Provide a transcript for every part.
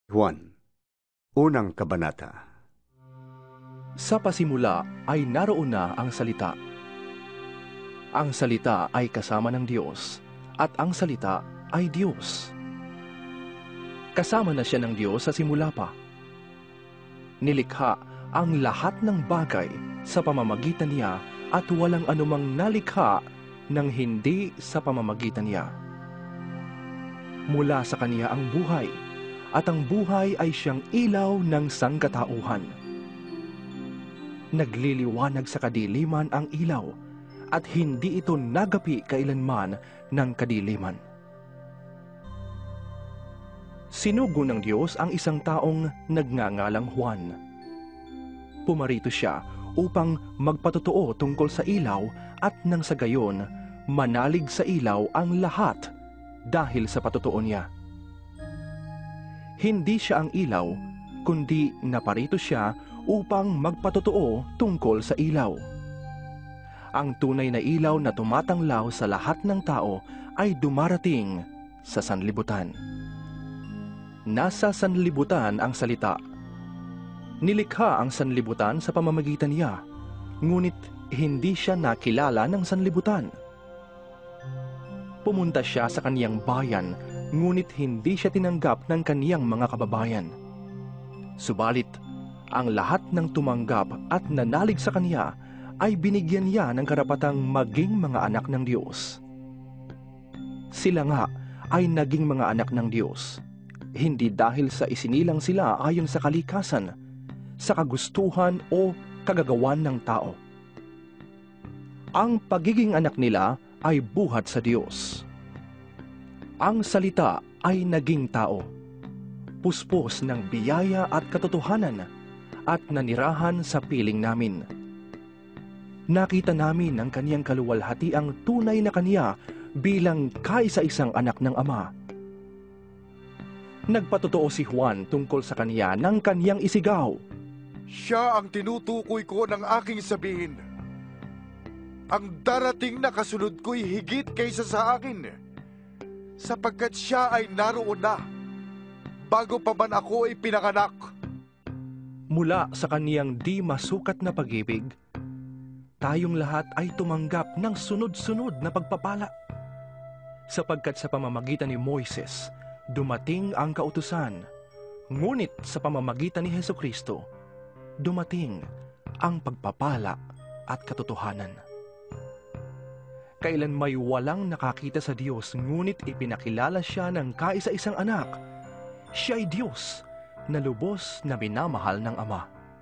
Juan, unang kabanata. Sa pasimula ay naroon na ang salita. Ang salita ay kasama ng Diyos, at ang salita ay Diyos. Kasama na siya ng Diyos sa simula pa. Nilikha ang lahat ng bagay sa pamamagitan niya at walang anumang nalikha nang hindi sa pamamagitan niya. Mula sa kaniya ang buhay, at ang buhay ay siyang ilaw ng sangkatauhan. Nagliliwanag sa kadiliman ang ilaw, at hindi ito nagapi kailanman ng kadiliman. Sinugo ng Diyos ang isang taong nagngangalang Juan. Pumarito siya upang magpatotoo tungkol sa ilaw at nang sa gayon, manalig sa ilaw ang lahat dahil sa patotoo niya. Hindi siya ang ilaw, kundi naparito siya upang magpatotoo tungkol sa ilaw. Ang tunay na ilaw na tumatanglaw sa lahat ng tao ay dumarating sa sanlibutan. Nasa sanlibutan ang salita. Nilikha ang sanlibutan sa pamamagitan niya, ngunit hindi siya nakilala ng sanlibutan. Pumunta siya sa kaniyang bayan, ngunit hindi siya tinanggap ng kaniyang mga kababayan. Subalit, ang lahat ng tumanggap at nanalig sa kaniya ay binigyan niya ng karapatang maging mga anak ng Diyos. Sila nga ay naging mga anak ng Diyos, hindi dahil sa isinilang sila ayon sa kalikasan, sa kagustuhan o kagagawan ng tao. Ang pagiging anak nila ay buhat sa Diyos. Ang salita ay naging tao, puspos ng biyaya at katotohanan, at nanirahan sa piling namin. Nakita namin ang kaniyang kaluwalhatiang tunay na kaniya bilang kaisa-isang anak ng Ama. Nagpatotoo si Juan tungkol sa kaniya ng kaniyang isigaw. Siya ang tinutukoy ko ng aking sabihin. Ang darating na kasunod ko'y higit kaysa sa akin, sapagkat siya ay naroon na, bago pa man ako ay pinanganak. Mula sa kaniyang di masukat na pag-ibig, tayong lahat ay tumanggap ng sunod-sunod na pagpapala. Sapagkat sa pamamagitan ni Moises, dumating ang kautusan, ngunit sa pamamagitan ni Hesukristo, dumating ang pagpapala at katotohanan. Kailan may walang nakakita sa Diyos, ngunit ipinakilala siya ng kaisa-isang anak, siya ay Diyos na lubos na minamahal ng Ama.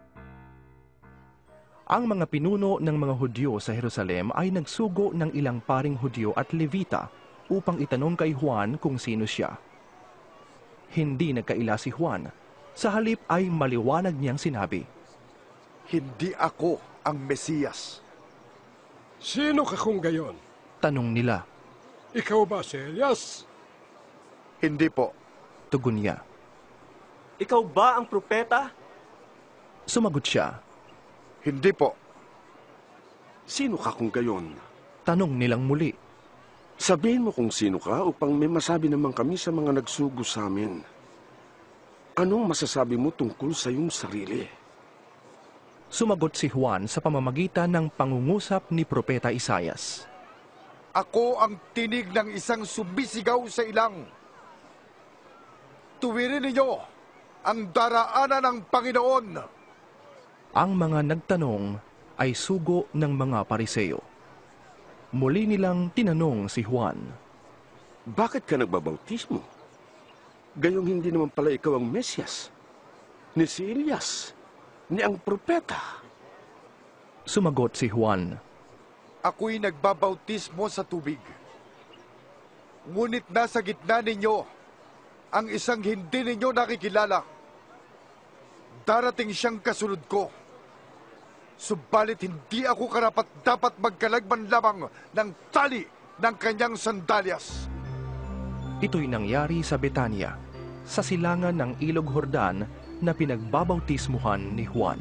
Ang mga pinuno ng mga Hudyo sa Jerusalem ay nagsugo ng ilang paring Hudyo at Levita upang itanong kay Juan kung sino siya. Hindi nagkaila si Juan, sa halip ay maliwanag niyang sinabi, Hindi ako ang Mesiyas. Sino ka kung gayon? Tanong nila. Ikaw ba si Elias? Hindi po. Tugon niya. Ikaw ba ang propeta? Sumagot siya. Hindi po. Sino ka kung gayon? Tanong nilang muli. Sabihin mo kung sino ka upang may masabi naman kami sa mga nagsugo sa amin. Anong masasabi mo tungkol sa iyong sarili? Sumagot si Juan sa pamamagitan ng pangungusap ni Propeta Isaias. Ako ang tinig ng isang sumisigaw sa ilang. Tuwirin ninyo ang daraanan ng Panginoon. Ang mga nagtanong ay sugo ng mga Pariseo. Muli nilang tinanong si Juan. Bakit ka nagbabautismo? Gayong hindi naman pala ikaw ang Mesyas, ni si Elias, ni ang propeta. Sumagot si Juan. Ako'y nagbabautismo sa tubig. Ngunit nasa gitna ninyo ang isang hindi ninyo nakikilala. Darating siyang kasunod ko. Subalit hindi ako karapat-dapat magkalagman lamang ng tali ng kanyang sandalyas. Ito'y nangyari sa Betania, sa silangan ng Ilog Jordan na pinagbabautismuhan ni Juan.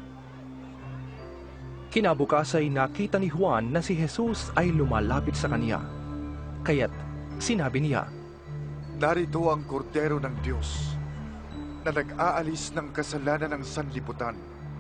Kinabukasan ay nakita ni Juan na si Jesus ay lumalapit sa kaniya. Kaya't sinabi niya, Narito ang kordero ng Diyos. na nag-aalis ng kasalanan ng sanlibutan.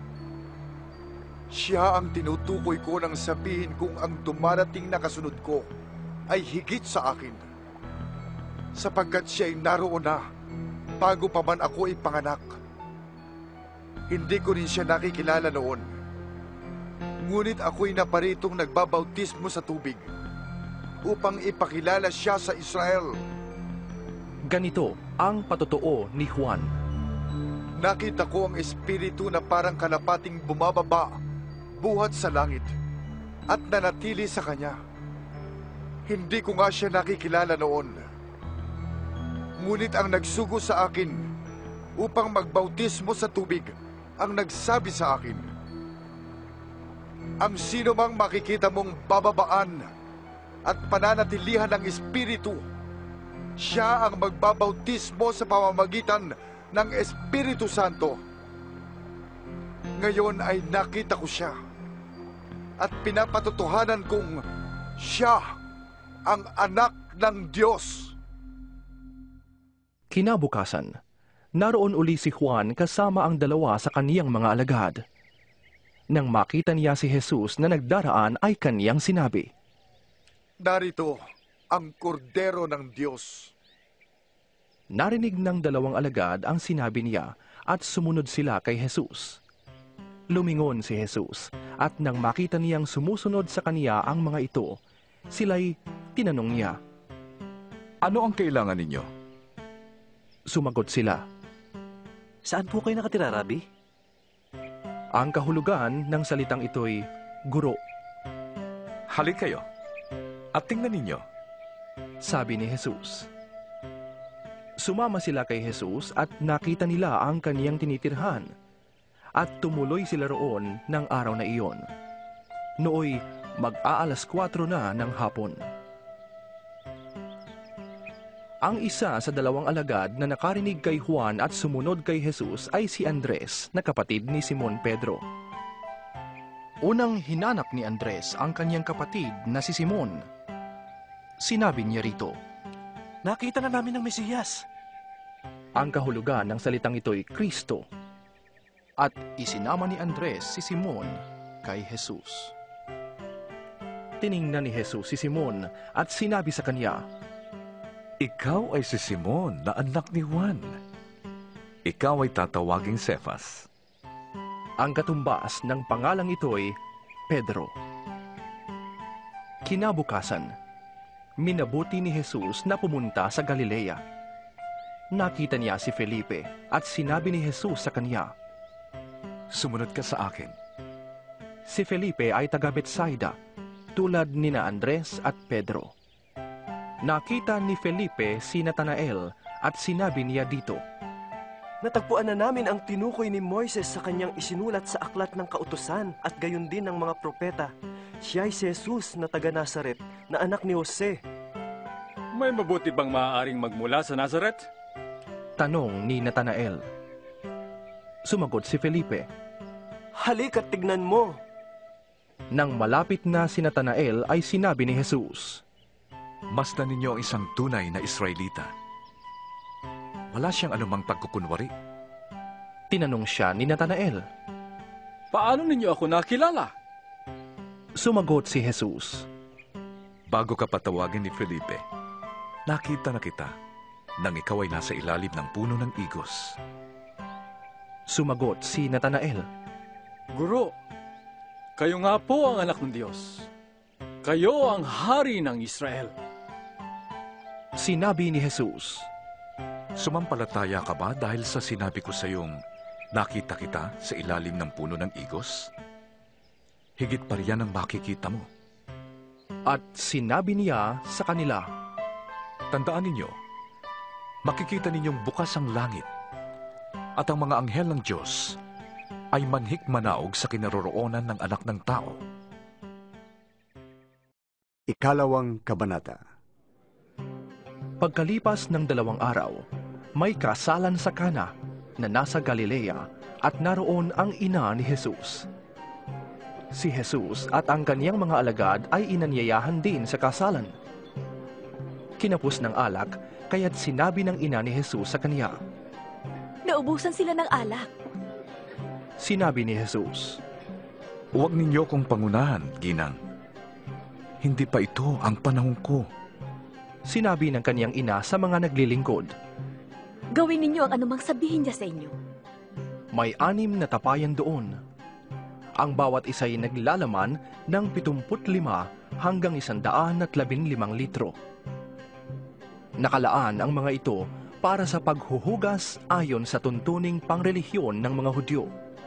Siya ang tinutukoy ko nang sabihin kung ang dumarating na kasunod ko ay higit sa akin. Sapagkat siya ay naroon na bago pa man ako ipanganak. Hindi ko rin siya nakikilala noon. Ngunit ako'y naparitong nagbabautismo sa tubig upang ipakilala siya sa Israel. Ganito ang patotoo ni Juan. Nakita ko ang espiritu na parang kalapating bumababa, buhat sa langit, at nanatili sa kanya. Hindi ko nga siya nakikilala noon. Ngunit ang nagsugo sa akin upang magbautismo sa tubig ang nagsabi sa akin, ang sino mang makikita mong bababaan at pananatilihan ng espiritu, siya ang magbabautismo sa pamamagitan ng Espiritu Santo. Ngayon ay nakita ko siya at pinapatotohanan kong siya ang anak ng Diyos. Kinabukasan, naroon uli si Juan kasama ang dalawa sa kaniyang mga alagad. Nang makita niya si Jesus na nagdaraan ay kaniyang sinabi, Narito ang kordero ng Diyos. Narinig ng dalawang alagad ang sinabi niya at sumunod sila kay Jesus. Lumingon si Jesus at nang makita niyang sumusunod sa kaniya ang mga ito, sila'y tinanong niya. Ano ang kailangan ninyo? Sumagot sila. Saan po kayo nakatira, Rabbi? Ang kahulugan ng salitang ito'y guro, Halik kayo at tingnan ninyo. sabi ni Jesus. Sumama sila kay Jesus at nakita nila ang kaniyang tinitirhan at tumuloy sila roon ng araw na iyon. Nooy mag-aalas 4 na ng hapon. Ang isa sa dalawang alagad na nakarinig kay Juan at sumunod kay Jesus ay si Andres na kapatid ni Simon Pedro. Unang hinanap ni Andres ang kanyang kapatid na si Simon. Sinabi niya rito, Nakita na namin ang Mesiyas. ang kahulugan ng salitang ito'y Kristo. At isinama ni Andres si Simon kay Jesus. Tiningnan ni Jesus si Simon at sinabi sa kanya, Ikaw ay si Simon na anak ni Juan. Ikaw ay tatawaging Cefas. ang katumbas ng pangalang ito'y Pedro. Kinabukasan, minabuti ni Jesus na pumunta sa Galilea. Nakita niya si Felipe at sinabi ni Jesus sa kanya, Sumunod ka sa akin. si Felipe ay taga Betsaida, tulad ni na Andres at Pedro. Nakita ni Felipe si Natanael at sinabi niya dito, Natagpuan na namin ang tinukoy ni Moises sa kanyang isinulat sa aklat ng kautusan at gayon din ng mga propeta. Siya ay si Jesus na taga Nazaret, na anak ni Jose. May mabuti bang maaaring magmula sa Nazaret? tanong ni Natanael. Sumagot si Felipe. Halik at tignan mo. Nang malapit na si Natanael ay sinabi ni Jesus, Masdan ninyo ang isang tunay na Israelita. Wala siyang anumang pagkukunwari. Tinanong siya ni Natanael. Paano ninyo ako nakilala? Sumagot si Jesus. Bago ka patawagin ni Felipe, nakita na kita nang ikaw ay nasa ilalim ng puno ng igos. Sumagot si Natanael. Guro, kayo nga po ang anak ng Diyos. Kayo ang hari ng Israel. Sinabi ni Jesus, Sumampalataya ka ba dahil sa sinabi ko sa iyong nakita kita sa ilalim ng puno ng igos? Higit pa riyan ang makikita mo. at sinabi niya sa kanila, Tandaan ninyo, makikita ninyong bukas ang langit at ang mga anghel ng Diyos ay manhik manaog sa kinaroroonan ng anak ng tao. Ikalawang kabanata. Pagkalipas ng 2 araw, may kasalan sa Kana na nasa Galilea at naroon ang ina ni Jesus. Si Jesus at ang kaniyang mga alagad ay inanyayahan din sa kasalan. Kinapos ng alak, kaya't sinabi ng ina ni Jesus sa kaniya, Naubusan sila ng alak. Sinabi ni Jesus. Huwag ninyo kong pangunahan, ginang. Hindi pa ito ang panahon ko. Sinabi ng kaniyang ina sa mga naglilingkod. Gawin ninyo ang anumang sabihin niya sa inyo. May 6 na tapayan doon. Ang bawat isa'y naglalaman ng 75 hanggang 115 litro. Nakalaan ang mga ito para sa paghuhugas ayon sa tuntuning pangrelihiyon ng mga Hudyo.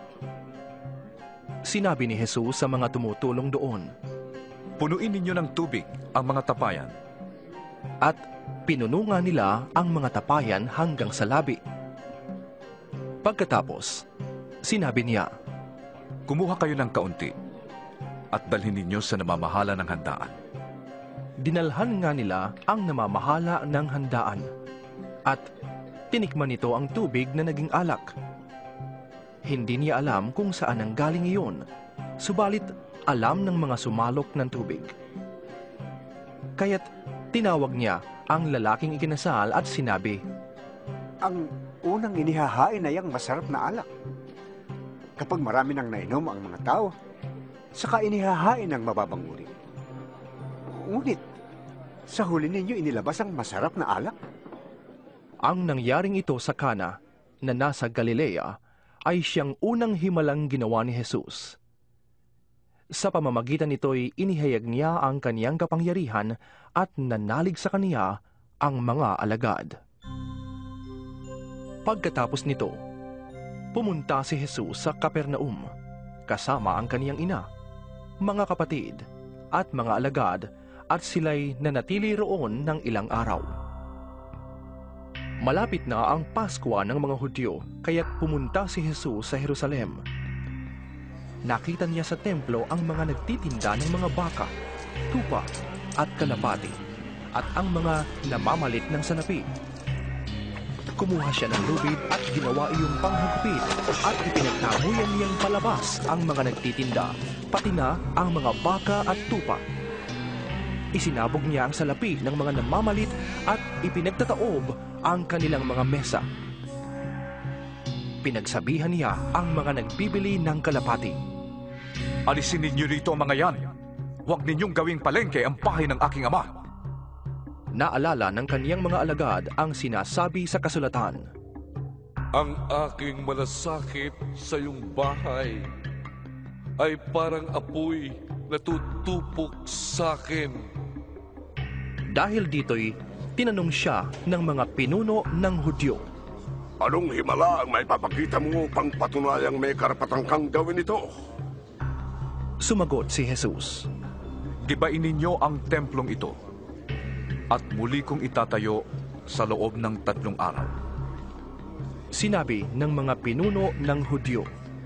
Sinabi ni Jesus sa mga tumutulong doon. Punuin ninyo ng tubig ang mga tapayan. At pinununga nila ang mga tapayan hanggang sa labi. Pagkatapos, sinabi niya, Kumuha kayo ng kaunti at dalhin ninyo sa namamahala ng handaan. Dinalhan nga nila ang namamahala ng handaan at tinikman nito ang tubig na naging alak. Hindi niya alam kung saan ang galing iyon, subalit alam ng mga sumalok ng tubig. Kaya't tinawag niya ang lalaking ikinasal at sinabi, Ang unang inihahain ay ang masarap na alak. Kapag marami nang nainom ang mga tao, saka inihahain ang mababang uri. Ngunit, sa huli ninyo inilabas ang masarap na alak? Ang nangyaring ito sa Kana na nasa Galilea ay siyang unang himalang ginawa ni Jesus. Sa pamamagitan nito'y inihayag niya ang kaniyang kapangyarihan at nanalig sa kaniya ang mga alagad. Pagkatapos nito, pumunta si Jesus sa Capernaum kasama ang kaniyang ina, mga kapatid at mga alagad at sila'y nanatili roon ng ilang araw. Malapit na ang Paskwa ng mga Hudyo, kaya't pumunta si Jesus sa Jerusalem. Nakita niya sa templo ang mga nagtitinda ng mga baka, tupa at kalapati, at ang mga namamalit ng sanapi. Kumuha siya ng lubid at ginawa iyong panghagupit at ipinagtamuyan niyang palabas ang mga nagtitinda, pati na ang mga baka at tupa. Isinabog niya ang salapi ng mga namamalit at ipinagtataob ang kanilang mga mesa. Pinagsabihan niya ang mga nagbibili ng kalapati. Alisin ninyo rito ang mga yan. Huwag ninyong gawing palengke ang bahay ng aking ama. Naalala ng kaniyang mga alagad ang sinasabi sa kasulatan. Ang aking malasakit sa iyong bahay ay parang apoy na tutupok sa akin. Dahil dito'y tinanong siya ng mga pinuno ng Hudyo. Anong himala ang may papakita mo upang patunayang may karapatan kang gawin ito? Sumagot si Jesus. Gibain ninyo ang templong ito at muli kong itatayo sa loob ng 3 araw. Sinabi ng mga pinuno ng Hudyo.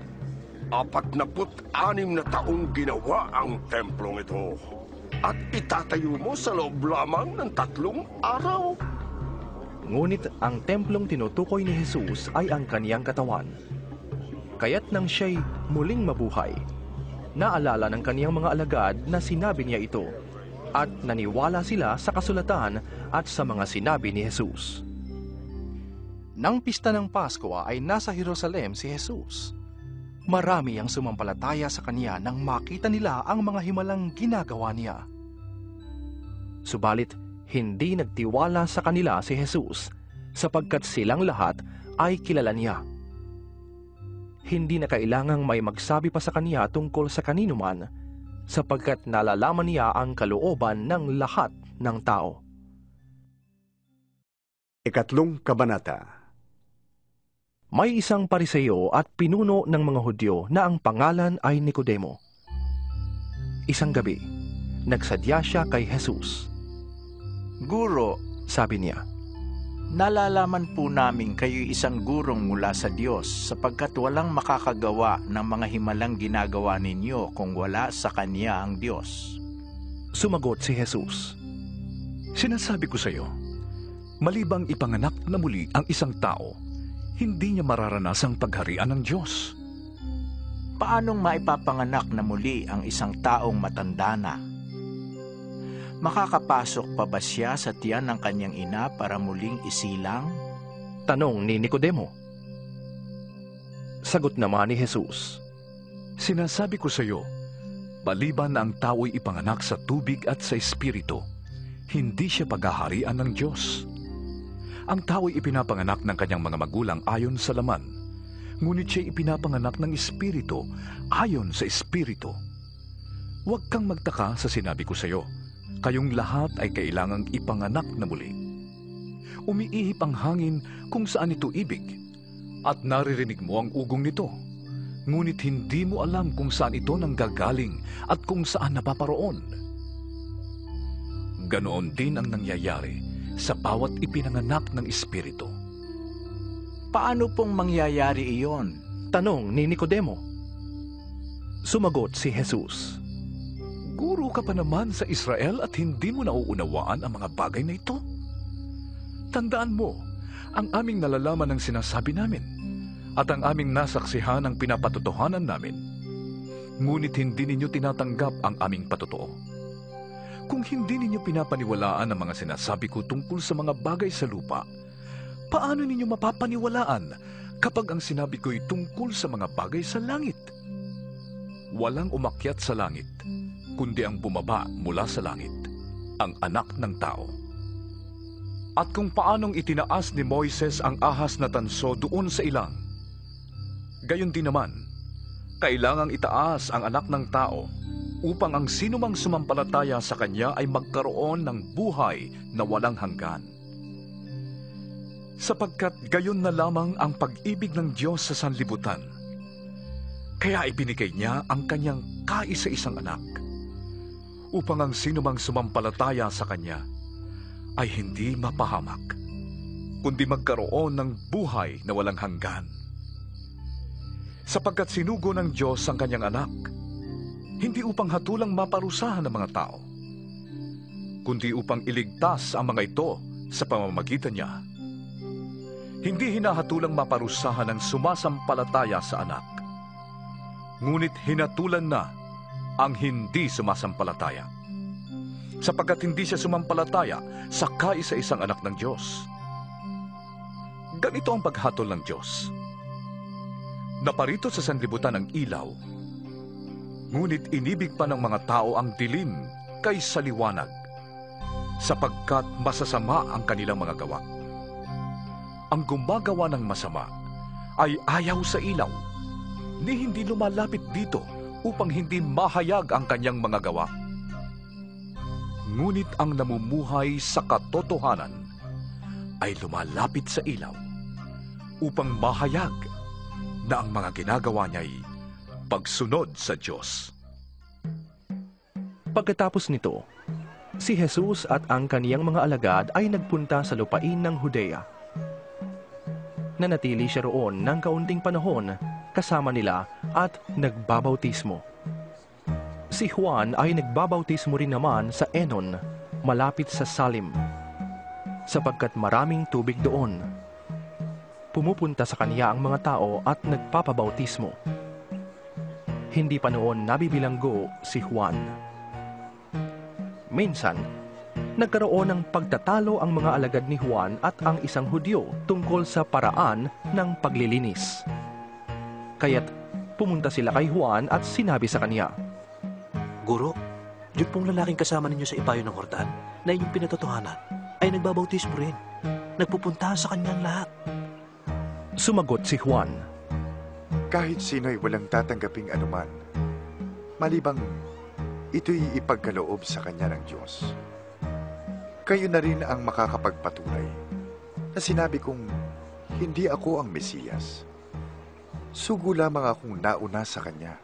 46 na taong ginawa ang templong ito at itatayo mo sa loob lamang ng 3 araw. Ngunit ang templong tinutukoy ni Jesus ay ang kaniyang katawan. Kaya't nang siya'y muling mabuhay, naalala ng kaniyang mga alagad na sinabi niya ito at naniwala sila sa kasulatan at sa mga sinabi ni Jesus. Nang pista ng Pasko ay nasa Jerusalem si Jesus. Marami ang sumampalataya sa kaniya nang makita nila ang mga himalang ginagawa niya. Subalit, hindi nagtiwala sa kanila si Jesus sapagkat silang lahat ay kilala niya. Hindi na kailangang may magsabi pa sa kaniya tungkol sa kanino man sapagkat nalalaman niya ang kalooban ng lahat ng tao. 2 Kabanata. May isang Pariseo at pinuno ng mga Hudyo na ang pangalan ay Nicodemo. Isang gabi, nagsadya siya kay Jesus. Guro, sabi niya, nalalaman po namin kayo isang gurong mula sa Diyos sapagkat walang makakagawa ng mga himalang ginagawa ninyo kung wala sa Kanya ang Diyos. Sumagot si Jesus. Sinasabi ko sa iyo, malibang ipanganak na muli ang isang tao, hindi niya mararanasang pagharian ng Diyos. Paanong maipapanganak na muli ang isang taong matanda na? Makakapasok pa ba siya sa tiyan ng kanyang ina para muling isilang? Tanong ni Nicodemo. Sagot naman ni Jesus, Sinasabi ko sa iyo, maliban na ang tao'y ipanganak sa tubig at sa espiritu, hindi siya paghaharian ng Diyos. Ang tao'y ipinapanganak ng kanyang mga magulang ayon sa laman, ngunit siya'y ipinapanganak ng espiritu ayon sa espiritu. Huwag kang magtaka sa sinabi ko sa iyo, kayong lahat ay kailangang ipanganak na muli. Umiihip ang hangin kung saan ito ibig, at naririnig mo ang ugong nito, ngunit hindi mo alam kung saan ito nanggagaling at kung saan napaparoon. Ganoon din ang nangyayari sa bawat ipinanganak ng espiritu. Paano pong mangyayari iyon? Tanong ni Nicodemo. Sumagot si Jesus, Guro ka pa naman sa Israel at hindi mo nauunawaan ang mga bagay na ito? Tandaan mo, ang aming nalalaman ang sinasabi namin, at ang aming nasaksihan ang pinapatotohanan namin. Ngunit hindi ninyo tinatanggap ang aming patotoo. Kung hindi ninyo pinapaniwalaan ang mga sinasabi ko tungkol sa mga bagay sa lupa, paano ninyo mapapaniwalaan kapag ang sinabi ko'y tungkol sa mga bagay sa langit? Walang umakyat sa langit, kundi ang bumaba mula sa langit, ang anak ng tao. At kung paanong itinaas ni Moises ang ahas na tanso doon sa ilang, gayon din naman, kailangang itaas ang anak ng tao upang ang sinumang sumampalataya sa kanya ay magkaroon ng buhay na walang hanggan. Sapagkat gayon na lamang ang pag-ibig ng Diyos sa sanlibutan, kaya ibinigay niya ang kanyang kaisa-isang anak, upang ang sinumang sumampalataya sa kanya ay hindi mapahamak, kundi magkaroon ng buhay na walang hanggan. Sapagkat sinugo ng Diyos ang kanyang anak, hindi upang hatulang maparusahan ng mga tao, kundi upang iligtas ang mga ito sa pamamagitan niya. Hindi hinahatulang maparusahan ang sumasampalataya sa anak, ngunit hinatulan na ang hindi sumasampalataya, sapagkat hindi siya sumampalataya sa kaisa-isang anak ng Diyos. Ganito ang paghatol ng Diyos. Naparito sa sanlibutan ang ilaw, ngunit inibig pa ng mga tao ang dilim kaysa liwanag, sapagkat masasama ang kanilang mga gawa. Ang gumagawa ng masama ay ayaw sa ilaw, ni hindi lumalapit dito upang hindi mahayag ang kanyang mga gawa. Ngunit ang namumuhay sa katotohanan ay lumalapit sa ilaw upang mahayag na ang mga ginagawa niya'y pagsunod sa Diyos. Pagkatapos nito, si Jesus at ang kaniyang mga alagad ay nagpunta sa lupain ng Judea. Nanatili siya roon ng kaunting panahon kasama nila at nagbabautismo. Si Juan ay nagbabautismo rin naman sa Enon, malapit sa Salim, sapagkat maraming tubig doon. Pumupunta sa kaniya ang mga tao at nagpapabautismo. Hindi pa noon nabibilanggo si Juan. Minsan, nagkaroon ng pagtatalo ang mga alagad ni Juan at ang isang Hudyo tungkol sa paraan ng paglilinis. Kaya't pumunta sila kay Juan at sinabi sa kanya, Guro, yun pong lalaking kasama ninyo sa ibayo ng Jordan na inyong pinatotohanan ay nagbabautismo rin. Nagpupunta sa kanyang lahat. Sumagot si Juan, Kahit sino'y walang tatanggaping anuman, malibang ito'y ipagkaloob sa kanya ng Diyos. Kayo na rin ang makakapagpatunay na sinabi kong hindi ako ang Mesiyas. Sugo lamang akong nauna sa kanya.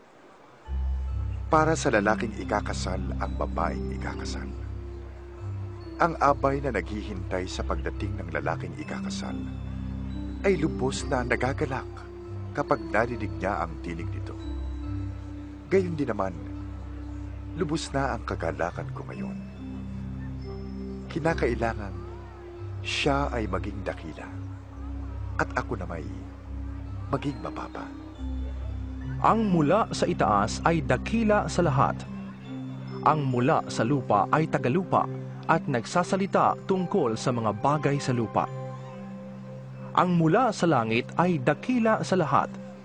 Para sa lalaking ikakasal ang babaeng ikakasal. Ang abay na naghihintay sa pagdating ng lalaking ikakasal ay lubos na nagagalak kapag narinig niya ang tinig nito. Gayon din naman, lubos na ang kagalakan ko ngayon. Kinakailangan siya ay maging dakila at ako na may maging mababa. ang mula sa itaas ay dakila sa lahat. Ang mula sa lupa ay tagalupa at nagsasalita tungkol sa mga bagay sa lupa. Ang mula sa langit ay dakila sa lahat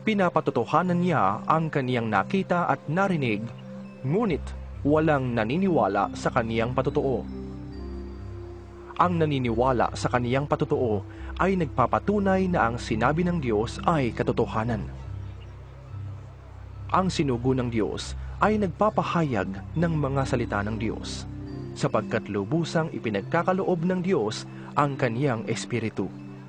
Pinapatotohanan niya ang kaniyang nakita at narinig, ngunit walang naniniwala sa kaniyang patotoo. Ang naniniwala sa kaniyang patotoo ay nagpapatunay na ang sinabi ng Diyos ay katotohanan. Ang sinugo ng Diyos ay nagpapahayag ng mga salita ng Diyos, sapagkat lubusang ipinagkakaloob ng Diyos ang kaniyang espiritu.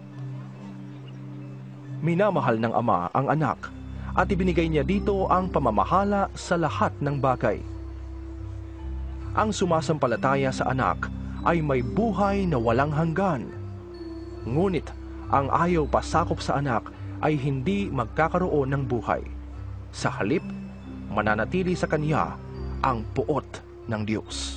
Minamahal ng Ama ang anak at ibinigay niya dito ang pamamahala sa lahat ng bagay. Ang sumasampalataya sa anak ay may buhay na walang hanggan. Ngunit ang ayaw pasakop sa anak ay hindi magkakaroon ng buhay. Sa halip, mananatili sa kanya ang puot ng Diyos.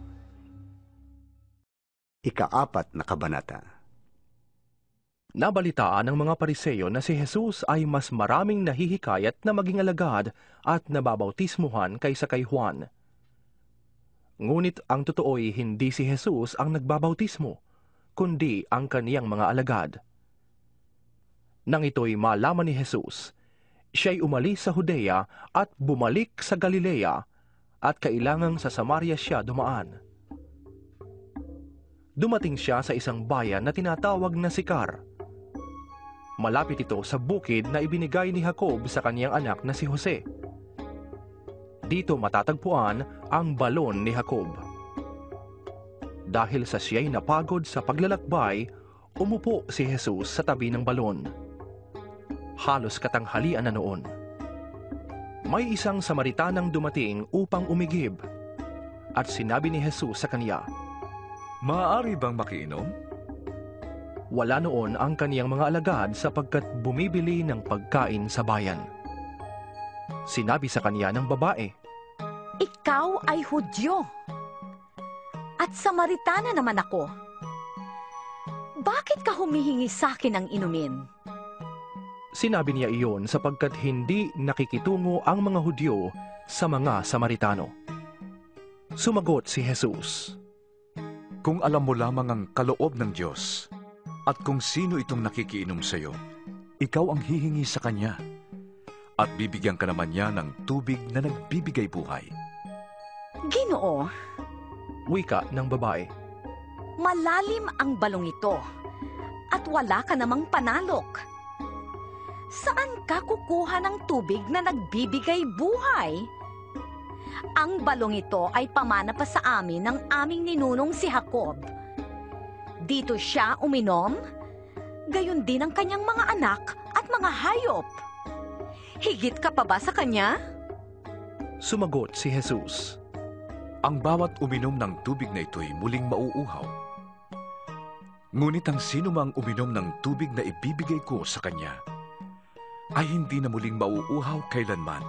Ika-4 na kabanata. Nabalitaan ng mga Pariseo na si Jesus ay mas maraming nahihikayat na maging alagad at nababautismuhan kaysa kay Juan. Ngunit ang totoo'y hindi si Jesus ang nagbabautismo, kundi ang kaniyang mga alagad. Nang ito'y malaman ni Jesus, siya'y umalis sa Judea at bumalik sa Galilea at kailangang sa Samaria siya dumaan. Dumating siya sa isang bayan na tinatawag na Sicar. Malapit ito sa bukid na ibinigay ni Jacob sa kaniyang anak na si Jose. Dito matatagpuan ang balon ni Jacob. Dahil sa siya'y napagod sa paglalakbay, umupo si Jesus sa tabi ng balon. Halos katanghalian na noon. May isang Samaritanang dumating upang umigib, at sinabi ni Jesus sa kaniya, "Maaari bang makiinom?" Wala noon ang kaniyang mga alagad sapagkat bumibili ng pagkain sa bayan. Sinabi sa kaniya ng babae, Ikaw ay Hudyo, at Samaritana naman ako. Bakit ka humihingi sa akin ng inumin? Sinabi niya iyon sapagkat hindi nakikitungo ang mga Hudyo sa mga Samaritano. Sumagot si Jesus, Kung alam mo lamang ang kaloob ng Diyos, at kung sino itong nakikiinom sa iyo, ikaw ang hihingi sa kanya, at bibigyan ka naman niya ng tubig na nagbibigay buhay. Ginoo, wika ng babae, malalim ang balong ito, at wala ka namang panalok. Saan ka kukuha ng tubig na nagbibigay buhay? Ang balong ito ay pamana pa sa amin ng aming ninunong si Jacob. Dito siya uminom, gayon din ang kanyang mga anak at mga hayop. Higit ka pa ba sa kanya? Sumagot si Jesus, Ang bawat uminom ng tubig na ito'y muling mauuhaw. Ngunit ang sino mang uminom ng tubig na ibibigay ko sa kanya, ay hindi na muling mauuhaw kailanman.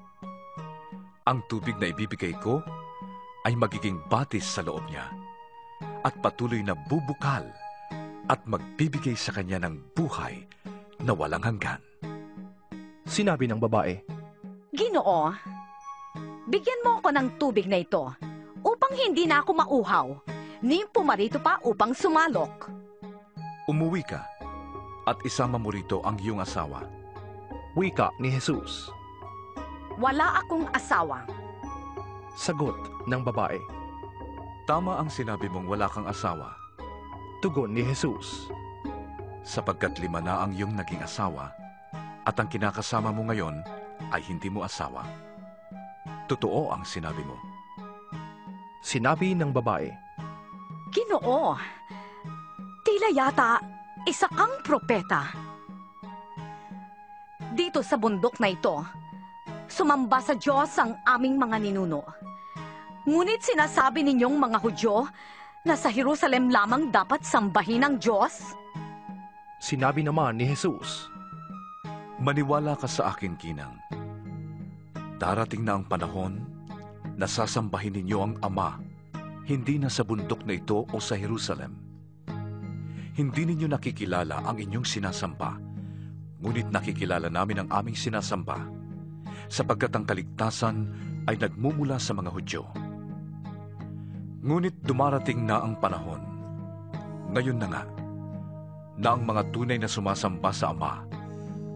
Ang tubig na ibibigay ko ay magiging batis sa loob niya, at patuloy na bubukal at magbibigay sa kanya ng buhay na walang hanggan. Sinabi ng babae, Ginoo, bigyan mo ako ng tubig na ito upang hindi na ako mauhaw, ni pumarito pa upang sumalok. Umuwi ka at isama mo rito ang iyong asawa. Wika ni Jesus. Wala akong asawa. Sagot ng babae. Tama ang sinabi mong wala kang asawa. Tugon ni Jesus. Sapagkat 5 na ang iyong naging asawa, at ang kinakasama mo ngayon ay hindi mo asawa. Totoo ang sinabi mo. Sinabi ng babae, Ginoo, tila yata isa kang propeta. Dito sa bundok na ito, sumamba sa Diyos ang aming mga ninuno. Ngunit sinasabi ninyong mga Hudyo na sa Jerusalem lamang dapat sambahin ang Diyos? Sinabi naman ni Jesus, Maniwala ka sa akin, Ginang. Darating na ang panahon na sasambahin ninyo ang Ama, hindi na sa bundok na ito o sa Jerusalem. Hindi ninyo nakikilala ang inyong sinasamba, ngunit nakikilala namin ang aming sinasamba, sapagkat ang kaligtasan ay nagmumula sa mga Hudyo. Ngunit dumarating na ang panahon, ngayon na nga, na ang mga tunay na sumasamba sa Ama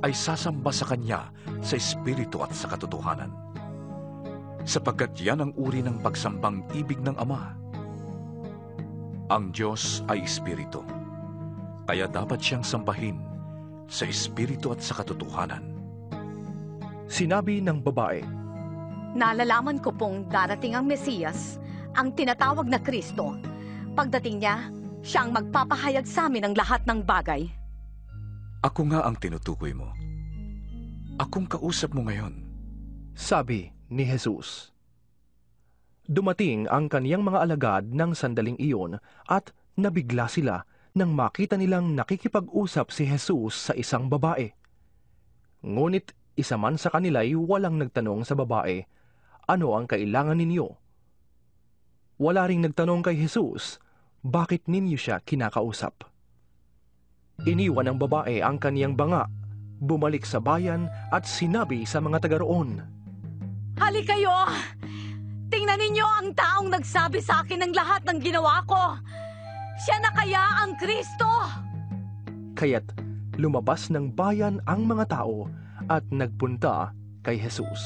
ay sasamba sa Kanya sa Espiritu at sa katotohanan. Sapagkat yan ang uri ng pagsambang ibig ng Ama. Ang Diyos ay Espiritu, kaya dapat siyang sambahin sa Espiritu at sa katotohanan. Sinabi ng babae, Nalalaman ko pong darating ang Mesiyas, ang tinatawag na Kristo. Pagdating niya, siya ang magpapahayag sa amin ng lahat ng bagay. Ako nga ang tinutukoy mo. Akong kausap mo ngayon. sabi ni Jesus. Dumating ang kaniyang mga alagad ng sandaling iyon at nabigla sila nang makita nilang nakikipag-usap si Jesus sa isang babae. Ngunit isa man sa kanila'y walang nagtanong sa babae, ano ang kailangan ninyo? Wala ring nagtanong kay Jesus, bakit ninyo siya kinakausap? Iniwan ng babae ang kaniyang banga, bumalik sa bayan at sinabi sa mga taga roon, Halik kayo! Tingnan ninyo ang taong nagsabi sa akin ng lahat ng ginawa ko. Siya na kaya ang Kristo? Kaya't lumabas ng bayan ang mga tao at nagpunta kay Jesus.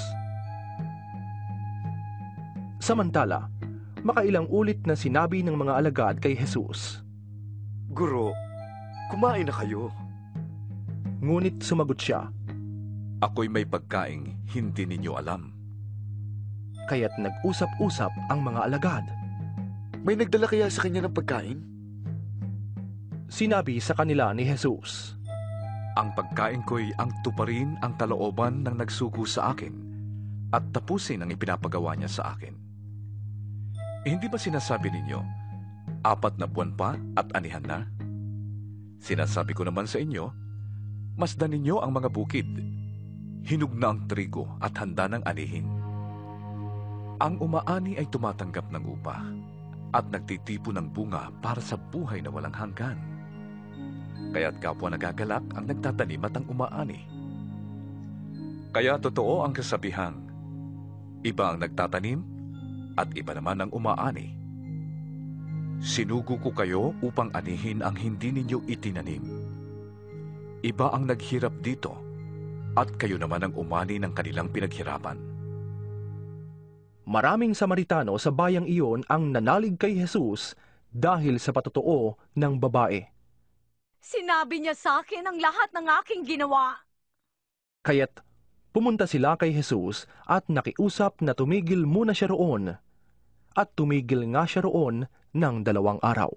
Samantala, makailang ulit na sinabi ng mga alagad kay Jesus, Guro, kumain na kayo. Ngunit sumagot siya, Ako'y may pagkaing hindi ninyo alam. Kaya't nag-usap-usap ang mga alagad. May nagdala kaya sa kanya ng pagkain? Sinabi sa kanila ni Jesus, Ang pagkain ko'y ang tuparin ang kalooban ng nagsugo sa akin at tapusin ang ipinapagawa niya sa akin. Hindi ba sinasabi ninyo, 4 na buwan pa at anihan na? Sinasabi ko naman sa inyo, masdan ninyo ang mga bukid. Hinog na ang trigo at handa ng anihin. Ang umaani ay tumatanggap ng upa at nagtitipo ng bunga para sa buhay na walang hanggan. Kaya't kapwa nagagalak ang nagtatanim at ang umaani. Kaya totoo ang kasabihang, iba ang nagtatanim at iba naman ang umaani. Sinugo ko kayo upang anihin ang hindi ninyo itinanim. Iba ang naghirap dito at kayo naman ang umani ng kanilang pinaghirapan. Maraming Samaritano sa bayang iyon ang nanalig kay Jesus dahil sa patotoo ng babae. Sinabi niya sa akin ang lahat ng aking ginawa. Kaya't pumunta sila kay Jesus at nakiusap na tumigil muna siya roon. At tumigil nga siya roon ng 2 araw.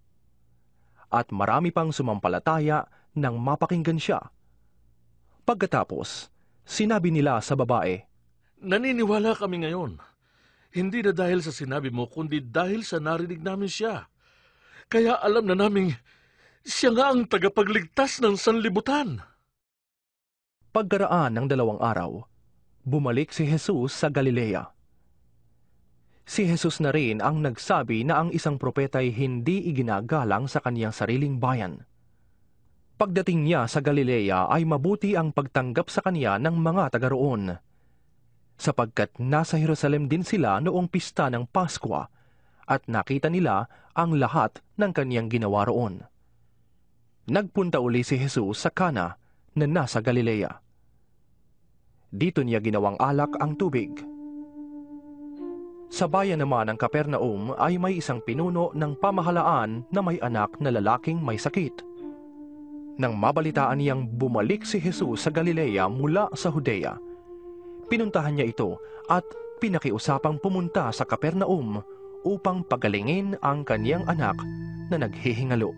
At marami pang sumampalataya nang mapakinggan siya. Pagkatapos, sinabi nila sa babae, Naniniwala kami ngayon. Hindi na dahil sa sinabi mo, kundi dahil sa narinig namin siya. Kaya alam na naming siya nga ang tagapagligtas ng sanlibutan. Pagkaraan ng 2 araw, bumalik si Jesus sa Galilea. Si Jesus na rin ang nagsabi na ang isang propeta ay hindi iginagalang sa kaniyang sariling bayan. Pagdating niya sa Galilea ay mabuti ang pagtanggap sa kaniya ng mga taga roon, sapagkat nasa Jerusalem din sila noong pista ng Paskwa at nakita nila ang lahat ng kaniyang ginawa roon. Nagpunta uli si Jesus sa Kana na nasa Galilea. Dito niya ginawang alak ang tubig. Sa bayan naman ng Capernaum ay may isang pinuno ng pamahalaan na may anak na lalaking may sakit. Nang mabalitaan niyang bumalik si Jesus sa Galilea mula sa Judea, pinuntahan niya ito at pinakiusapang pumunta sa Capernaum upang pagalingin ang kaniyang anak na naghihingalo.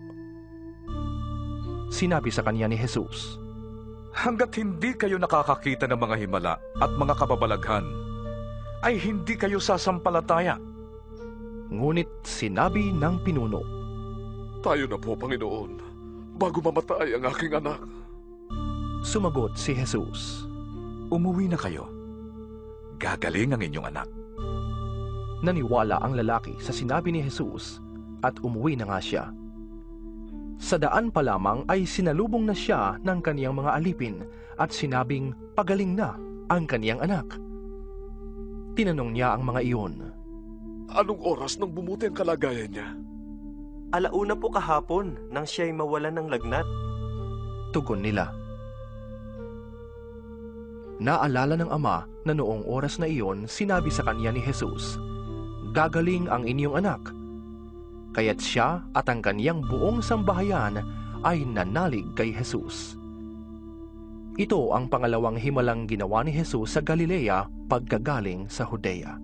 Sinabi sa kanya ni Jesus, Hanggat hindi kayo nakakakita ng mga himala at mga kababalaghan, ay hindi kayo sasampalataya. Ngunit sinabi ng pinuno, Tayo na po, Panginoon, bago mamatay ang aking anak. Sumagot si Jesus, Umuwi na kayo. Gagaling ang inyong anak. Naniwala ang lalaki sa sinabi ni Jesus at umuwi na nga siya. Sa daan pa lamang ay sinalubong na siya ng kaniyang mga alipin at sinabing pagaling na ang kaniyang anak. Tinanong niya ang mga iyon, Anong oras nang bumuti ang kalagayan niya? 1:00 po kahapon nang siya'y mawalan ng lagnat. Tugon nila. Naalala ng ama na noong oras na iyon sinabi sa kanya ni Jesus, "Gagaling ang inyong anak." Kaya't siya at ang kaniyang buong sambahayan ay nanalig kay Jesus. Ito ang pangalawang himalang ginawa ni Jesus sa Galilea pagkagaling sa Judea.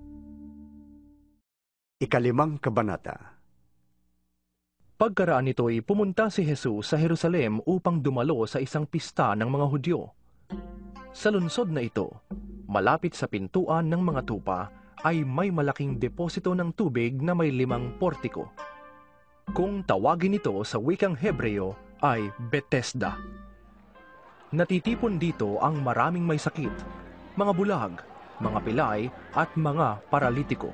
5 kabanata. Pagkaraan nito'y pumunta si Jesus sa Jerusalem upang dumalo sa isang pista ng mga Hudyo. Sa lungsod na ito, malapit sa pintuan ng mga tupa, ay may malaking deposito ng tubig na may 5 portiko. Kung tawagin ito sa wikang Hebreo ay Bethesda. Natitipon dito ang maraming may sakit, mga bulag, mga pilay at mga paralitiko.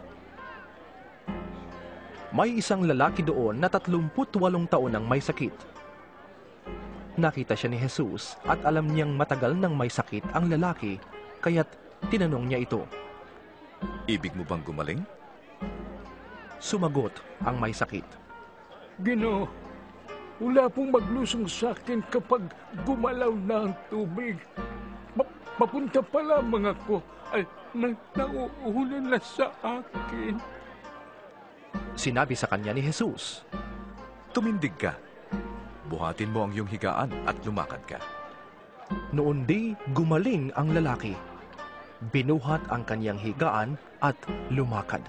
May isang lalaki doon na 38 taon ang may sakit. Nakita siya ni Jesus at alam niyang matagal nang may sakit ang lalaki, kaya't tinanong niya ito. Ibig mo bang gumaling? Sumagot ang may sakit. Ginoo, wala pong maglusong sa akin kapag gumalaw na ang tubig. Papunta pa lamang ako ay nauulan na sa akin. Sinabi sa kanya ni Jesus, Tumindig ka. Buhatin mo ang iyong higaan at lumakad ka. Noon di gumaling ang lalaki. Binuhat ang kanyang higaan at lumakad.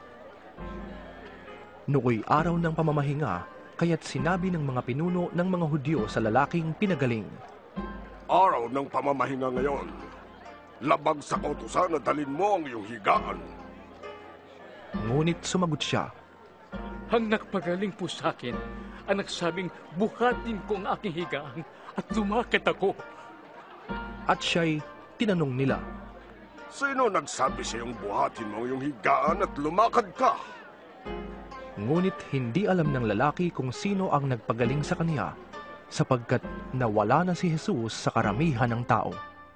Nooy araw ng pamamahinga, kaya't sinabi ng mga pinuno ng mga Hudyo sa lalaking pinagaling, Araw ng pamamahinga ngayon. Labag sa kautusan na dalin mo ang iyong higaan. Ngunit sumagot siya, Ang nagpagaling po sa akin, ang nagsabing buhatin ko ang aking higaan at lumakad ako. At siya'y tinanong nila, Sino nagsabi sa iyong buhatin mo ang iyong higaan at lumakad ka? Ngunit hindi alam ng lalaki kung sino ang nagpagaling sa kaniya, sapagkat nawala na si Jesus sa karamihan ng tao.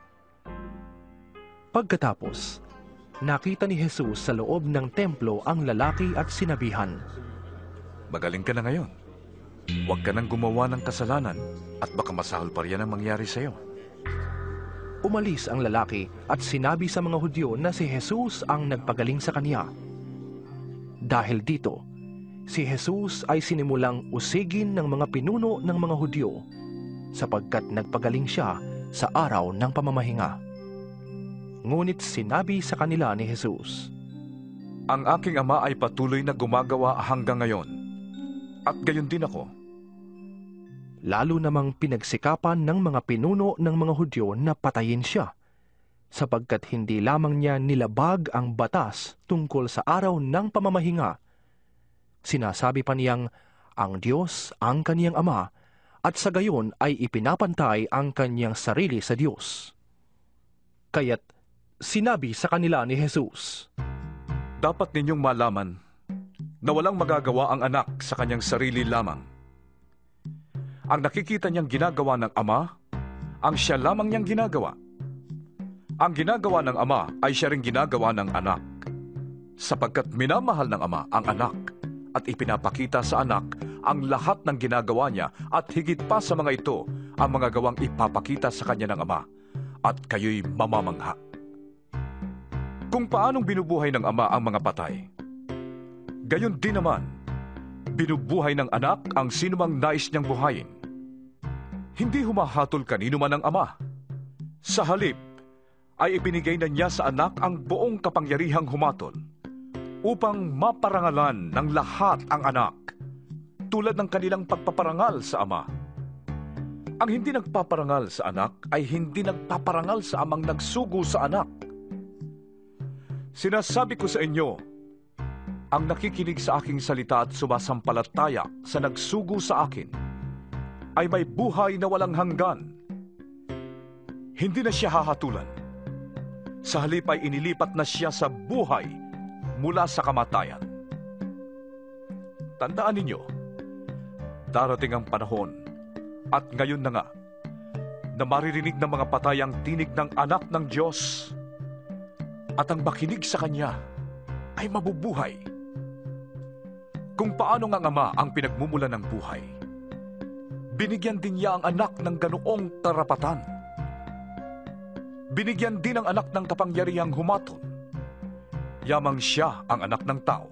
Pagkatapos, nakita ni Jesus sa loob ng templo ang lalaki at sinabihan, Magaling ka na ngayon. Huwag ka nang gumawa ng kasalanan at baka masahol pa riyan ang mangyari sa iyo. Umalis ang lalaki at sinabi sa mga Hudyo na si Jesus ang nagpagaling sa kaniya. Dahil dito, si Jesus ay sinimulang usigin ng mga pinuno ng mga Hudyo sapagkat nagpagaling siya sa araw ng pamamahinga. Ngunit sinabi sa kanila ni Jesus, Ang aking ama ay patuloy na gumagawa hanggang ngayon, at gayon din ako. Lalo namang pinagsikapan ng mga pinuno ng mga Hudyo na patayin siya, sapagkat hindi lamang niya nilabag ang batas tungkol sa araw ng pamamahinga. Sinasabi pa niyang ang Diyos ang kaniyang ama, at sa gayon ay ipinapantay ang kaniyang sarili sa Diyos. Kaya't sinabi sa kanila ni Jesus, Dapat ninyong malaman na walang magagawa ang anak sa kanyang sarili lamang. Ang nakikita niyang ginagawa ng ama, ang siya lamang niyang ginagawa. Ang ginagawa ng ama ay siya ring ginagawa ng anak, sapagkat minamahal ng ama ang anak at ipinapakita sa anak ang lahat ng ginagawa niya at higit pa sa mga ito ang mga gawang ipapakita sa kanya ng ama, at kayo'y mamamangha. Kung paanong binubuhay ng ama ang mga patay, gayon din naman, binubuhay ng anak ang sinumang nais niyang buhayin. Hindi humahatol kanino man ang ama. Sa halip, ay ibinigay na niya sa anak ang buong kapangyarihang humatol upang maparangalan ng lahat ang anak, tulad ng kanilang pagpaparangal sa ama. Ang hindi nagpaparangal sa anak ay hindi nagpaparangal sa amang nagsugo sa anak. Sinasabi ko sa inyo, ang nakikinig sa aking salita at sumasampalataya sa nagsugo sa akin ay may buhay na walang hanggan. Hindi na siya hahatulan. Sa halip ay inilipat na siya sa buhay mula sa kamatayan. Tandaan ninyo, darating ang panahon, at ngayon na nga, na maririnig ng mga patay ang tinig ng anak ng Diyos, at ang makinig sa Kanya ay mabubuhay. Kung paano nga ang ama ang pinagmumulan ng buhay, binigyan din niya ang anak ng ganoong karapatan. binigyan din ng anak ng kapangyarihang humatol. Yamang siya ang anak ng tao.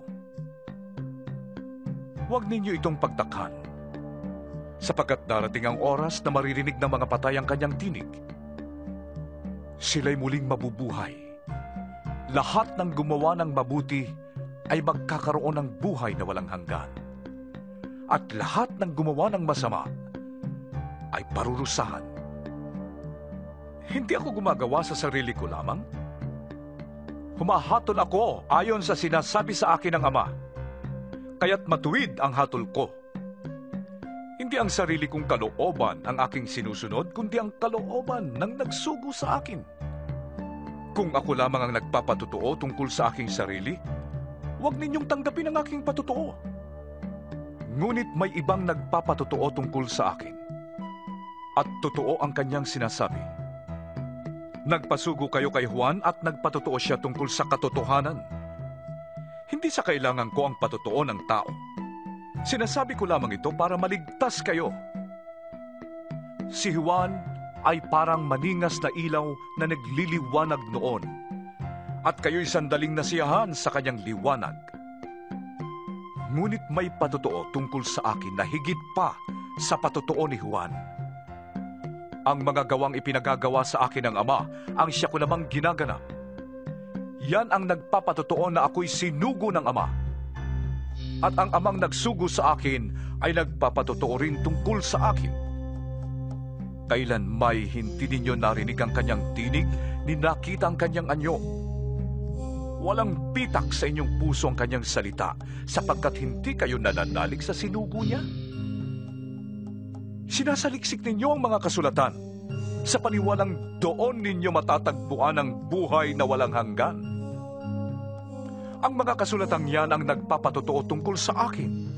Huwag ninyo itong pagtakhan, sapagkat darating ang oras na maririnig ng mga patay ang kanyang tinig. Sila'y muling mabubuhay. Lahat ng gumawa ng mabuti ay magkakaroon ng buhay na walang hanggan. At lahat ng gumawa ng masama ay parurusahan. Hindi ako gumagawa sa sarili ko lamang. Humahatol ako ayon sa sinasabi sa akin ng Ama. Kaya't matuwid ang hatol ko. Hindi ang sarili kong kalooban ang aking sinusunod, kundi ang kalooban ng nagsugo sa akin. Kung ako lamang ang nagpapatotoo tungkol sa aking sarili, huwag ninyong tanggapin ang aking patotoo. Ngunit may ibang nagpapatotoo tungkol sa akin. At totoo ang kanyang sinasabi. Nagpasugo kayo kay Juan at nagpatotoo siya tungkol sa katotohanan. Hindi sa kailangan ko ang patotoo ng tao. Sinasabi ko lamang ito para maligtas kayo. Si Juan ay parang maningas na ilaw na nagliliwanag noon, at kayo'y sandaling nasiyahan sa kanyang liwanag. Ngunit may patotoo tungkol sa akin na higit pa sa patotoo ni Juan. Ang mga gawang ipinagagawa sa akin ng Ama, ang siya ko namang ginaganap. Yan ang nagpapatotoo na ako'y sinugo ng Ama. At ang Amang nagsugo sa akin ay nagpapatotoo rin tungkol sa akin. Kailan may hindi ninyo narinig ang kanyang tinig, ni nakita ang kanyang anyo. Walang pitak sa inyong puso ang kanyang salita, sapagkat hindi kayo nananalig sa sinugo niya. Sinasaliksik ninyo ang mga kasulatan, sa paniwalang doon ninyo matatagpuan ang buhay na walang hanggan. Ang mga kasulatang yan ang nagpapatotoo tungkol sa akin.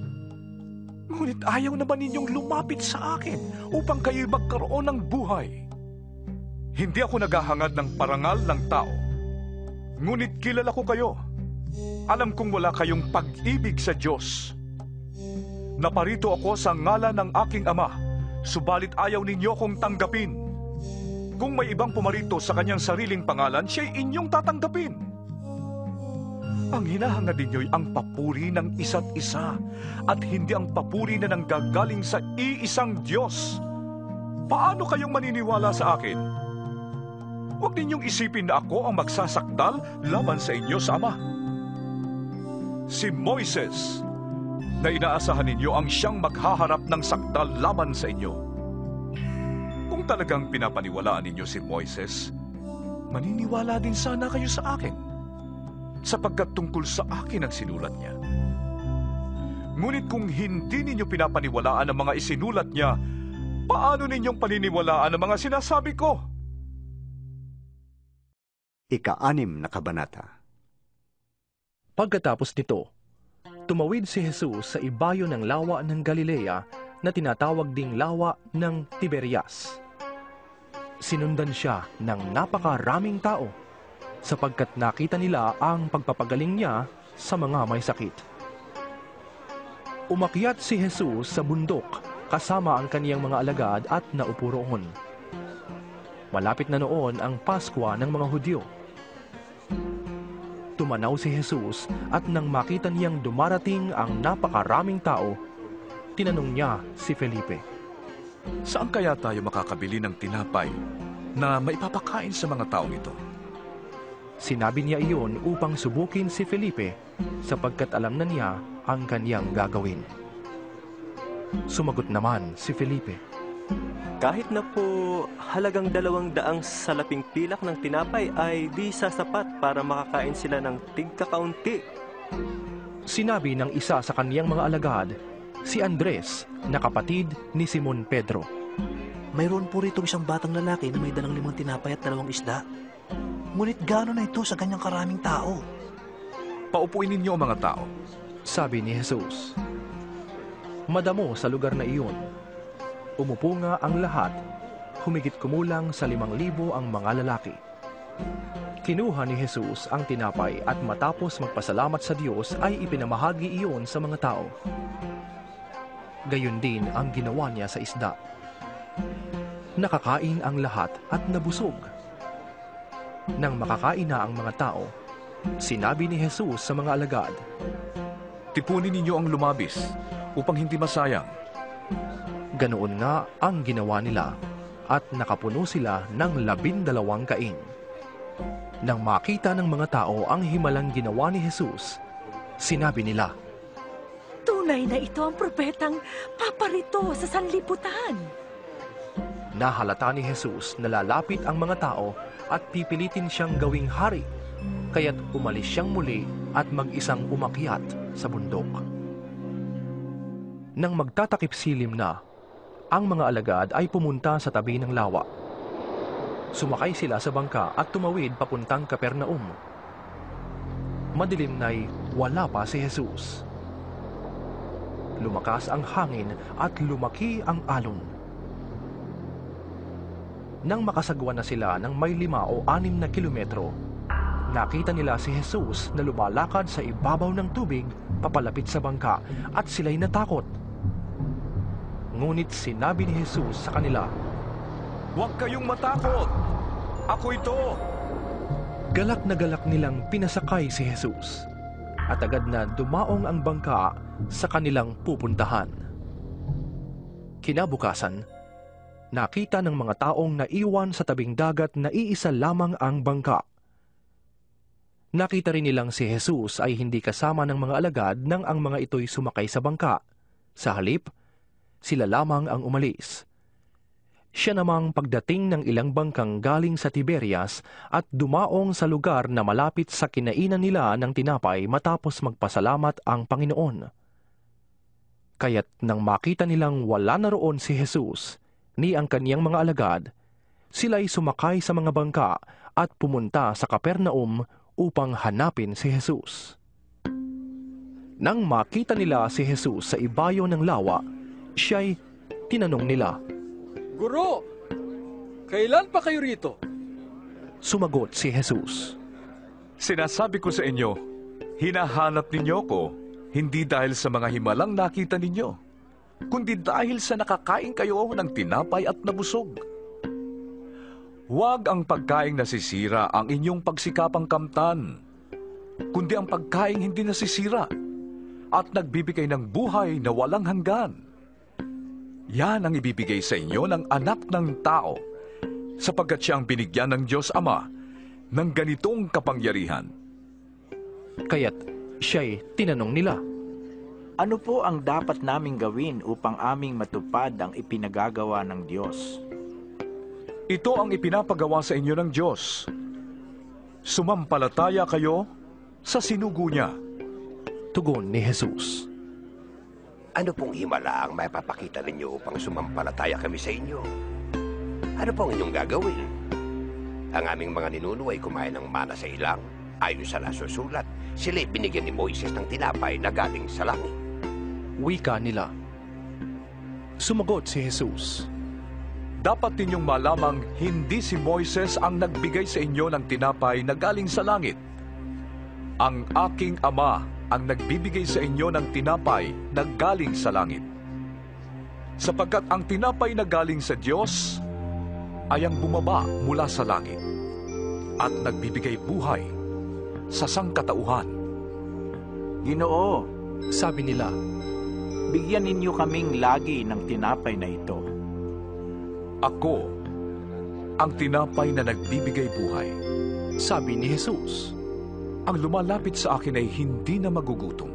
Ngunit ayaw naman ninyong lumapit sa akin upang kayo'y magkaroon ng buhay. Hindi ako naghahangad ng parangal ng tao. Ngunit kilala ko kayo. Alam kong wala kayong pag-ibig sa Diyos. Naparito ako sa ngalan ng aking Ama, subalit ayaw ninyo kong tanggapin. Kung may ibang pumarito sa kanyang sariling pangalan, siya'y inyong tatanggapin. Ang hinahangad ninyo'y ang papuri ng isa't isa at hindi ang papuri na nanggagaling sa iisang Diyos. Paano kayong maniniwala sa akin? Huwag ninyong isipin na ako ang magsasakdal laban sa inyo sa Ama. Si Moises, na inaasahan ninyo ang siyang maghaharap ng sakdal laban sa inyo. Kung talagang pinapaniwalaan ninyo si Moises, maniniwala din sana kayo sa akin, sapagkat tungkol sa akin ang sinulat niya. Ngunit kung hindi ninyo pinapaniwalaan ang mga isinulat niya, paano ninyong paniniwalaan ang mga sinasabi ko? Ika-6 na kabanata. Pagkatapos nito, tumawid si Jesus sa ibayo ng lawa ng Galilea na tinatawag ding lawa ng Tiberias. Sinundan siya ng napakaraming tao, sapagkat nakita nila ang pagpapagaling niya sa mga may sakit. Umakyat si Jesus sa bundok kasama ang kaniyang mga alagad at naupo roon. Malapit na noon ang Paskwa ng mga Hudyo. Tumanaw si Jesus at nang makita niyang dumarating ang napakaraming tao, tinanong niya si Felipe, Saan kaya tayo makakabili ng tinapay na maipapakain sa mga taong ito? Sinabi niya iyon upang subukin si Felipe sapagkat alam na niya ang kaniyang gagawin. Sumagot naman si Felipe, Kahit na po halagang 200 salaping pilak ng tinapay ay di sasapat para makakain sila ng tigkakaunti. Sinabi ng isa sa kaniyang mga alagad, si Andres, na kapatid ni Simon Pedro, Mayroon po rito isang batang lalaki na may dalang 5 tinapay at 2 isda. Ngunit gano'n na ito sa kanyang karaming tao? Paupuin ninyo ang mga tao, sabi ni Jesus. Madamo sa lugar na iyon. Umupo nga ang lahat, humigit kumulang sa 5,000 ang mga lalaki. Kinuha ni Jesus ang tinapay at matapos magpasalamat sa Diyos ay ipinamahagi iyon sa mga tao. Gayon din ang ginawa niya sa isda. Nakakain ang lahat at nabusog. Nang makakain na ang mga tao, sinabi ni Jesus sa mga alagad, Tipunin ninyo ang lumabis upang hindi masayang. Ganoon nga ang ginawa nila at nakapuno sila ng 12 kaing. Nang makita ng mga tao ang himalang ginawa ni Jesus, sinabi nila, Tunay na ito ang propetang paparito sa sanlibutan. Nahalata ni Jesus na lalapit ang mga tao at pipilitin siyang gawing hari, kaya't umalis siyang muli at mag-isang umakyat sa bundok. Nang magtatakip silim na, ang mga alagad ay pumunta sa tabi ng lawa. Sumakay sila sa bangka at tumawid papuntang Capernaum. Madilim na'y wala pa si Jesus. Lumakas ang hangin at lumaki ang alon. Nang makasagwa na sila ng may 5 o 6 na kilometro, nakita nila si Jesus na lumalakad sa ibabaw ng tubig papalapit sa bangka at sila'y natakot. Ngunit sinabi ni Jesus sa kanila, Huwag kayong matakot! Ako ito! Galak na galak nilang pinasakay si Jesus at agad na dumaong ang bangka sa kanilang pupuntahan. Kinabukasan, nakita ng mga taong naiwan sa tabing dagat na iisa lamang ang bangka. Nakita rin nilang si Jesus ay hindi kasama ng mga alagad nang ang mga ito'y sumakay sa bangka. Sa halip, sila lamang ang umalis. Siya namang pagdating ng ilang bangkang galing sa Tiberias at dumaong sa lugar na malapit sa kinainan nila ng tinapay matapos magpasalamat ang Panginoon. Kaya't nang makita nilang wala na roon si Jesus, ni ang kaniyang mga alagad, sila'y sumakay sa mga bangka at pumunta sa Capernaum upang hanapin si Jesus. Nang makita nila si Jesus sa ibayo ng lawa, siya'y tinanong nila, Guro, kailan pa kayo rito? Sumagot si Jesus, Sinasabi ko sa inyo, hinahanap ninyo ko, hindi dahil sa mga himalang nakita ninyo, kundi dahil sa nakakain kayo ng tinapay at nabusog. Huwag ang pagkaing nasisira ang inyong pagsikapang kamtan, kundi ang pagkaing hindi nasisira at nagbibigay ng buhay na walang hanggan. Yan ang ibibigay sa inyo ng Anak ng Tao, sapagkat siya ang binigyan ng Diyos Ama ng ganitong kapangyarihan. Kaya't siya'y tinanong nila, Ano po ang dapat naming gawin upang aming matupad ang ipinagagawa ng Diyos? Ito ang ipinapagawa sa inyo ng Diyos. Sumampalataya kayo sa sinugo niya. Tugon ni Jesus, Ano pong himala ang may papakita ninyo upang sumampalataya kami sa inyo? Ano pong inyong gagawin? Ang aming mga ninuno ay kumain ng mana sa ilang. Ayon sa nasusulat, sila'y binigyan ni Moises ng tinapay na galing sa langit. Wika nila. Sumagot si Jesus, Dapat ninyong malamang hindi si Moises ang nagbigay sa inyo ng tinapay na galing sa langit. Ang aking Ama ang nagbibigay sa inyo ng tinapay na galing sa langit. Sapagkat ang tinapay na galing sa Diyos ay ang bumaba mula sa langit at nagbibigay buhay sa sangkatauhan. Ginoo, sabi nila, bigyan ninyo kaming lagi ng tinapay na ito. Ako ang tinapay na nagbibigay buhay. Sabi ni Jesus, Ang lumalapit sa akin ay hindi na magugutom.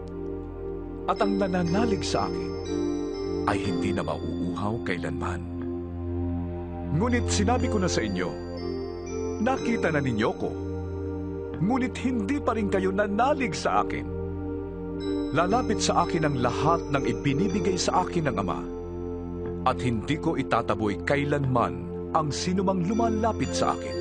At ang nananalig sa akin ay hindi na mauuhaw kailanman. Ngunit sinabi ko na sa inyo, nakita na ninyo ko, ngunit hindi pa rin kayo nanalig sa akin. Lalapit sa akin ang lahat ng ibinibigay sa akin ng Ama, at hindi ko itataboy kailanman ang sinumang lumalapit sa akin.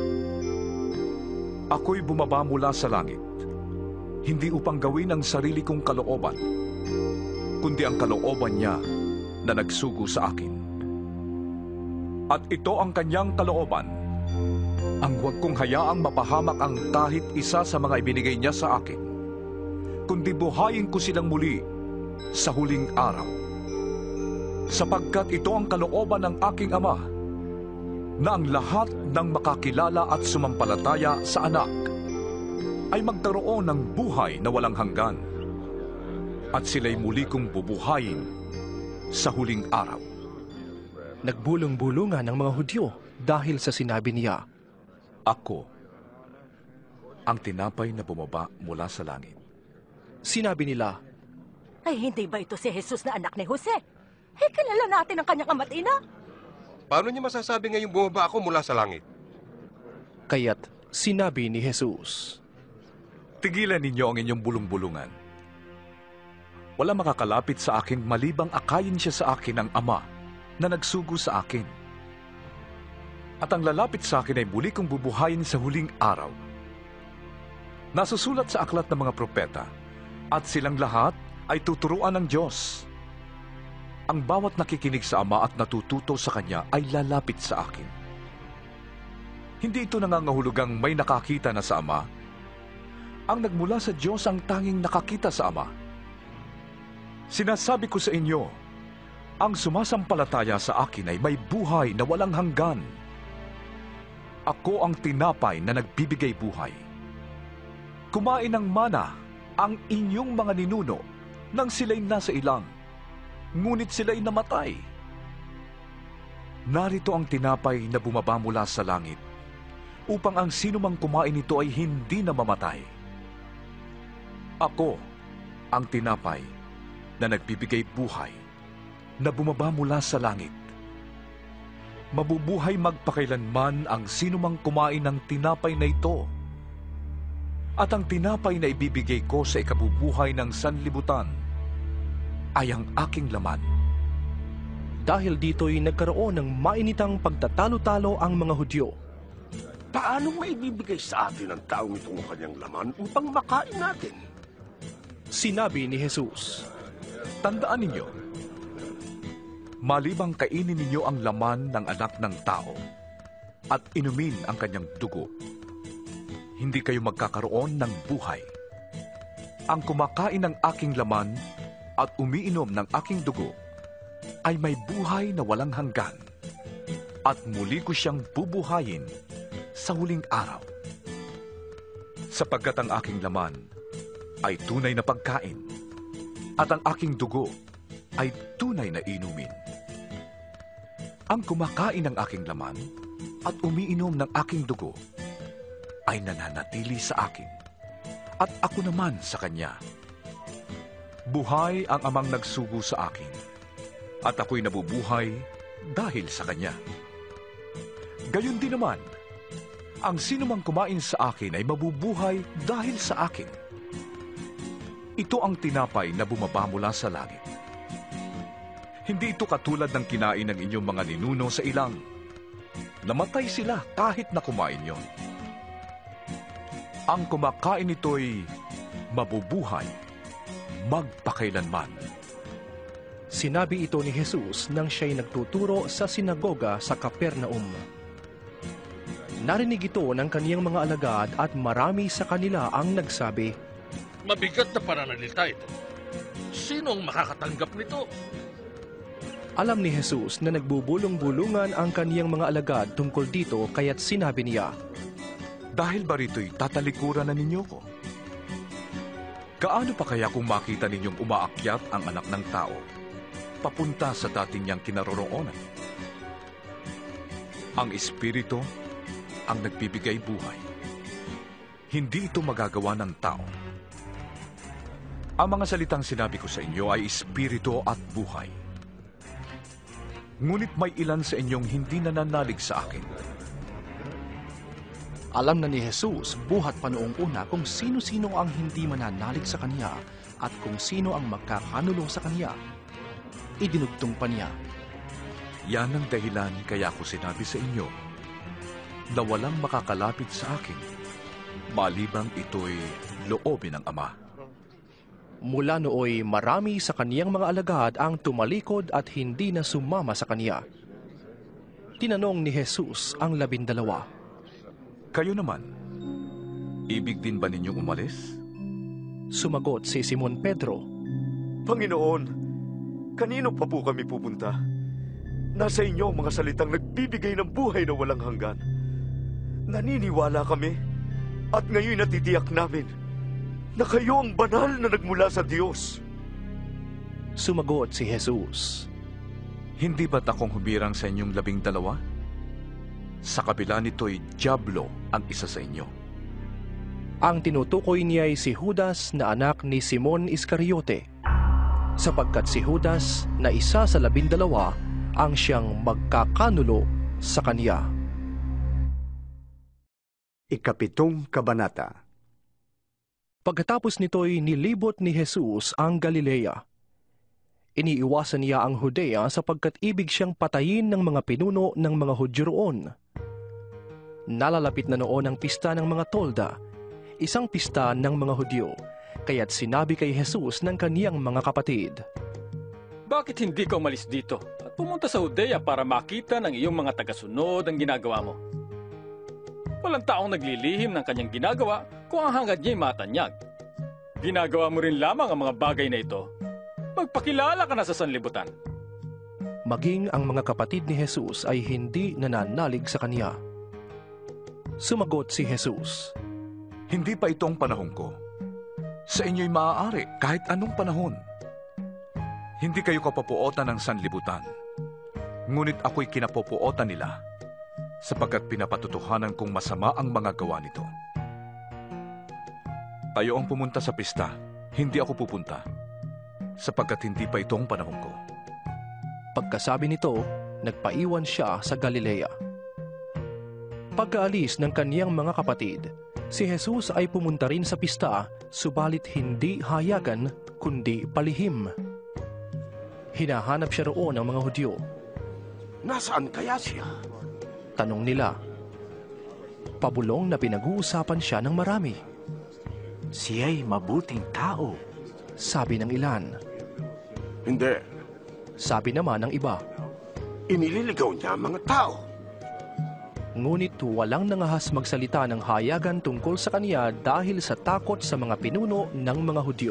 Ako'y bumaba mula sa langit, hindi upang gawin ang sarili kong kalooban, kundi ang kalooban niya na nagsugo sa akin. At ito ang kanyang kalooban, ang huwag kong hayaang mapahamak ang kahit isa sa mga ibinigay niya sa akin, kundi buhayin ko silang muli sa huling araw. Sapagkat ito ang kalooban ng aking Ama, na ang lahat ng makakilala at sumampalataya sa anak ay magkaroon ng buhay na walang hanggan at sila'y muli kong bubuhayin sa huling araw. Nagbulong-bulungan ang mga Hudyo dahil sa sinabi niya, Ako ang tinapay na bumaba mula sa langit. Sinabi nila, Ay, hindi ba ito si Jesus na anak ni Jose? Kilala natin ang kanyang ama't ina. Paano niya masasabi ngayong bumaba ako mula sa langit? Kaya't sinabi ni Jesus, Tigilan ninyo ang inyong bulong-bulungan. Wala makakalapit sa akin malibang akayin siya sa akin ng Ama na nagsugo sa akin. At ang lalapit sa akin ay muli kong bubuhayin sa huling araw. Nasusulat sa aklat ng mga propeta, at silang lahat ay tuturuan ng Diyos. Ang bawat nakikinig sa Ama at natututo sa Kanya ay lalapit sa akin. Hindi ito nangangahulugang may nakakita na sa Ama. Ang nagmula sa Diyos ang tanging nakakita sa Ama. Sinasabi ko sa inyo, ang sumasampalataya sa akin ay may buhay na walang hanggan. Ako ang tinapay na nagbibigay buhay. Kumain ng mana ang inyong mga ninuno nang sila'y nasa ilang, ngunit sila'y namatay. Narito ang tinapay na bumaba mula sa langit, upang ang sinumang kumain nito ay hindi na mamatay. Ako ang tinapay na nagbibigay buhay, na bumaba mula sa langit. Mabubuhay magpakailanman ang sinumang kumain ng tinapay na ito. At ang tinapay na ibibigay ko sa ikabubuhay ng sanlibutan ay ang aking laman. Dahil dito'y nagkaroon ng mainitang pagtatalo-talo ang mga Hudyo. Paano maibibigay sa atin ang taong itong kanyang laman upang makain natin? Sinabi ni Jesus, Tandaan ninyo, malibang kainin ninyo ang laman ng anak ng tao at inumin ang kanyang dugo, hindi kayo magkakaroon ng buhay. Ang kumakain ng aking laman at umiinom ng aking dugo ay may buhay na walang hanggan, at muli ko siyang bubuhayin sa huling araw. Sapagkat ang aking laman ay tunay na pagkain, at ang aking dugo ay tunay na inumin. Ang kumakain ng aking laman at umiinom ng aking dugo ay nananatili sa akin, at ako naman sa kanya. Buhay ang Amang nagsugo sa akin, at ako'y nabubuhay dahil sa kanya. Gayon din naman, ang sinumang kumain sa akin ay mabubuhay dahil sa akin. Ito ang tinapay na bumaba mula sa langit. Hindi ito katulad ng kinain ng inyong mga ninuno sa ilang. Namatay sila kahit na kumain yon. Ang kumakain nito'y mabubuhay magpakailanman. Sinabi ito ni Jesus nang siya'y nagtuturo sa sinagoga sa Capernaum. Narinig ito ng kaniyang mga alagad at marami sa kanila ang nagsabi, Mabigat na pananalita ito. Sino ang makakatanggap nito? Alam ni Jesus na nagbubulong-bulungan ang kaniyang mga alagad tungkol dito, kaya't sinabi niya, Dahil ba rito'y tatalikuran na ninyo ko? Gaano pa kaya kung makita ninyong umaakyat ang anak ng tao, papunta sa dating niyang kinaroroonan? Ang Espiritu ang nagbibigay buhay. Hindi ito magagawa ng tao. Ang mga salitang sinabi ko sa inyo ay Espiritu at buhay. Ngunit may ilan sa inyong hindi nananalig sa akin. Alam na ni Jesus buhat pa noong una kung sino-sino ang hindi mananalig sa Kanya at kung sino ang magkakanulong sa Kanya. Idinugtong pa niya, Yan ang dahilan kaya ko sinabi sa inyo na walang makakalapit sa akin malibang ito'y loobin ng Ama. Mula nooy marami sa kaniyang mga alagad ang tumalikod at hindi na sumama sa Kanya. Tinanong ni Jesus ang 12, Kayo naman, ibig din ba ninyong umalis? Sumagot si Simon Pedro, Panginoon, kanino pa po kami pupunta? Nasa inyo ang mga salitang nagbibigay ng buhay na walang hanggan. Naniniwala kami at ngayon natitiyak namin na kayo ang banal na nagmula sa Diyos. Sumagot si Jesus. Hindi ba't akong humirang sa inyong 12? Sa kabila nito'y dyablo ang isa sa inyo. Ang tinutukoy niya ay si Judas na anak ni Simon Iscariote, sapagkat si Judas na isa sa 12 ang siyang magkakanulo sa kanya. 7 Kabanata. Pagkatapos nito'y nilibot ni Jesus ang Galilea. Iniiwasan niya ang Judea sapagkat ibig siyang patayin ng mga pinuno ng mga Hudyo roon. Nalalapit na noon ang pista ng mga tolda, isang pista ng mga Hudyo, kaya't sinabi kay Jesus ng kaniyang mga kapatid, Bakit hindi ka umalis dito at pumunta sa Judea para makita ng iyong mga tagasunod ang ginagawa mo? Walang taong naglilihim ng kanyang ginagawa kung ang hangad niya'y matanyag. Ginagawa mo rin lamang ang mga bagay na ito. Magpakilala ka na sa sanlibutan. Maging ang mga kapatid ni Jesus ay hindi nananalig sa kaniya. Sumagot si Jesus, Hindi pa ito ang panahon ko. Sa inyo'y maaari kahit anong panahon. Hindi kayo kapapuotan ng sanlibutan. Ngunit ako'y kinapupuotan nila, sapagkat pinapatutuhanan kong masama ang mga gawa nito. Kayo ang pumunta sa pista, hindi ako pupunta, sapagkat hindi pa ito ang panahon ko. Pagkasabi nito, nagpaiwan siya sa Galilea. Pagkaalis ng kaniyang mga kapatid, si Jesus ay pumunta rin sa pista, subalit hindi hayagan, kundi palihim. Hinahanap siya roon ng mga Hudyo. Nasaan kaya siya? Tanong nila. Pabulong na pinag-uusapan siya ng marami. Siya'y mabuting tao, sabi ng ilan. Hindi. Sabi naman ng iba. Inililigaw niya ang mga tao. Ngunit walang nangahas magsalita ng hayagan tungkol sa kaniya dahil sa takot sa mga pinuno ng mga Hudyo.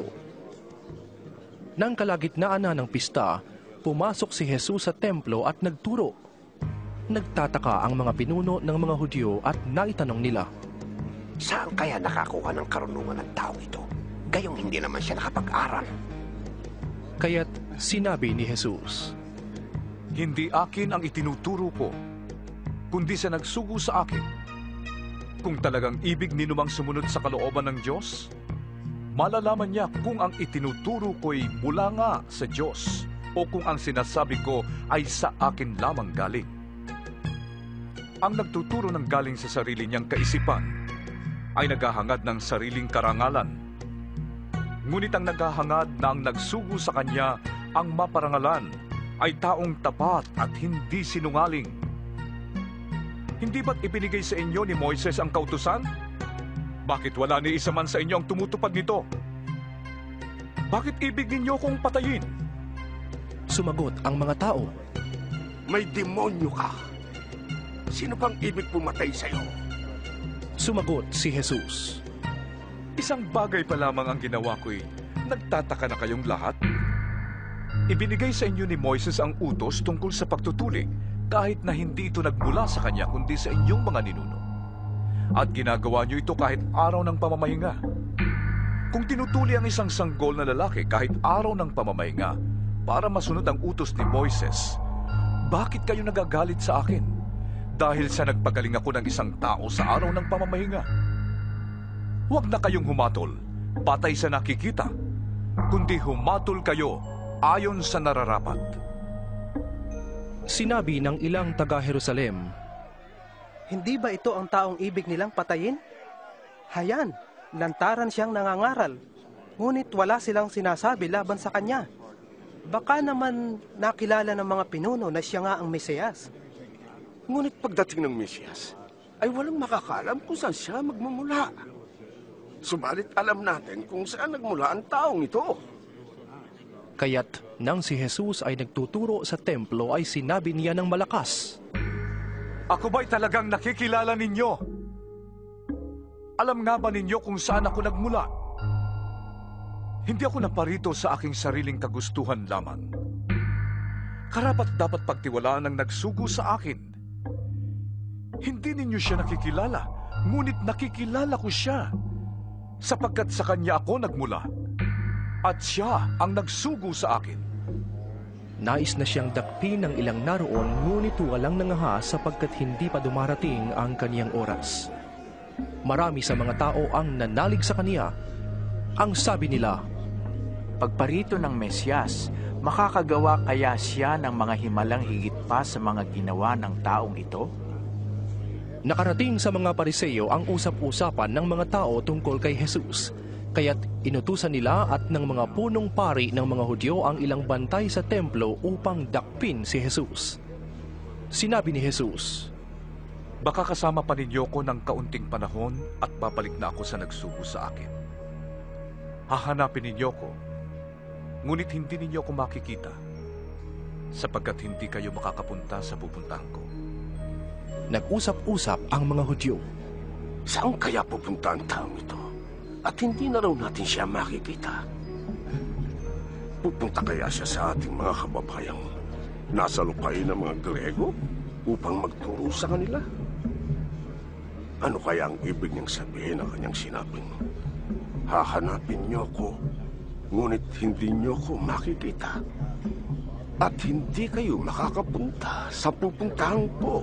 Nang kalagitnaan na ng pista, pumasok si Jesus sa templo at nagturo. Nagtataka ang mga pinuno ng mga Hudyo at naitanong nila, Saan kaya nakakuha ng karunungan ng tao ito? Gayong hindi naman siya nakapag-aral. Kaya't sinabi ni Jesus, Hindi akin ang itinuturo ko, kundi sa nagsugo sa akin. Kung talagang ibig ninumang sumunod sa kalooban ng Diyos, malalaman niya kung ang itinuturo ko'y mula nga sa Diyos o kung ang sinasabi ko ay sa akin lamang galing. Ang nagtuturo ng galing sa sarili niyang kaisipan ay naghahangad ng sariling karangalan. Ngunit ang naghahangad na ang nagsugo sa kanya ang maparangalan ay taong tapat at hindi sinungaling. Hindi ba't ibinigay sa inyo ni Moises ang kautusan? Bakit wala ni isa man sa inyo ang tumutupad nito? Bakit ibig ninyo kong patayin? Sumagot ang mga tao, May demonyo ka. Sino bang ibig pumatay sa'yo? Sumagot si Jesus, Isang bagay pa lamang ang ginawa ko'y nagtataka na kayong lahat? Ibinigay sa inyo ni Moises ang utos tungkol sa pagtutuli kahit na hindi ito nagmula sa kanya kundi sa inyong mga ninuno. At ginagawa niyo ito kahit araw ng pamamahinga. Kung tinutuli ang isang sanggol na lalaki kahit araw ng pamamahinga para masunod ang utos ni Moises, bakit kayo nagagalit sa akin? Dahil sa nagpagaling ako ng isang tao sa araw ng pamamahinga. Huwag na kayong humatol, patay sa nakikita, kundi humatol kayo ayon sa nararapat. Sinabi ng ilang taga-Jerusalem, Hindi ba ito ang taong ibig nilang patayin? Hayan, lantaran siyang nangangaral, ngunit wala silang sinasabi laban sa kanya. Baka naman nakilala ng mga pinuno na siya nga ang Mesiyas. Ngunit pagdating ng Mesiyas, ay walang makakaalam kung saan siya magmumula. Subalit alam natin kung saan nagmula ang taong ito. Kaya't nang si Jesus ay nagtuturo sa templo ay sinabi niya ng malakas, Ako ba'y talagang nakikilala ninyo? Alam nga ba ninyo kung saan ako nagmula? Hindi ako naparito sa aking sariling kagustuhan lamang. karapat-dapat pagtiwalaan ng nagsugo sa akin. Hindi ninyo siya nakikilala, ngunit nakikilala ko siya, sapagkat sa kanya ako nagmula, at siya ang nagsugo sa akin. Nais na siyang dakpin ng ilang naroon, ngunit walang nangahas sapagkat hindi pa dumarating ang kaniyang oras. Marami sa mga tao ang nanalig sa kaniya. Ang sabi nila, pagparito ng Mesyas, makakagawa kaya siya ng mga himalang higit pa sa mga ginawa ng taong ito? Nakarating sa mga Pariseo ang usap-usapan ng mga tao tungkol kay Jesus. Kaya't inutusan nila at ng mga punong pari ng mga Hudyo ang ilang bantay sa templo upang dakpin si Jesus. Sinabi ni Jesus, baka kasama pa ninyo ko ng kaunting panahon at babalik na ako sa nagsugo sa akin. Hahanapin ninyo ko, ngunit hindi ninyo ko makikita, sapagkat hindi kayo makakapunta sa pupuntahan ko. Nag-usap-usap ang mga Hudyo. Saan kaya pupunta ang taong ito? At hindi na raw natin siya makikita. Pupunta kaya siya sa ating mga kababayang nasa lupain ng mga Grego upang magturo sa kanila? Ano kaya ang ibig niyang sabihin ng kanyang sinabing, hahanapin niyo ko, ngunit hindi niyo ko makikita, at hindi kayo makakapunta sa pupuntahan ko?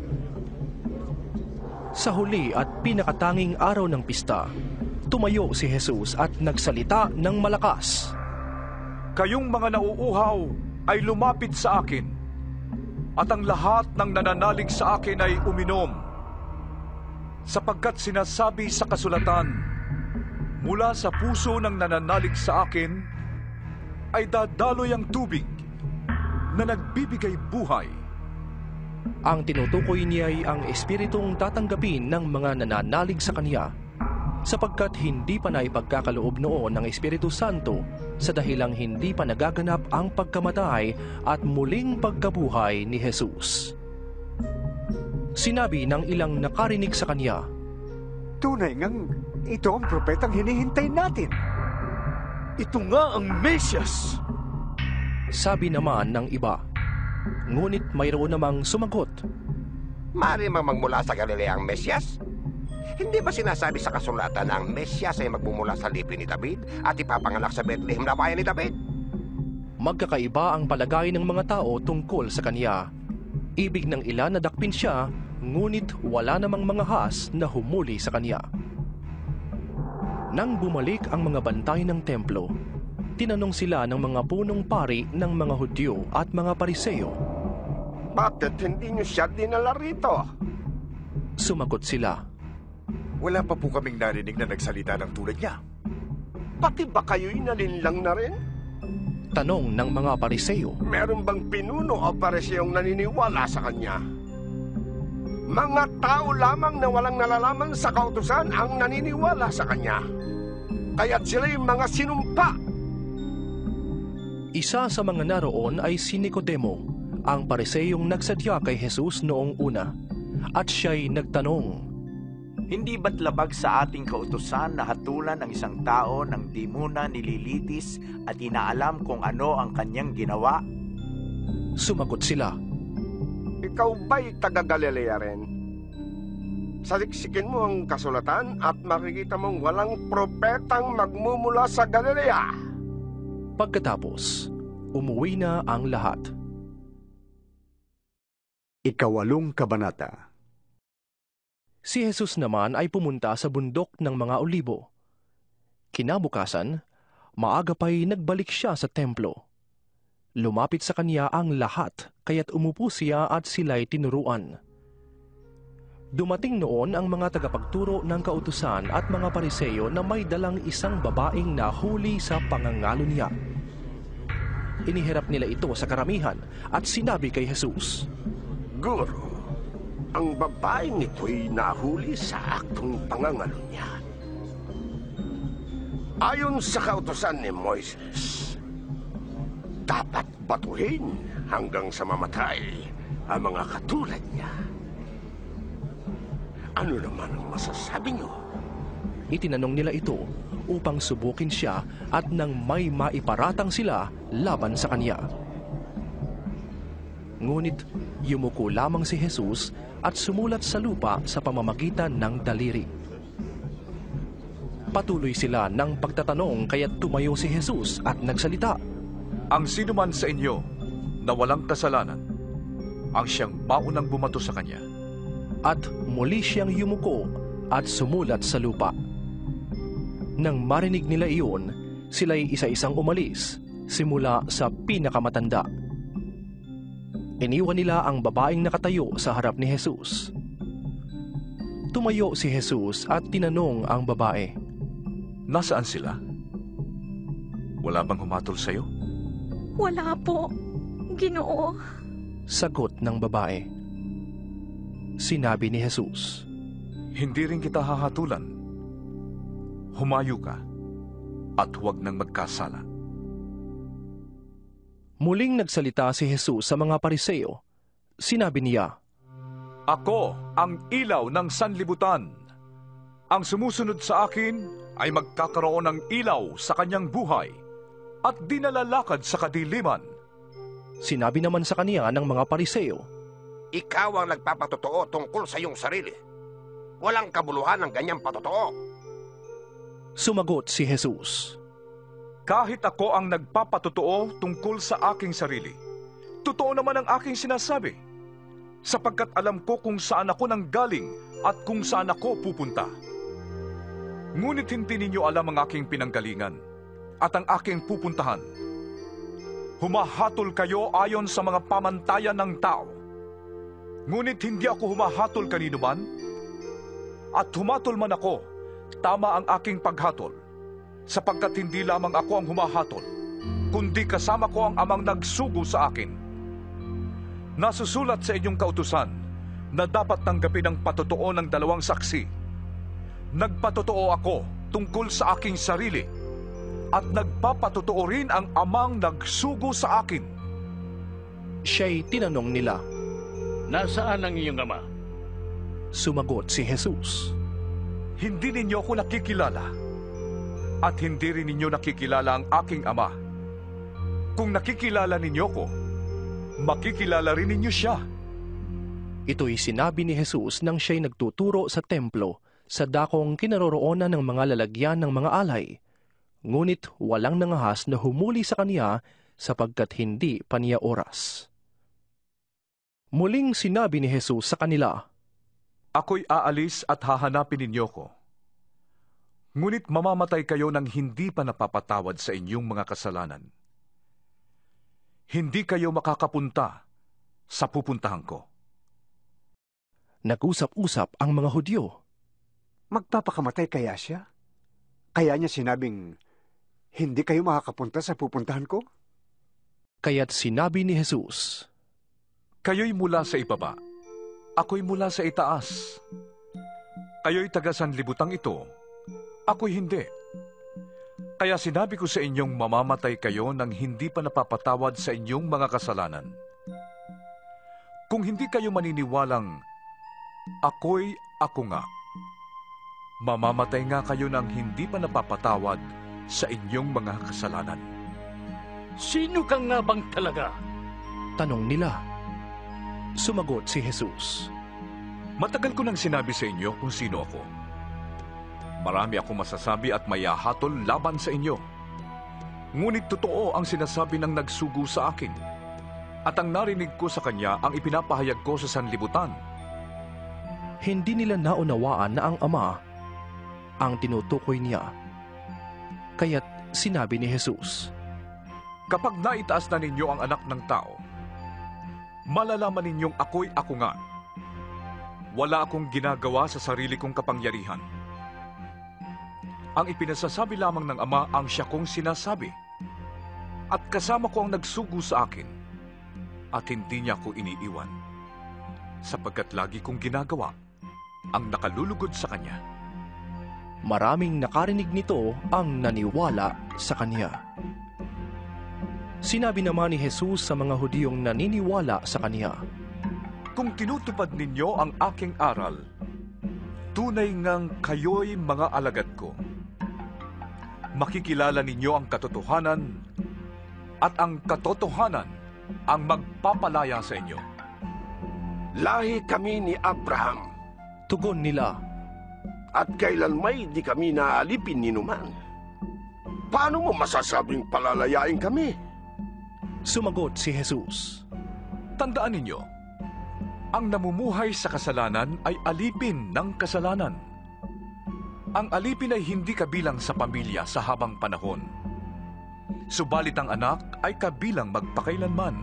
Sa huli at pinakatanging araw ng pista, tumayo si Jesus at nagsalita ng malakas. Kayong mga nauuhaw ay lumapit sa akin, at ang lahat ng nananalig sa akin ay uminom. Sapagkat sinasabi sa kasulatan, mula sa puso ng nananalig sa akin ay dadaloy ang tubig na nagbibigay buhay. Ang tinutukoy niya ay ang espiritong tatanggapin ng mga nananalig sa kaniya, sapagkat hindi pa naipagkakaloob noon ng Espiritu Santo sa dahilang hindi pa nagaganap ang pagkamatay at muling pagkabuhay ni Jesus. Sinabi ng ilang nakarinig sa kanya, tunay ngang ito ang propetang hinihintay natin. Ito nga ang Mesyas! Sabi naman ng iba. Ngunit mayroon namang sumagot, Mari magmula sa Galilea ang Mesyas? Hindi ba sinasabi sa kasulatan na ang Mesyas ay magmumula sa lipi ni David at ipapanganak sa Bethlehem na bayan ni David? Magkakaiba ang palagay ng mga tao tungkol sa kanya. Ibig ng ilan na dakpin siya, ngunit wala namang mga has na humuli sa kanya. Nang bumalik ang mga bantay ng templo, tinanong sila ng mga punong pari ng mga Hudyo at mga Pariseo, bakit hindi niyo siya dinala rito? Sumagot sila, wala pa po kaming narinig na nagsalita ng tulad niya. Pati ba kayo'y nalinlang na rin? Tanong ng mga Pariseo, meron bang pinuno o Pariseyong naniniwala sa kanya? Mga tao lamang na walang nalalaman sa kautusan ang naniniwala sa kanya. Kaya't sila'y mga sinumpa. Isa sa mga naroon ay si Nicodemo, ang Pariseyong nagsadya kay Jesus noong una, at siya'y nagtanong, hindi ba't labag sa ating kautusan na hatulan ng isang tao nang di muna nililitis at inaalam kung ano ang kanyang ginawa? Sumagot sila, ikaw ba'y taga-Galilea rin? Saliksikin mo ang kasulatan at makikita mong walang propetang magmumula sa Galilea. Pagkatapos, umuwi na ang lahat. Ikawalong kabanata. Si Jesus naman ay pumunta sa bundok ng mga Olibo. Kinabukasan, maaga pa'y nagbalik siya sa templo. Lumapit sa kanya ang lahat, kaya't umupo siya at sila'y tinuruan. Dumating noon ang mga tagapagturo ng kautusan at mga Pariseo na may dalang isang babaeng nahuli sa pangangalo niya. Inihirap nila ito sa karamihan at sinabi kay Jesus, Guro, ang babaeng ito'y nahuli sa aktong pangangalo niya. Ayon sa kautusan ni Moises, dapat batuhin hanggang sa mamatay ang mga katulad niya. Ano naman ang masasabi niyo? Itinanong nila ito upang subukin siya at nang may maiparatang sila laban sa kanya. Ngunit yumuko lamang si Jesus at sumulat sa lupa sa pamamagitan ng daliri. Patuloy sila ng pagtatanong kaya't tumayo si Jesus at nagsalita. Ang sinuman sa inyo na walang kasalanan, ang siyang maunang bumato sa kanya. At muli siyang yumuko at sumulat sa lupa. Nang marinig nila iyon, sila'y isa-isang umalis, simula sa pinakamatanda. Iniwan nila ang babaeng nakatayo sa harap ni Jesus. Tumayo si Jesus at tinanong ang babae, Nasaan sila? Wala bang humatol sa'yo? Wala po, Ginoo. Sagot ng babae. Sinabi ni Jesus, Hindi rin kita hahatulan. Humayo ka at huwag nang magkasala. Muling nagsalita si Jesus sa mga Pariseo. Sinabi niya, Ako ang ilaw ng sanlibutan. Ang sumusunod sa akin ay magkakaroon ng ilaw sa kanyang buhay at di nalalakad sa kadiliman. Sinabi naman sa kaniya ng mga Pariseo, Ikaw ang nagpapatotoo tungkol sa iyong sarili. Walang kabuluhan ng ganyang patotoo. Sumagot si Jesus, Kahit ako ang nagpapatotoo tungkol sa aking sarili, totoo naman ang aking sinasabi, sapagkat alam ko kung saan ako nanggaling at kung saan ako pupunta. Ngunit hindi ninyo alam ang aking pinanggalingan at ang aking pupuntahan. Humahatol kayo ayon sa mga pamantayan ng tao. Ngunit hindi ako humahatol kanino man, at humatol man ako, tama ang aking paghatol, sapagkat hindi lamang ako ang humahatol, kundi kasama ko ang amang nagsugo sa akin. Nasusulat sa inyong kautusan na dapat tanggapin ang patotoo ng dalawang saksi. Nagpatotoo ako tungkol sa aking sarili, at nagpapatotoo rin ang amang nagsugo sa akin. Siya'y tinanong nila, Nasaan ang iyong ama? Sumagot si Jesus, Hindi ninyo ako nakikilala, at hindi rin ninyo nakikilala ang aking ama. Kung nakikilala ninyo ko, makikilala rin ninyo siya. Ito'y sinabi ni Jesus nang siya'y nagtuturo sa templo sa dakong kinaroroonan ng mga lalagyan ng mga alay. Ngunit walang nangahas na humuli sa kaniya sapagkat hindi pa niya oras. Muling sinabi ni Jesus sa kanila, Ako'y aalis at hahanapin ninyo ko. Ngunit mamamatay kayo nang hindi pa napapatawad sa inyong mga kasalanan. Hindi kayo makakapunta sa pupuntahan ko. Nag-usap-usap ang mga Hudyo. Magpapakamatay kaya siya? Kaya niya sinabing, hindi kayo makakapunta sa pupuntahan ko? Kaya't sinabi ni Jesus, Kayo'y mula sa ibaba, ako'y mula sa itaas. Kayo'y taga-sanlibutang ito, ako'y hindi. Kaya sinabi ko sa inyong mamamatay kayo nang hindi pa napapatawad sa inyong mga kasalanan. Kung hindi kayo maniniwalang, ako'y ako nga, mamamatay nga kayo nang hindi pa napapatawad sa inyong mga kasalanan. Sino ka nga bang talaga? Tanong nila. Sumagot si Jesus, Matagal ko nang sinabi sa inyo kung sino ako. Marami akong masasabi at mayahatol laban sa inyo. Ngunit totoo ang sinasabi ng nagsugo sa akin. At ang narinig ko sa kanya ang ipinapahayag ko sa sanlibutan. Hindi nila naunawaan na ang Ama ang tinutukoy niya. Kaya't sinabi ni Jesus, Kapag naitaas na ninyo ang anak ng tao, malalaman ninyong ako'y ako nga. Wala akong ginagawa sa sarili kong kapangyarihan. Ang ipinasasabi lamang ng Ama ang siya kong sinasabi. At kasama ko ang nagsugo sa akin. At hindi niya ako iniiwan. Sapagkat lagi kong ginagawa ang nakalulugod sa kanya. Maraming nakarinig nito ang naniwala sa kanya. Sinabi naman ni Jesus sa mga Hudyong naniniwala sa kanya, Kung tinutupad ninyo ang aking aral, tunay ngang kayo'y mga alagad ko. Makikilala ninyo ang katotohanan, at ang katotohanan ang magpapalaya sa inyo. Lahi kami ni Abraham. Tugon nila. At kailanmay di kami naalipin ni numan. Paano mo masasabing palalayain kami? Sumagot si Jesus. Tandaan ninyo, ang namumuhay sa kasalanan ay alipin ng kasalanan. Ang alipin ay hindi kabilang sa pamilya sa habang panahon. Subalit ang anak ay kabilang magpakailanman.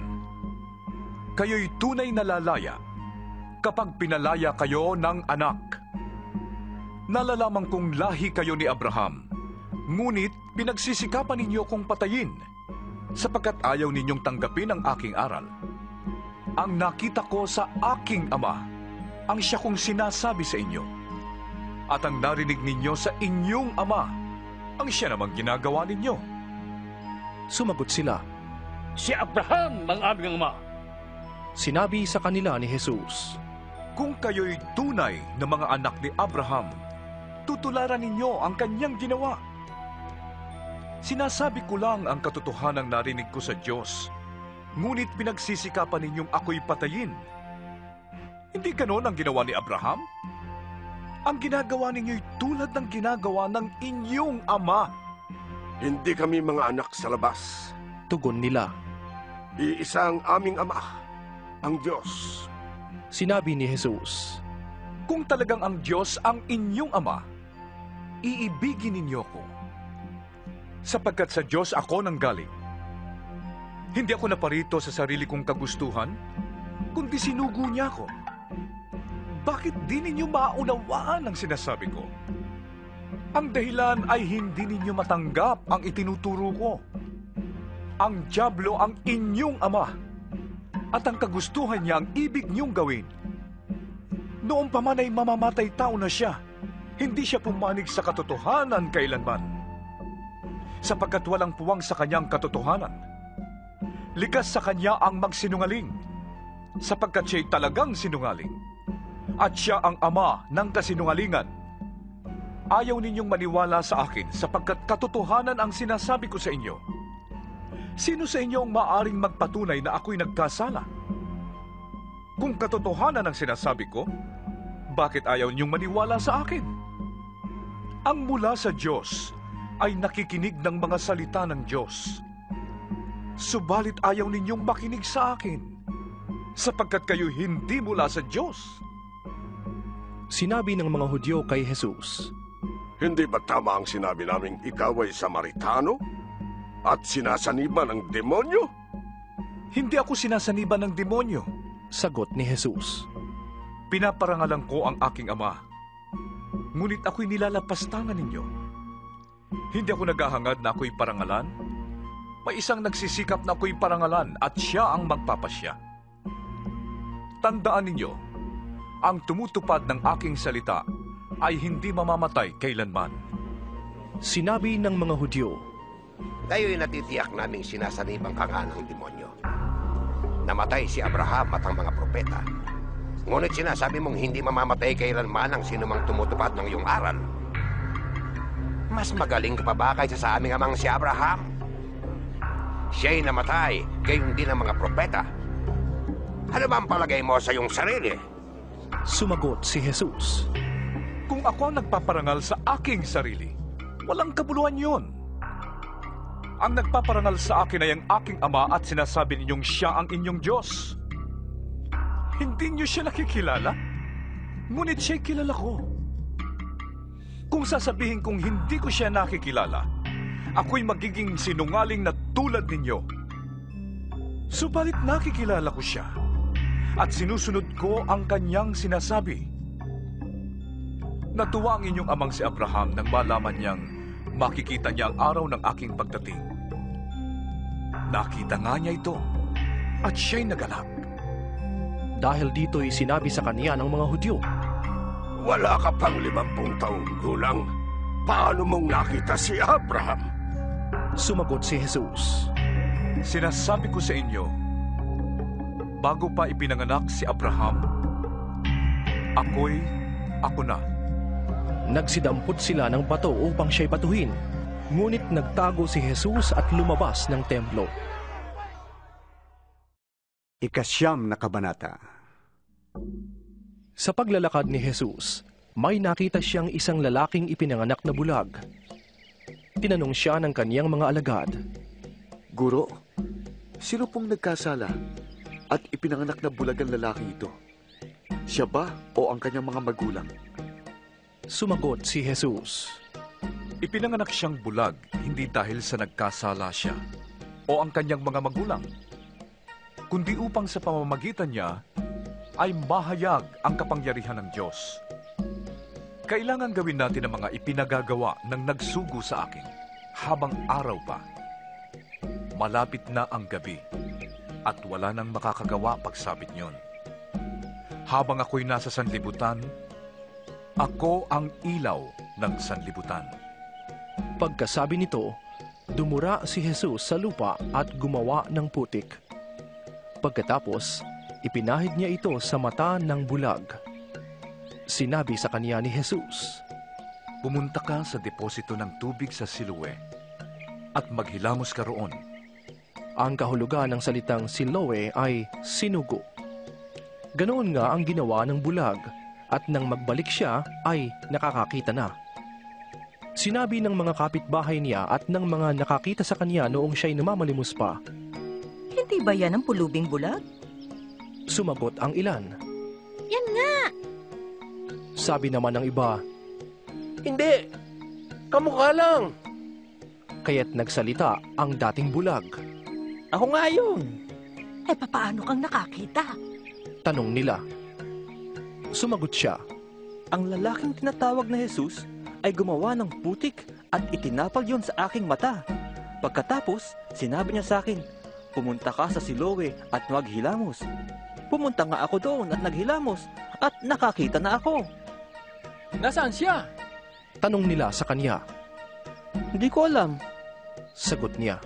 Kayo'y tunay na lalaya kapag pinalaya kayo ng anak. Nalalaman kong lahi kayo ni Abraham, ngunit pinagsisikapan ninyo kong patayin, sapagkat ayaw ninyong tanggapin ang aking aral. Ang nakita ko sa aking ama, ang siya kong sinasabi sa inyo. At ang narinig ninyo sa inyong ama, ang siya namang ginagawa ninyo. Sumagot sila. Si Abraham ang aming ama. Sinabi sa kanila ni Jesus, Kung kayo'y tunay na mga anak ni Abraham, tutularan ninyo ang kanyang ginawa. Sinasabi ko lang ang katotohanang narinig ko sa Diyos, ngunit pinagsisikapan ninyong ako'y patayin. Hindi ganon ang ginawa ni Abraham? Ang ginagawa ninyo'y tulad ng ginagawa ng inyong ama. Hindi kami mga anak sa labas. Tugon nila. Iisang aming ama, ang Diyos. Sinabi ni Jesus, Kung talagang ang Diyos ang inyong ama, iibigin ninyo ko. Sapagkat sa Diyos ako nanggaling. Hindi ako naparito sa sarili kong kagustuhan, kundi sinugo niya ako. Bakit di ninyo maunawaan ang sinasabi ko? Ang dahilan ay hindi ninyo matanggap ang itinuturo ko. Ang dyablo ang inyong ama, at ang kagustuhan niya ang ibig niyong gawin. Noong pa man ay mamamatay tao na siya, hindi siya pumanig sa katotohanan kailanman. Sapagkat walang puwang sa kanyang katotohanan. Likas sa kanya ang magsinungaling, sapagkat siya'y talagang sinungaling. At siya ang ama ng kasinungalingan. Ayaw ninyong maniwala sa akin sapagkat katotohanan ang sinasabi ko sa inyo. Sino sa inyo ang maaaring magpatunay na ako'y nagkasala? Kung katotohanan ang sinasabi ko, bakit ayaw ninyong maniwala sa akin? Ang mula sa Diyos ay nakikinig ng mga salita ng Diyos. Subalit ayaw ninyong makinig sa akin, sapagkat kayo hindi mula sa Diyos. Sinabi ng mga Hudyo kay Jesus, Hindi ba tama ang sinabi naming ikaw ay Samaritano? At sinasaniban ng demonyo? Hindi ako sinasaniban ng demonyo. Sagot ni Jesus, Pinaparangalan ko ang aking ama, ngunit ako'y nilalapastangan ninyo. Hindi ako naghahangad na ako'y parangalan. May isang nagsisikap na ako'y parangalan at siya ang magpapasya. Tandaan ninyo, ang tumutupad ng aking salita ay hindi mamamatay kailanman. Sinabi ng mga Hudyo, Kayo'y natitiyak naming sinasanibang ka nga ng demonyo. Namatay si Abraham at ang mga propeta. Ngunit sinasabi mong hindi mamamatay kailanman ang sinumang tumutupad ng iyong aral. Mas magaling ka pa ba kaysa sa aming amang si Abraham? Siya'y namatay, gayon din ang mga propeta. Ano ba ang palagay mo sa iyong sarili? Sumagot si Jesus, Kung ako ang nagpaparangal sa aking sarili, walang kabuluhan yun. Ang nagpaparangal sa akin ay ang aking ama at sinasabi ninyong siya ang inyong Diyos. Hindi niyo siya nakikilala, ngunit siya'y kilala ko. Kung sasabihin kong hindi ko siya nakikilala, ako'y magiging sinungaling na tulad ninyo. Subalit nakikilala ko siya at sinusunod ko ang kanyang sinasabi. Natuwa ang inyong amang si Abraham nang malaman niyang makikita niya ang araw ng aking pagdating. Nakita nga niya ito at siya'y nagalak. Dahil dito'y sinabi sa kanya ng mga Hudyo, Wala ka pang 50 taong gulang. Paano mong nakita si Abraham? Sumagot si Jesus, Sinasabi ko sa inyo, bago pa ipinanganak si Abraham, ako na. Nagsidampot sila ng bato upang siya'y patuhin, ngunit nagtago si Jesus at lumabas ng templo. Ikasyam na kabanata. Sa paglalakad ni Jesus, may nakita siyang isang lalaking ipinanganak na bulag. Tinanong siya ng kaniyang mga alagad, Guro, sino pong nagkasala at ipinanganak na bulag ang lalaki ito? Siya ba o ang kanyang mga magulang? Sumagot si Jesus, Ipinanganak siyang bulag hindi dahil sa nagkasala siya o ang kanyang mga magulang, kundi upang sa pamamagitan niya ay mahayag ang kapangyarihan ng Diyos. Kailangan gawin natin ang mga ipinagagawa ng nagsugo sa akin habang araw pa. Malapit na ang gabi at wala nang makakagawa pagsabit niyon. Habang ako'y nasa sanlibutan, ako ang ilaw ng sanlibutan. Pagkasabi nito, dumura si Jesus sa lupa at gumawa ng putik. Pagkatapos, ipinahid niya ito sa mata ng bulag. Sinabi sa kaniya ni Jesus, Pumunta ka sa deposito ng tubig sa Siloe at maghilamos ka roon. Ang kahulugan ng salitang Siloe ay sinugo. Ganoon nga ang ginawa ng bulag at nang magbalik siya ay nakakakita na. Sinabi ng mga kapitbahay niya at ng mga nakakita sa kanya noong siya'y namamalimos pa, Hindi ba yan ang pulubing bulag? Sumagot ang ilan. Yan nga! Sabi naman ng iba, Hindi! Kamukha lang! Kaya't nagsalita ang dating bulag. Ako nga yun! Eh, papaano kang nakakita? Tanong nila. Sumagot siya, Ang lalaking tinatawag na Jesus ay gumawa ng putik at itinapal yon sa aking mata. Pagkatapos, sinabi niya sa akin, Pumunta ka sa Siloe at maghilamos. Pumunta nga ako doon at naghilamos at nakakita na ako. Nasaan siya? Tanong nila sa kanya. Hindi ko alam. Sagot niya.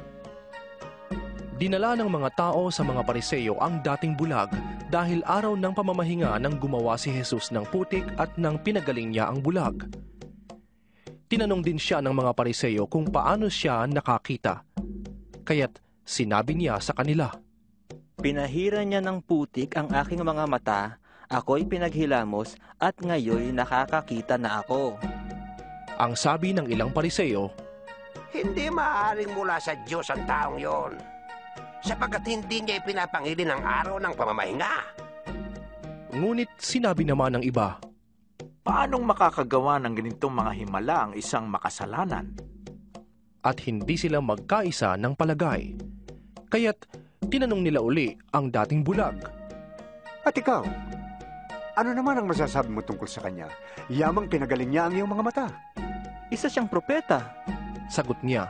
Dinala ng mga tao sa mga Pariseo ang dating bulag dahil araw ng pamamahinga nang gumawa si Jesus ng putik at nang pinagaling niya ang bulag. Tinanong din siya ng mga Pariseo kung paano siya nakakita. Kaya't sinabi niya sa kanila, Pinahira niya ng putik ang aking mga mata, ako'y pinaghilamos at ngayon nakakakita na ako. Ang sabi ng ilang Pariseo, Hindi maaaring mula sa Diyos ang taong yon, sapagkat hindi niya ipinapangili ng araw ng pamamahinga. Ngunit sinabi naman ng iba, Paanong makakagawa ng ganitong mga himala ang isang makasalanan? At hindi sila magkaisa ng palagay. Kaya't tinanong nila uli ang dating bulag. At ikaw, ano naman ang masasabi mo tungkol sa kanya? Yamang pinagaling niya ang iyong mga mata. Isa siyang propeta. Sagot niya.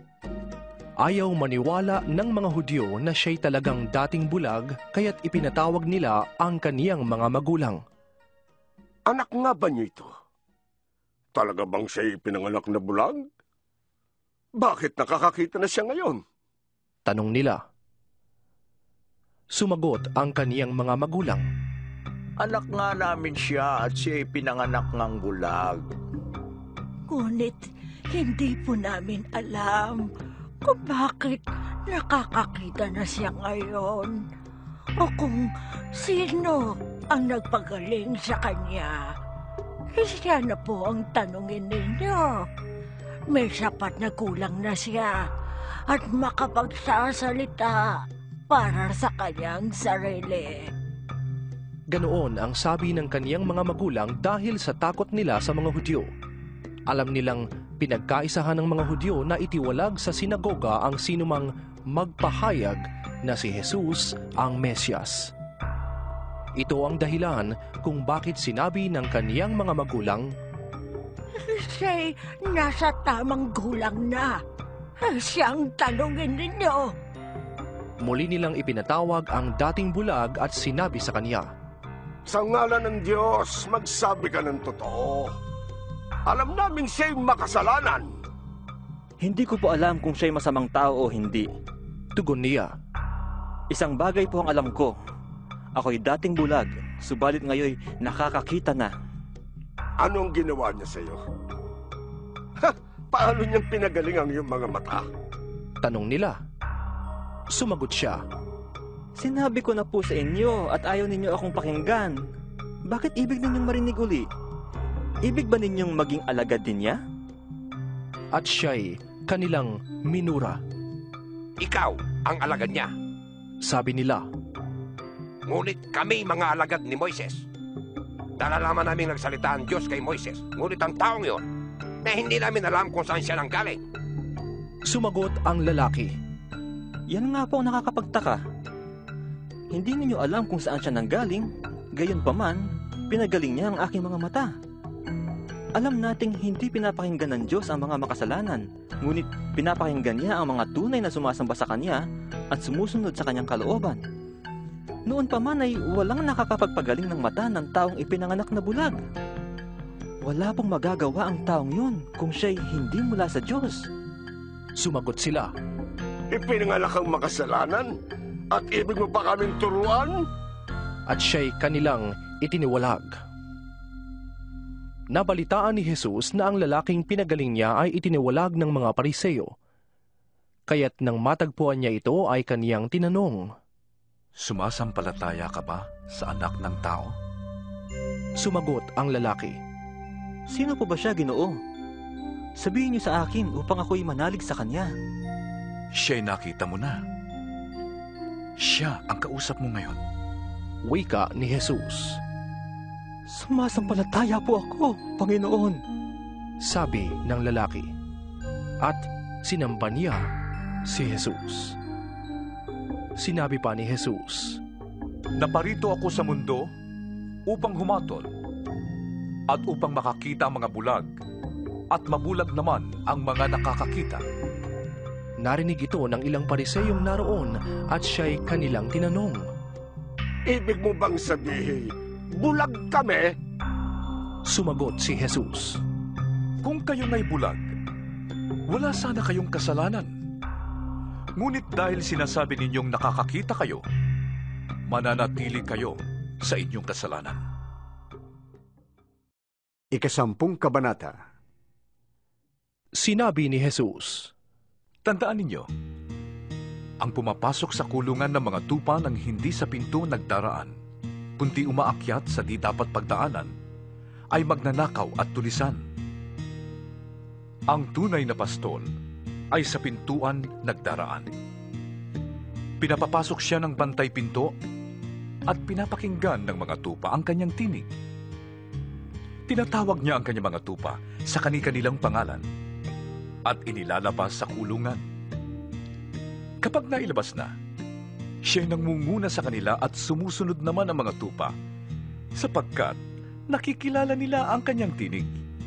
Ayaw maniwala ng mga Hudyo na siya'y talagang dating bulag, kaya't ipinatawag nila ang kaniyang mga magulang. Anak nga ba niyo ito? Talaga bang siya'y pinanganak na bulag? Bakit nakakakita na siya ngayon? Tanong nila. Sumagot ang kaniyang mga magulang. Anak nga namin siya at siya'y pinanganak ng bulag. Ngunit hindi po namin alam kung bakit nakakakita na siya ngayon o kung sino ang nagpagaling sa kanya. Siya na po ang tanungin ninyo. May sapat na kulang na siya at makapagsasalita para sa kanyang sarili. Ganoon ang sabi ng kaniyang mga magulang dahil sa takot nila sa mga Hudyo. Alam nilang pinagkaisahan ng mga Hudyo na itiwalag sa sinagoga ang sinumang magpahayag na si Jesus ang Mesyas. Ito ang dahilan kung bakit sinabi ng kaniyang mga magulang, Siya'y nasa tamang gulang na. Siyang tanungin ninyo. Muli nilang ipinatawag ang dating bulag at sinabi sa kanya, Sa ngalan ng Diyos, magsabi ka ng totoo. Alam namin siya'y makasalanan. Hindi ko po alam kung siya'y masamang tao o hindi. Tugon niya. Isang bagay po ang alam ko. Ako'y dating bulag, subalit ngayon nakakakita na. Anong ginawa niya sa iyo? Paano niyang pinagaling ang iyong mga mata? Tanong nila. Sumagot siya. Sinabi ko na po sa inyo at ayaw ninyo akong pakinggan. Bakit ibig ninyong marinig uli? Ibig ba ninyong maging alagad din niya? At siya'y kanilang minura. Ikaw ang alagad niya. Sabi nila. Ngunit kami mga alagad ni Moises. Nalalaman namin nagsalita ang Diyos kay Moises. Ngunit ang taong yon, na hindi namin alam kung saan siya nanggaling. Sumagot ang lalaki. Yan nga po ang nakakapagtaka. Hindi ninyo alam kung saan siya nanggaling, gayon pa man, pinagaling niya ang aking mga mata. Alam nating hindi pinapakinggan ng Diyos ang mga makasalanan, ngunit pinapakinggan niya ang mga tunay na sumasamba sa Kanya at sumusunod sa Kanyang kalooban. Noon pa man ay walang nakakapagpagaling ng mata ng taong ipinanganak na bulag. Wala pong magagawa ang taong yun kung siya'y hindi mula sa Diyos. Sumagot sila. Ipinanganak ang makasalanan at ibig mo pa kaming turuan? At siya'y kanilang itiniwalag. Nabalitaan ni Jesus na ang lalaking pinagaling niya ay itiniwalag ng mga Pariseo. Kaya't nang matagpuan niya ito ay kaniyang tinanong, Sumasampalataya ka ba sa anak ng tao? Sumagot ang lalaki. Sino po ba siya, Ginoo? Sabihin niyo sa akin upang ako'y manalig sa Kanya. Siya'y nakita mo na. Siya ang kausap mo ngayon. Wika ni Jesus. Sumasampalataya po ako, Panginoon. Sabi ng lalaki. At sinamba niya si Jesus. Sinabi pa ni Jesus, Naparito ako sa mundo upang humatol at upang makakita ang mga bulag at mabulag naman ang mga nakakakita. Narinig ito ng ilang Pariseyong naroon at siya'y kanilang tinanong, Ibig mo bang sabihin, bulag kami? Sumagot si Jesus, Kung kayo nga'y bulag, wala sana kayong kasalanan. Ngunit dahil sinasabi ninyong nakakakita kayo, mananatili kayo sa inyong kasalanan. 10 kabanata. Sinabi ni Jesus, Tandaan ninyo, ang pumapasok sa kulungan ng mga tupa ng hindi sa pinto nagdaraan, kundi umaakyat sa di dapat pagdaanan, ay magnanakaw at tulisan. Ang tunay na pastol ay sa pintuan nagdaraan. Pinapapasok siya ng bantay pinto at pinapakinggan ng mga tupa ang kanyang tinig. Tinatawag niya ang kanyang mga tupa sa kani-kanilang pangalan at inilalabas sa kulungan. Kapag nailabas na, siya'y nangunguna sa kanila at sumusunod naman ang mga tupa sapagkat nakikilala nila ang kanyang tinig.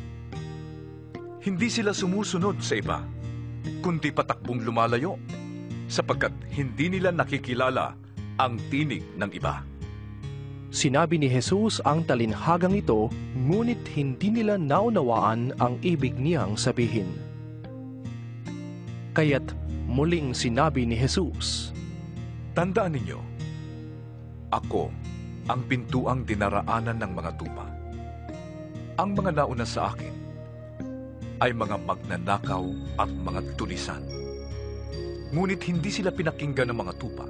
Hindi sila sumusunod sa iba, kundi patakbong lumalayo sapagkat hindi nila nakikilala ang tinig ng iba. Sinabi ni Jesus ang talinhagang ito, ngunit hindi nila naunawaan ang ibig niyang sabihin. Kaya't muling sinabi ni Jesus, Tandaan ninyo, ako ang pintuang dinaraanan ng mga tupa. Ang mga nauna sa akin ay mga magnanakaw at mga tulisan. Ngunit hindi sila pinakinggan ng mga tupa.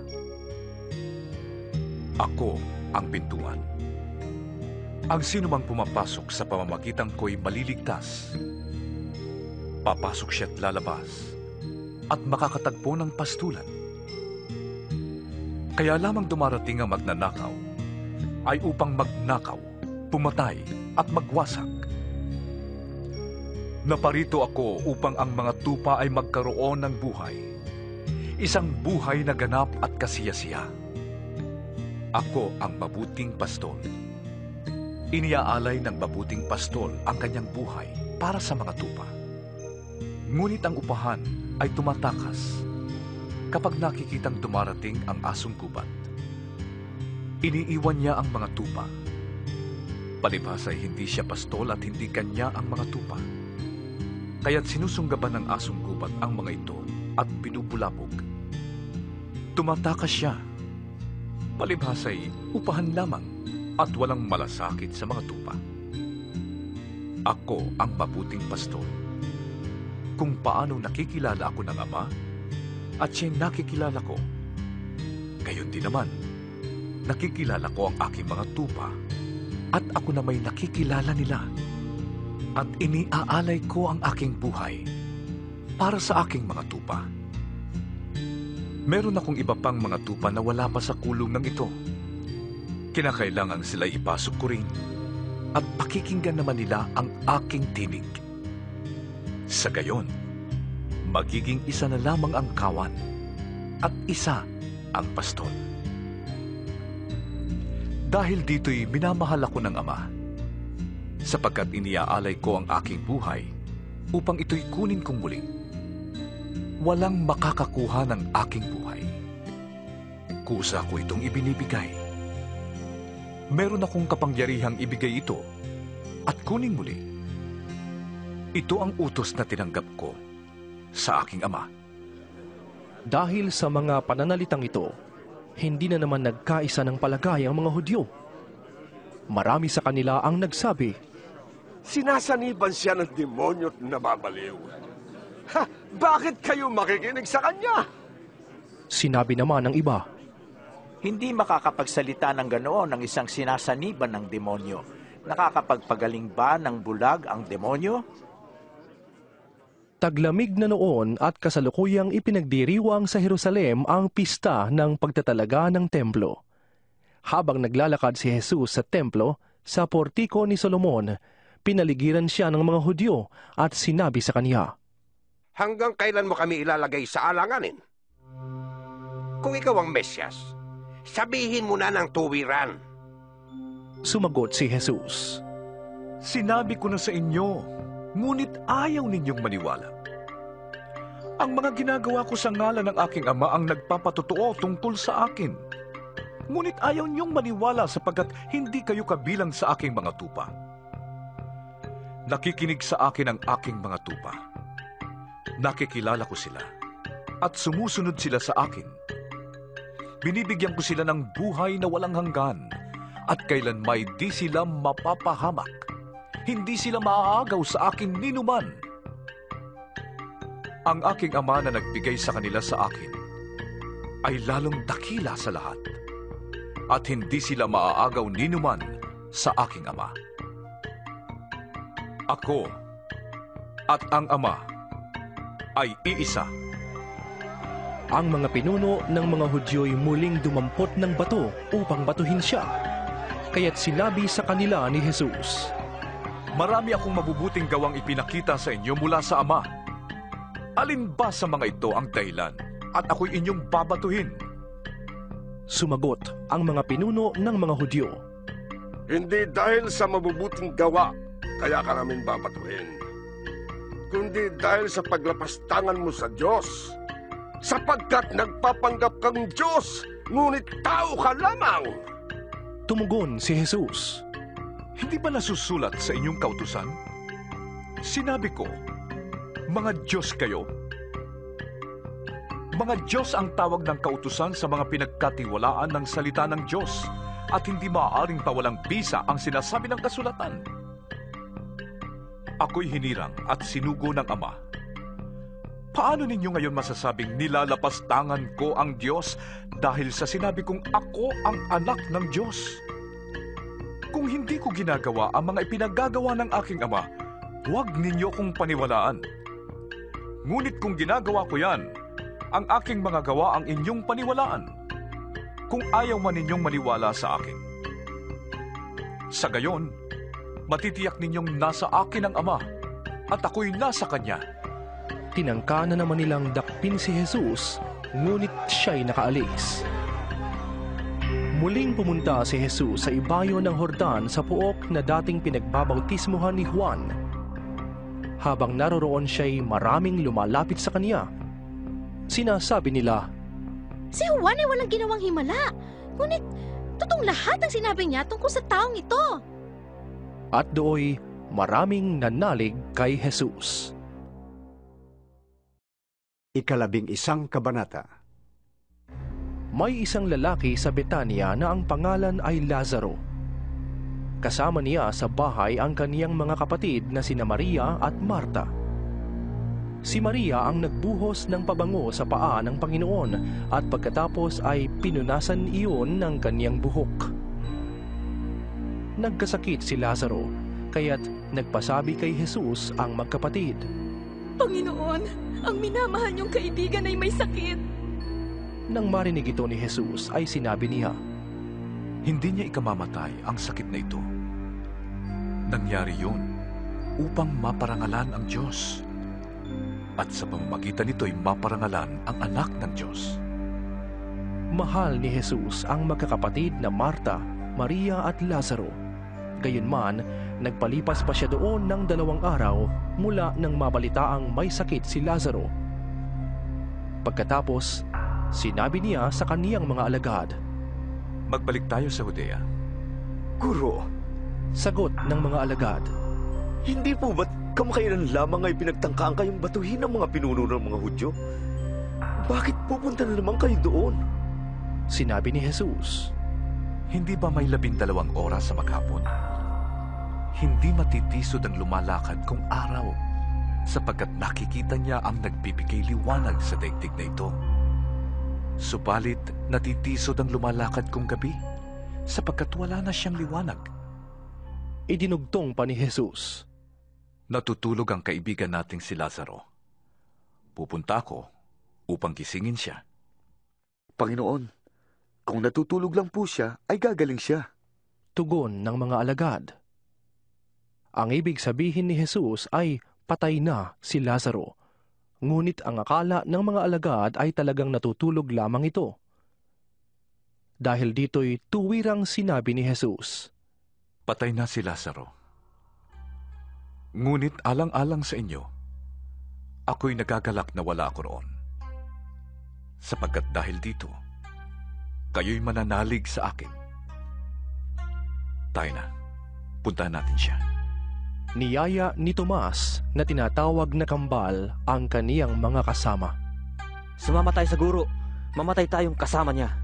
Ako ang pintuan. Ang sinumang pumapasok sa pamamagitan ko'y maliligtas. Papasok siya't lalabas at makakatagpo ng pastulan. Kaya lamang dumarating ang magnanakaw ay upang magnakaw, pumatay at magwasak. Naparito ako upang ang mga tupa ay magkaroon ng buhay. Isang buhay na ganap at kasiyasiya. Ako ang mabuting pastol. Iniaalay ng mabuting pastol ang kanyang buhay para sa mga tupa. Ngunit ang upahan ay tumatakas kapag nakikitang dumarating ang asong gubat. Iniiwan niya ang mga tupa. Palibhas ay hindi siya pastol at hindi kanya ang mga tupa. Kaya't sinusunggaban ng asong gubat ang mga ito at binubulabog. Tumatakas siya. Palibhas ay upahan lamang at walang malasakit sa mga tupa. Ako ang mabuting pastol. Kung paano nakikilala ako ng Ama at siya'y nakikilala ko, Gayon din naman, nakikilala ko ang aking mga tupa at ako na may nakikilala nila. At iniaalay ko ang aking buhay para sa aking mga tupa. Meron akong iba pang mga tupa na wala pa sa kulungang ito. Kinakailangan sila ipasok ko rin at pakikinggan naman nila ang aking tinig. Sa gayon, magiging isa na lamang ang kawan at isa ang pastol. Dahil dito'y minamahal ako ng Ama, sapagkat iniaalay ko ang aking buhay upang ito'y kunin kong muli. Walang makakakuha ng aking buhay. Kusa ko itong ibinibigay. Meron akong kapangyarihang ibigay ito at kunin muli. Ito ang utos na tinanggap ko sa aking Ama. Dahil sa mga pananalitang ito, hindi na naman nagkaisa ng palagay ang mga Hudyo. Marami sa kanila ang nagsabi, Sinasaniban siya ng demonyo at nababaliw. Ha! Bakit kayo makikinig sa kanya? Sinabi naman ng iba, Hindi makakapagsalita ng ganoon ang isang sinasaniban ng demonyo. Nakakapagpagaling ba ng bulag ang demonyo? Taglamig na noon at kasalukuyang ipinagdiriwang sa Jerusalem ang pista ng pagtatalaga ng templo. Habang naglalakad si Jesus sa templo, sa portiko ni Solomon, pinaligiran siya ng mga Hudyo at sinabi sa kanya, Hanggang kailan mo kami ilalagay sa alanganin? Kung ikaw ang Mesyas, sabihin mo na ng tuwiran. Sumagot si Jesus, Sinabi ko na sa inyo, ngunit ayaw ninyong maniwala. Ang mga ginagawa ko sa ngalan ng aking Ama ang nagpapatotoo tungkol sa akin. Ngunit ayaw niyong maniwala sapagkat hindi kayo kabilang sa aking mga tupa. Nakikinig sa akin ang aking mga tupa. Nakikilala ko sila at sumusunod sila sa akin. Binibigyan ko sila ng buhay na walang hanggan at kailanmay di sila mapapahamak. Hindi sila maaagaw sa akin ninuman. Ang aking Ama na nagbigay sa kanila sa akin ay lalong dakila sa lahat at hindi sila maaagaw ninuman sa aking Ama. Ako at ang Ama ay iisa. Ang mga pinuno ng mga Hudyo'y muling dumampot ng bato upang batuhin siya. Kaya't sinabi sa kanila ni Jesus, Marami akong mabubuting gawang ipinakita sa inyo mula sa Ama. Alin ba sa mga ito ang dahilan at ako'y inyong babatuhin? Sumagot ang mga pinuno ng mga Hudyo, Hindi dahil sa mabubuting gawa, kaya ka namin babatuhin. Kundi dahil sa paglapastangan mo sa Diyos. Sapagkat nagpapanggap kang Diyos, ngunit tao ka lamang. Tumugon si Jesus, Hindi ba nasusulat sa inyong kautusan? Sinabi ko, mga Diyos kayo. Mga Diyos ang tawag ng kautusan sa mga pinagkatiwalaan ng salita ng Diyos at hindi maaaring pawalang bisa ang sinasabi ng kasulatan. Ako'y hinirang at sinugo ng Ama. Paano ninyo ngayon masasabing nilalapastangan ko ang Diyos dahil sa sinabi kong ako ang anak ng Diyos? Kung hindi ko ginagawa ang mga ipinagagawa ng aking Ama, huwag ninyo kong paniwalaan. Ngunit kung ginagawa ko yan, ang aking mga gawa ang inyong paniwalaan. Kung ayaw man ninyong maniwala sa akin. Sa gayon, matitiyak ninyong nasa akin ang Ama at ako'y nasa Kanya. Tinangka na naman nilang dakpin si Jesus, ngunit siya'y nakaalis. Muling pumunta si Jesus sa ibayo ng Jordan sa puok na dating pinagbabautismuhan ni Juan. Habang naroroon siya'y maraming lumalapit sa kanya. Sinasabi nila, Si Juan ay walang ginawang himala, ngunit totoong lahat ang sinabi niya tungkol sa taong ito. At dooy maraming nanalig kay Jesus. 11 kabanata. May isang lalaki sa Betania na ang pangalan ay Lazaro. Kasama niya sa bahay ang kaniyang mga kapatid na sina Maria at Marta. Si Maria ang nagbuhos ng pabango sa paa ng Panginoon at pagkatapos ay pinunasan iyon ng kaniyang buhok. Nagkasakit si Lazaro, kaya't nagpasabi kay Jesus ang magkapatid. Panginoon, ang minamahal niyong kaibigan ay may sakit. Nang marinig ito ni Jesus ay sinabi niya, Hindi niya ikamamatay ang sakit na ito. Nangyari yun upang maparangalan ang Diyos. At sa pamamagitan nito'y maparangalan ang anak ng Diyos. Mahal ni Jesus ang magkakapatid na Marta, Maria at Lazaro. Gayunman, nagpalipas pa siya doon ng 2 araw mula nang mabalitaang may sakit si Lazaro. Pagkatapos, sinabi niya sa kaniyang mga alagad, Magbalik tayo sa Judea. Guro, sagot ng mga alagad, Hindi po ba't kamakailan lamang ay pinagtangkaan kayong batuhin ng mga pinuno ng mga Hudyo? Bakit pupunta na naman kayo doon? Sinabi ni Jesus, Hindi ba may 12 oras sa maghapon? Hindi matitisod ang lumalakad kung araw, sapagkat nakikita niya ang nagbibigay liwanag sa daigdig na ito. Subalit natitisod ang lumalakad kung gabi, sapagkat wala na siyang liwanag. Idinugtong pa ni Jesus, Natutulog ang kaibigan nating si Lazaro. Pupunta ako upang gisingin siya. Panginoon, kung natutulog lang po siya, ay gagaling siya. Tugon ng mga alagad. Ang ibig sabihin ni Jesus ay patay na si Lazaro. Ngunit ang akala ng mga alagad ay talagang natutulog lamang ito. Dahil dito'y tuwirang sinabi ni Jesus, Patay na si Lazaro. Ngunit alang-alang sa inyo, ako'y nagagalak na wala ako roon. Sapagkat dahil dito, kayo'y mananalig sa akin. Tayo na, puntahan natin siya. Niyaya ni Tomas na tinatawag na kambal ang kaniyang mga kasama. Sumama tayo sa guro. Mamatay tayong kasama niya.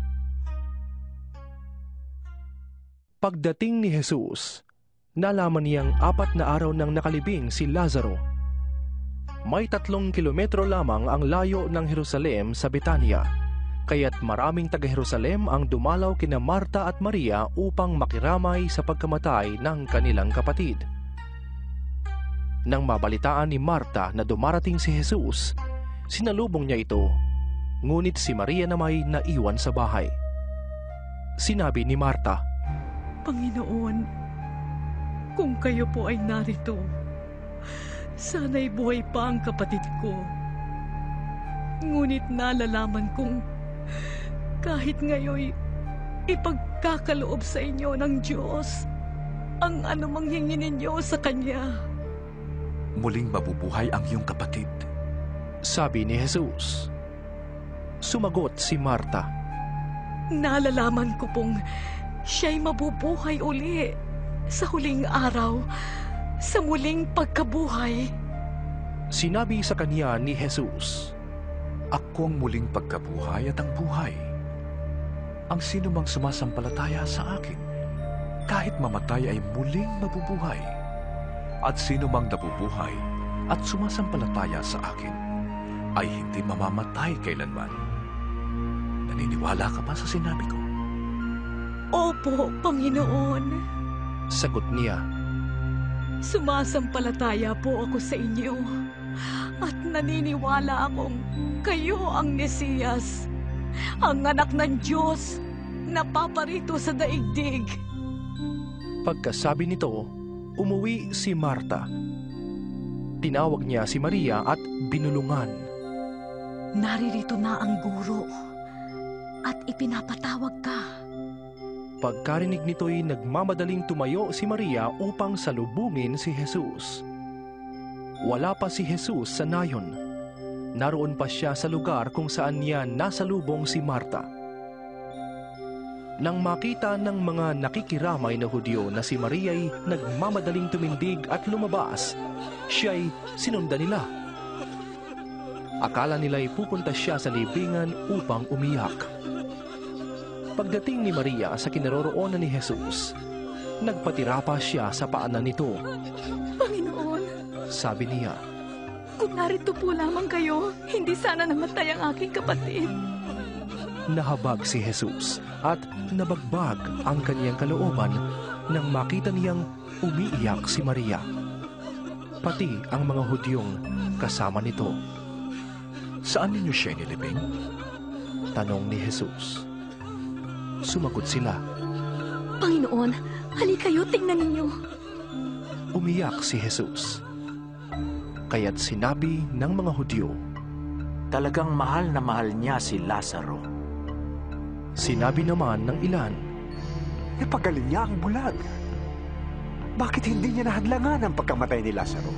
Pagdating ni Jesus, nalaman niyang 4 na araw nang nakalibing si Lazaro. May 3 kilometro lamang ang layo ng Jerusalem sa Betania, kaya't maraming taga-Jerusalem ang dumalaw kina Marta at Maria upang makiramay sa pagkamatay ng kanilang kapatid. Nang mabalitaan ni Marta na dumarating si Jesus, sinalubong niya ito, ngunit si Maria na may naiwan sa bahay. Sinabi ni Marta, Panginoon, kung kayo po ay narito, sana'y buhay pa ang kapatid ko. Ngunit nalalaman kong kahit ngayon ipagkakaloob sa inyo ng Diyos ang anumang hingin ninyo sa Kanya. Muling mabubuhay ang iyong kapatid. Sabi ni Jesus. Sumagot si Marta, Nalalaman ko pong siya'y mabubuhay uli sa huling araw, sa muling pagkabuhay. Sinabi sa kanya ni Jesus, Ako ang muling pagkabuhay at ang buhay. Ang sino mang sumasampalataya sa akin, kahit mamatay ay muling mabubuhay. At sino mang nabubuhay at sumasampalataya sa akin, ay hindi mamamatay kailanman. Naniniwala ka ba sa sinabi ko? Opo, Panginoon. Sagot niya, Sumasampalataya po ako sa inyo at naniniwala akong kayo ang Mesiyas, ang anak ng Diyos na paparito sa daigdig. Pagkasabi nito, umuwi si Marta. Tinawag niya si Maria at binulungan. Naririto na ang guro at ipinapatawag ka. Pagkarinig nito'y nagmamadaling tumayo si Maria upang salubungin si Jesus. Wala pa si Jesus sa nayon. Naroon pa siya sa lugar kung saan niya nasalubong si Marta. Nang makita ng mga nakikiramay na Hudyo na si Maria'y nagmamadaling tumindig at lumabas, siya'y sinundan nila. Akala nila'y pupunta siya sa libingan upang umiyak. Pagdating ni Maria sa kinaroroonan ni Jesus, nagpatira pa siya sa paanan nito. Panginoon, sabi niya, Kung narito po lamang kayo, hindi sana namatay ang aking kapatid. Nahabag si Jesus at nabagbag ang kaniyang kalooban nang makita niyang umiiyak si Maria. Pati ang mga Hudyong kasama nito. Saan ninyo siya nilibing? Tanong ni Jesus. Sumagot sila. Panginoon, halika kayo, tingnan ninyo. Umiyak si Jesus. Kaya't sinabi ng mga Hudyo, talagang mahal na mahal niya si Lazaro. Sinabi naman ng ilan, napagaling niya ang bulag. Bakit hindi niya nahadlangan ang pagkamatay ni Lazaro?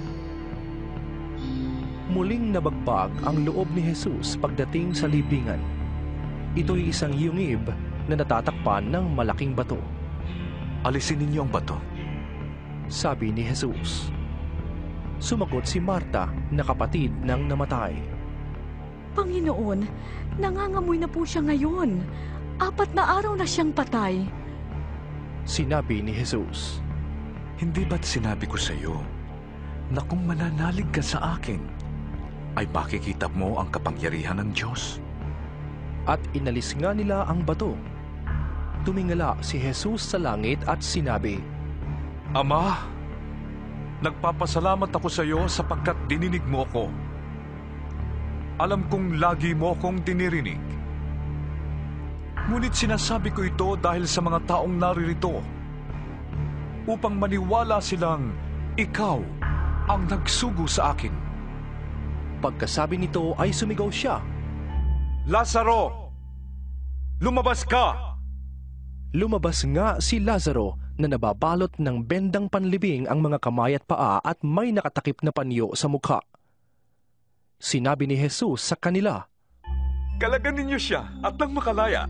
Muling nabagbag ang loob ni Jesus pagdating sa libingan. Ito'y isang yungib na natatakpan ng malaking bato. Alisin ninyo ang bato, sabi ni Jesus. Sumagot si Marta na kapatid ng namatay. Panginoon, nangangamoy na po siya ngayon. 4 na araw na siyang patay. Sinabi ni Jesus, hindi ba't sinabi ko sa iyo na kung mananalig ka sa akin, ay makikita mo ang kapangyarihan ng Diyos? At inalis nga nila ang bato. Tumingala si Jesus sa langit at sinabi, Ama, nagpapasalamat ako sa iyo sapagkat dininig mo ako. Alam kong lagi mo akong dinirinig. Ngunit sinasabi ko ito dahil sa mga taong naririto, upang maniwala silang ikaw ang nagsugo sa akin. Pagkasabi nito ay sumigaw siya, Lazaro, lumabas ka! Lumabas nga si Lazaro na nababalot ng bendang panlibing ang mga kamay at paa at may nakatakip na panyo sa mukha. Sinabi ni Jesus sa kanila, Kalagan ninyo siya at nang makalaya.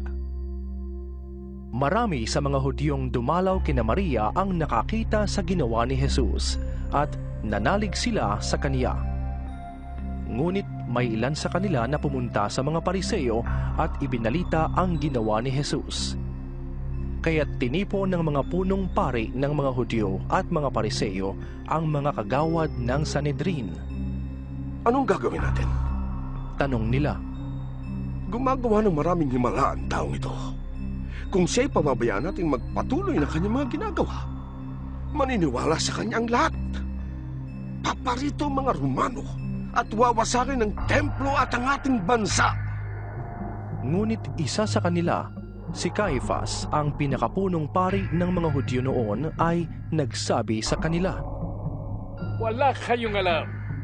Marami sa mga Hudyong dumalaw kina Maria ang nakakita sa ginawa ni Jesus at nanalig sila sa kaniya. Ngunit may ilan sa kanila na pumunta sa mga Pariseo at ibinalita ang ginawa ni Jesus. Kaya't tinipon ng mga punong pari ng mga Hudyo at mga Pariseo ang mga kagawad ng Sanhedrin. Anong gagawin natin? Tanong nila. Gumagawa ng maraming himala ang taong ito. Kung siya'y pababayaan natin magpatuloy na kanyang mga ginagawa, maniniwala sa kanya ang lahat. Paparito ang mga Romano at wawasakin ng templo at ang ating bansa. Ngunit isa sa kanila, si Caiphas, ang pinakapunong pari ng mga Hudyo noon, ay nagsabi sa kanila, Wala kayong alam.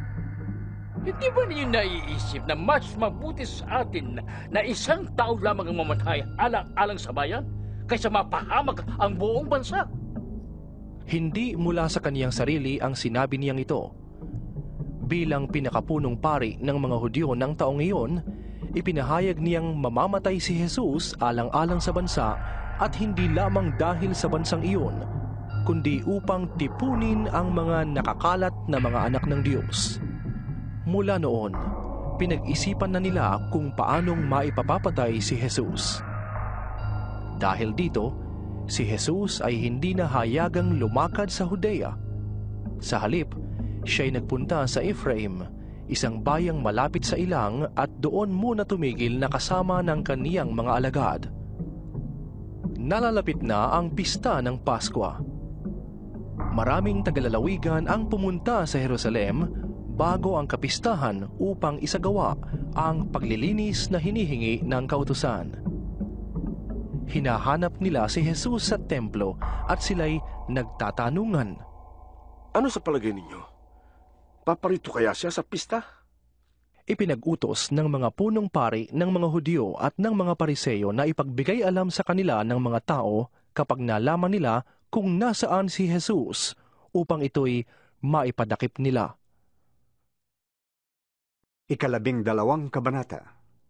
Hindi ba ninyo naiisip na mas mabuti sa atin na isang tao lamang ang mamatay alang-alang sa bayan kaysa mapahamak ang buong bansa? Hindi mula sa kaniyang sarili ang sinabi niyang ito. Bilang pinakapunong pari ng mga Hudyo ng taong iyon, ipinahayag niyang mamamatay si Jesus alang-alang sa bansa at hindi lamang dahil sa bansang iyon, kundi upang tipunin ang mga nakakalat na mga anak ng Diyos. Mula noon, pinag-isipan na nila kung paanong maipapapatay si Jesus. Dahil dito, si Jesus ay hindi na hayagang lumakad sa Judea. Sa halip, siya'y nagpunta sa Ephraim, isang bayang malapit sa ilang, at doon muna tumigil na kasama ng kaniyang mga alagad. Nalalapit na ang pista ng Paskwa. Maraming tagalalawigan ang pumunta sa Jerusalem bago ang kapistahan upang isagawa ang paglilinis na hinihingi ng kautusan. Hinahanap nila si Jesus sa templo at sila'y nagtatanungan. Ano sa palagay ninyo? Paparito kaya siya sa pista? Ipinag-utos ng mga punong pari ng mga Hudyo at ng mga Pariseo na ipagbigay alam sa kanila ng mga tao kapag nalaman nila kung nasaan si Jesus upang ito'y maipadakip nila. 12 kabanata.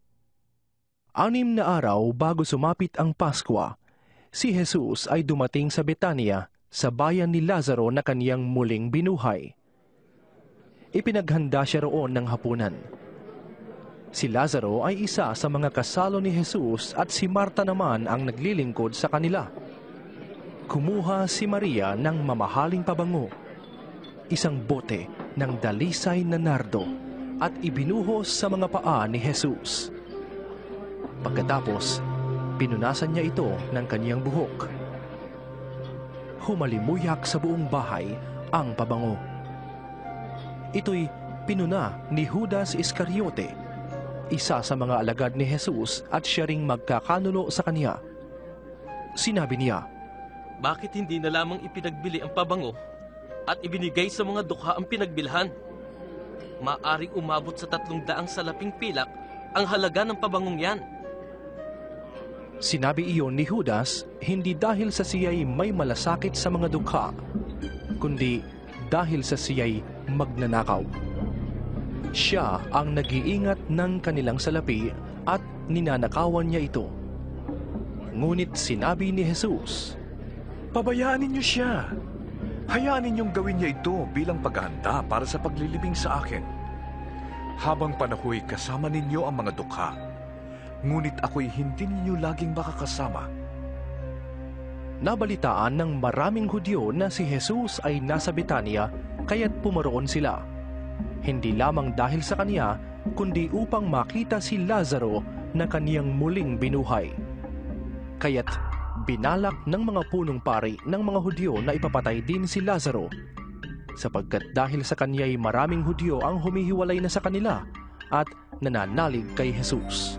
6 na araw bago sumapit ang Paskwa, si Jesus ay dumating sa Betania, sa bayan ni Lazaro na kaniyang muling binuhay. Ipinaghanda siya roon ng hapunan. Si Lazaro ay isa sa mga kasalo ni Jesus at si Marta naman ang naglilingkod sa kanila. Kumuha si Maria ng mamahaling pabango, isang bote ng dalisay na nardo at ibinuhos sa mga paa ni Jesus. Pagkatapos, pinunasan niya ito ng kaniyang buhok. Humalimuyak sa buong bahay ang pabango. Ito'y pinuna ni Judas Iscariote, isa sa mga alagad ni Jesus at siya ring magkakanulo sa kaniya. Sinabi niya, "Bakit hindi na lamang ipinagbili ang pabango at ibinigay sa mga dukha ang pinagbilhan? Maaring umabot sa 300 salaping pilak ang halaga ng pabangong yan." Sinabi iyon ni Judas hindi dahil sa siya'y may malasakit sa mga dukha, kundi dahil sa siya'y magnanakaw. Siya ang nag-iingat ng kanilang salapi at ninanakawan niya ito. Ngunit sinabi ni Jesus, "Pabayaan ninyo siya. Hayaan ninyong gawin niya ito bilang paghahanda para sa paglilibing sa akin. Habang panahoy kasama ninyo ang mga dukha, ngunit ako'y hindi ninyo laging makakasama." Nabalitaan ng maraming Hudyo na si Jesus ay nasa Betania, kaya't pumaroon sila. Hindi lamang dahil sa kaniya, kundi upang makita si Lazaro na kaniyang muling binuhay. Kaya't binalak ng mga punong pari ng mga Hudyo na ipapatay din si Lazaro, sapagkat dahil sa kaniya'y maraming Hudyo ang humihiwalay na sa kanila at nananalig kay Jesus.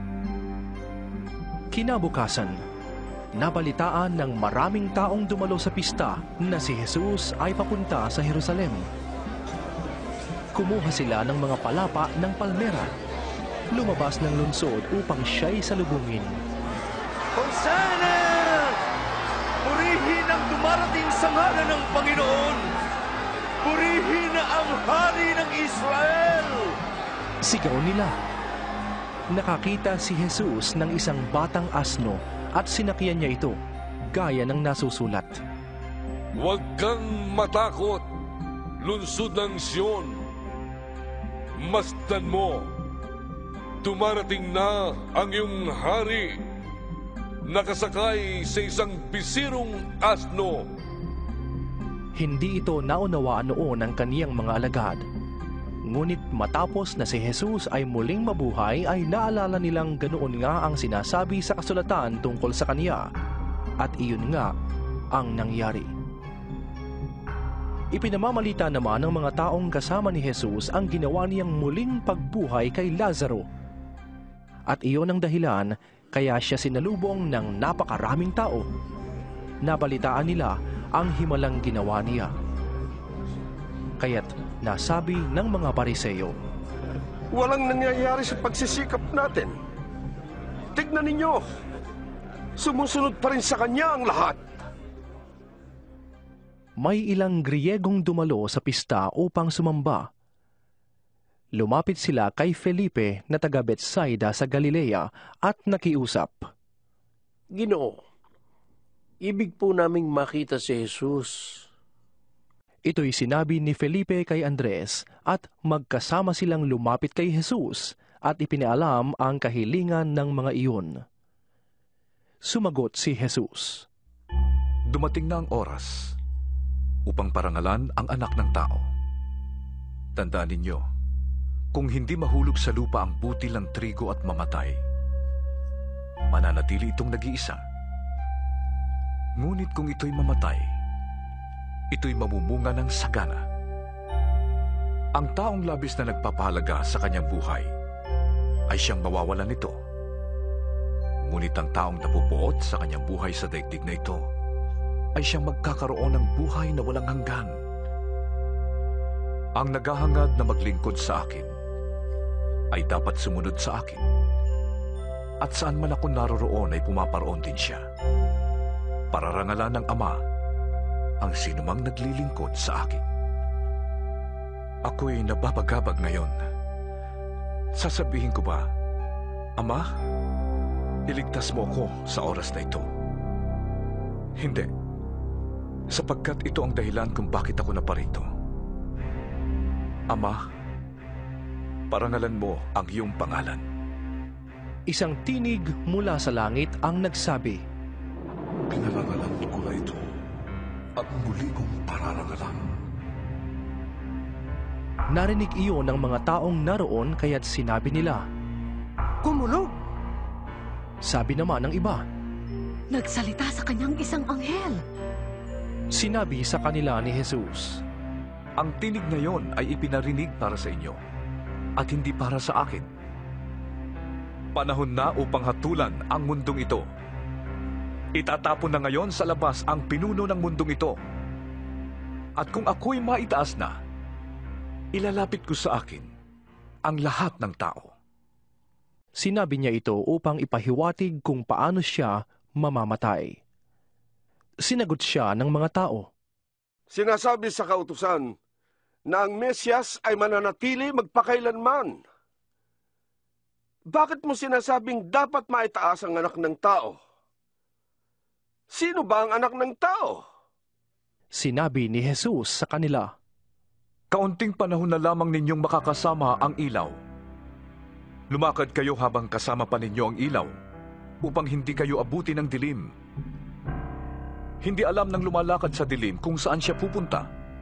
Kinabukasan, nabalitaan ng maraming taong dumalo sa pista na si Jesus ay papunta sa Jerusalem. Kumuha sila ng mga palapa ng palmera, lumabas ng lungsod upang siya'y salubungin. Hosanna! Purihin ang dumarating sa ngalan ng Panginoon! Purihin ang Hari ng Israel! Sigaw nila. Nakakita si Jesus ng isang batang asno at sinakyan niya ito, gaya ng nasusulat. "Huwag kang matakot, lungsod ng Sion. Masdan mo, dumarating na ang iyong hari, nakasakay sa isang bisirong asno." Hindi ito naunawaan noon ng kaniyang mga alagad. Ngunit matapos na si Jesus ay muling mabuhay, ay naalala nilang ganoon nga ang sinasabi sa kasulatan tungkol sa kaniya. At iyon nga ang nangyari. Ipinamamalita naman ng mga taong kasama ni Jesus ang ginawa niyang muling pagbuhay kay Lazaro. At iyon ang dahilan kaya siya sinalubong ng napakaraming tao. Nabalitaan nila ang himalang ginawa niya. Kaya't nasabi ng mga Pariseo, "Walang nangyayari sa pagsisikap natin. Tignan ninyo, sumusunod pa rin sa kanya ang lahat." May ilang Griyegong dumalo sa pista upang sumamba. Lumapit sila kay Felipe na taga Betsaida sa Galilea at nakiusap. "Ginoo, ibig po naming makita si Jesus." Ito'y sinabi ni Felipe kay Andres at magkasama silang lumapit kay Jesus at ipinaalam ang kahilingan ng mga iyon. Sumagot si Jesus, "Dumating na ang oras upang parangalan ang anak ng tao. Tandaan ninyo, kung hindi mahulog sa lupa ang butil ng trigo at mamatay, mananatili itong nag-iisa. Ngunit kung ito'y mamatay, ito'y mamumunga ng sagana. Ang taong labis na nagpapahalaga sa kanyang buhay ay siyang mawawalan nito. Ngunit ang taong nabubuot sa kanyang buhay sa daigdig na ito ay siyang magkakaroon ng buhay na walang hanggan. Ang naghahangad na maglingkod sa akin ay dapat sumunod sa akin. At saan man ako naroroon ay pumaparoon din siya. Pararangalan ng Ama ang sinumang naglilingkod sa akin. Ako'y nababagabag ngayon. Sasabihin ko ba, Ama, iligtas mo ako sa oras na ito? Hindi, sapagkat ito ang dahilan kung bakit ako naparito. Ama, parangalan mo ang iyong pangalan." Isang tinig mula sa langit ang nagsabi, "Pinarangalan ko na ito at muli kong pararangalan." Narinig iyon ng mga taong naroon kaya't sinabi nila, "Kumulog!" Sabi naman ng iba, Nagsalita sa kanyang isang anghel. sinabi sa kanila ni Jesus, Ang tinig na yon ay ipinarinig para sa inyo at hindi para sa akin. Panahon na upang hatulan ang mundong ito. Itatapon na ngayon sa labas ang pinuno ng mundong ito. At kung ako'y maitaas na, ilalapit ko sa akin ang lahat ng tao. Sinabi niya ito upang ipahiwatig kung paano siya mamamatay. Sinagot siya ng mga tao, Sinasabi sa kautusan na ang Mesyas ay mananatili magpakailanman. Bakit mo sinasabing dapat maitaas ang anak ng tao? Sino ba ang anak ng tao? Sinabi ni Jesus sa kanila, Kaunting panahon na lamang ninyong makakasama ang ilaw. Lumakad kayo habang kasama pa ninyo ang ilaw, upang hindi kayo abuti ng dilim. Hindi alam ng lumalakad sa dilim kung saan siya pupunta.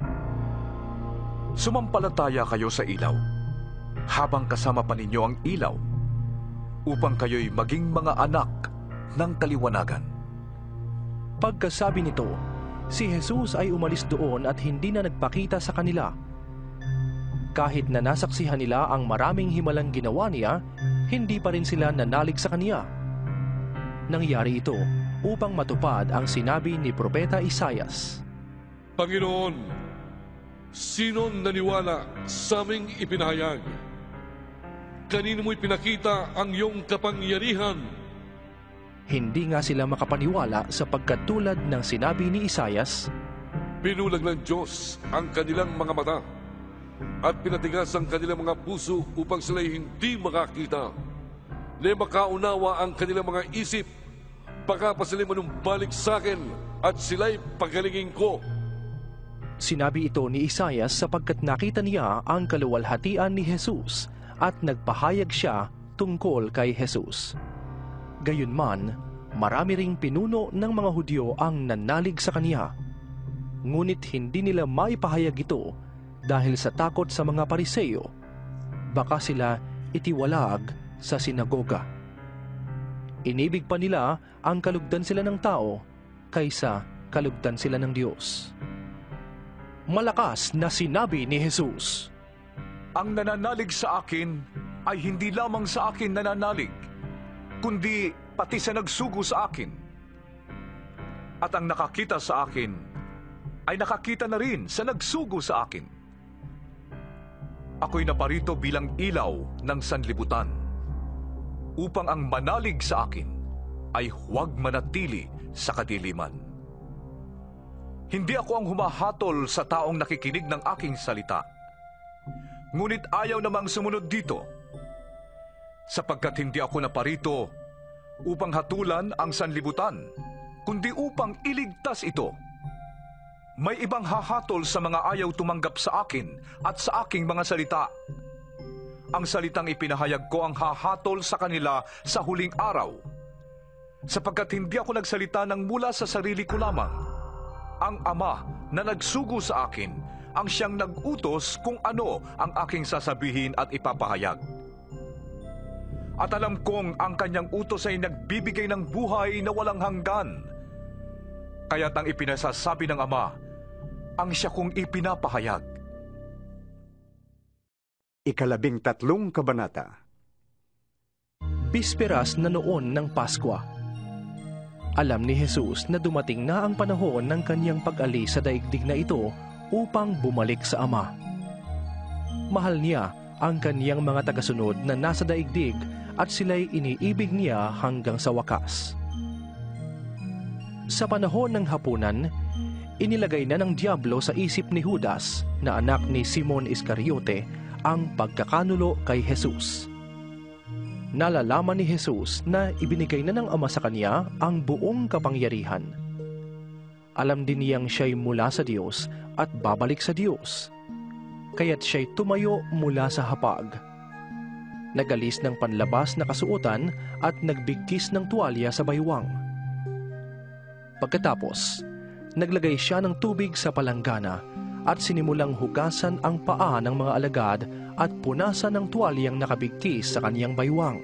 Sumampalataya kayo sa ilaw, habang kasama pa ninyo ang ilaw, upang kayo'y maging mga anak ng kaliwanagan. Pagkasabi nito, si Jesus ay umalis doon at hindi na nagpakita sa kanila. Kahit na nasaksihan nila ang maraming himalang ginawa niya, hindi pa rin sila nanalig sa kaniya. Nangyari ito upang matupad ang sinabi ni Propeta Isaias. Panginoon, sino'ng naniwala sa aming ipinahayag? Kanino mo'y pinakita ang iyong kapangyarihan? Hindi nga sila makapaniwala sapagkat tulad ng sinabi ni Isaias, Pinulag ng Diyos ang kanilang mga mata at pinatigas ang kanilang mga puso upang sila'y hindi makakita. Na makaunawa ang kanilang mga isip, baka pa sila'y manumbalik sa akin at sila'y pagalingin ko. Sinabi ito ni Isaias sapagkat nakita niya ang kaluwalhatian ni Jesus at nagpahayag siya tungkol kay Jesus. Gayunman, marami ring pinuno ng mga Hudyo ang nanalig sa kaniya. Ngunit hindi nila maipahayag ito dahil sa takot sa mga Pariseo. Baka sila itiwalag sa sinagoga. Inibig pa nila ang kalugdan sila ng tao kaysa kalugdan sila ng Diyos. Malakas na sinabi ni Jesus, Ang nananalig sa akin ay hindi lamang sa akin nananalig, kundi pati sa nagsugo sa akin. At ang nakakita sa akin ay nakakita na rin sa nagsugo sa akin. Ako'y naparito bilang ilaw ng sanlibutan, upang ang manalig sa akin ay huwag manatili sa kadiliman. Hindi ako ang humahatol sa taong nakikinig ng aking salita, ngunit ayaw namang sumunod dito, sapagkat hindi ako naparito upang hatulan ang sanlibutan, kundi upang iligtas ito. May ibang hahatol sa mga ayaw tumanggap sa akin at sa aking mga salita. Ang salitang ipinahayag ko ang hahatol sa kanila sa huling araw, sapagkat hindi ako nagsalita ng mula sa sarili ko lamang. Ang Ama na nagsugo sa akin ang siyang nag-utos kung ano ang aking sasabihin at ipapahayag. At alam kong ang kanyang utos ay nagbibigay ng buhay na walang hanggan. Kaya't ang ipinasasabi ng Ama, ang siya kong ipinapahayag. 13 kabanata. Bisperas na noon ng Paskwa. Alam ni Jesus na dumating na ang panahon ng kanyang pag-alis sa daigdig na ito upang bumalik sa Ama. Mahal niya ang kaniyang mga tagasunod na nasa daigdig at sila'y iniibig niya hanggang sa wakas. Sa panahon ng hapunan, inilagay na ng Diablo sa isip ni Judas na anak ni Simon Iscariote ang pagkakanulo kay Jesus. Nalalaman ni Jesus na ibinigay na ng Ama sa kanya ang buong kapangyarihan. Alam din niyang siya'y mula sa Diyos at babalik sa Diyos. Kaya't siya'y tumayo mula sa hapag. Nagalis ng panlabas na kasuotan at nagbigkis ng tuwalya sa baywang. Pagkatapos, naglagay siya ng tubig sa palanggana at sinimulang hugasan ang paa ng mga alagad at punasan ng tuwalyang nakabigtis sa kaniyang baywang.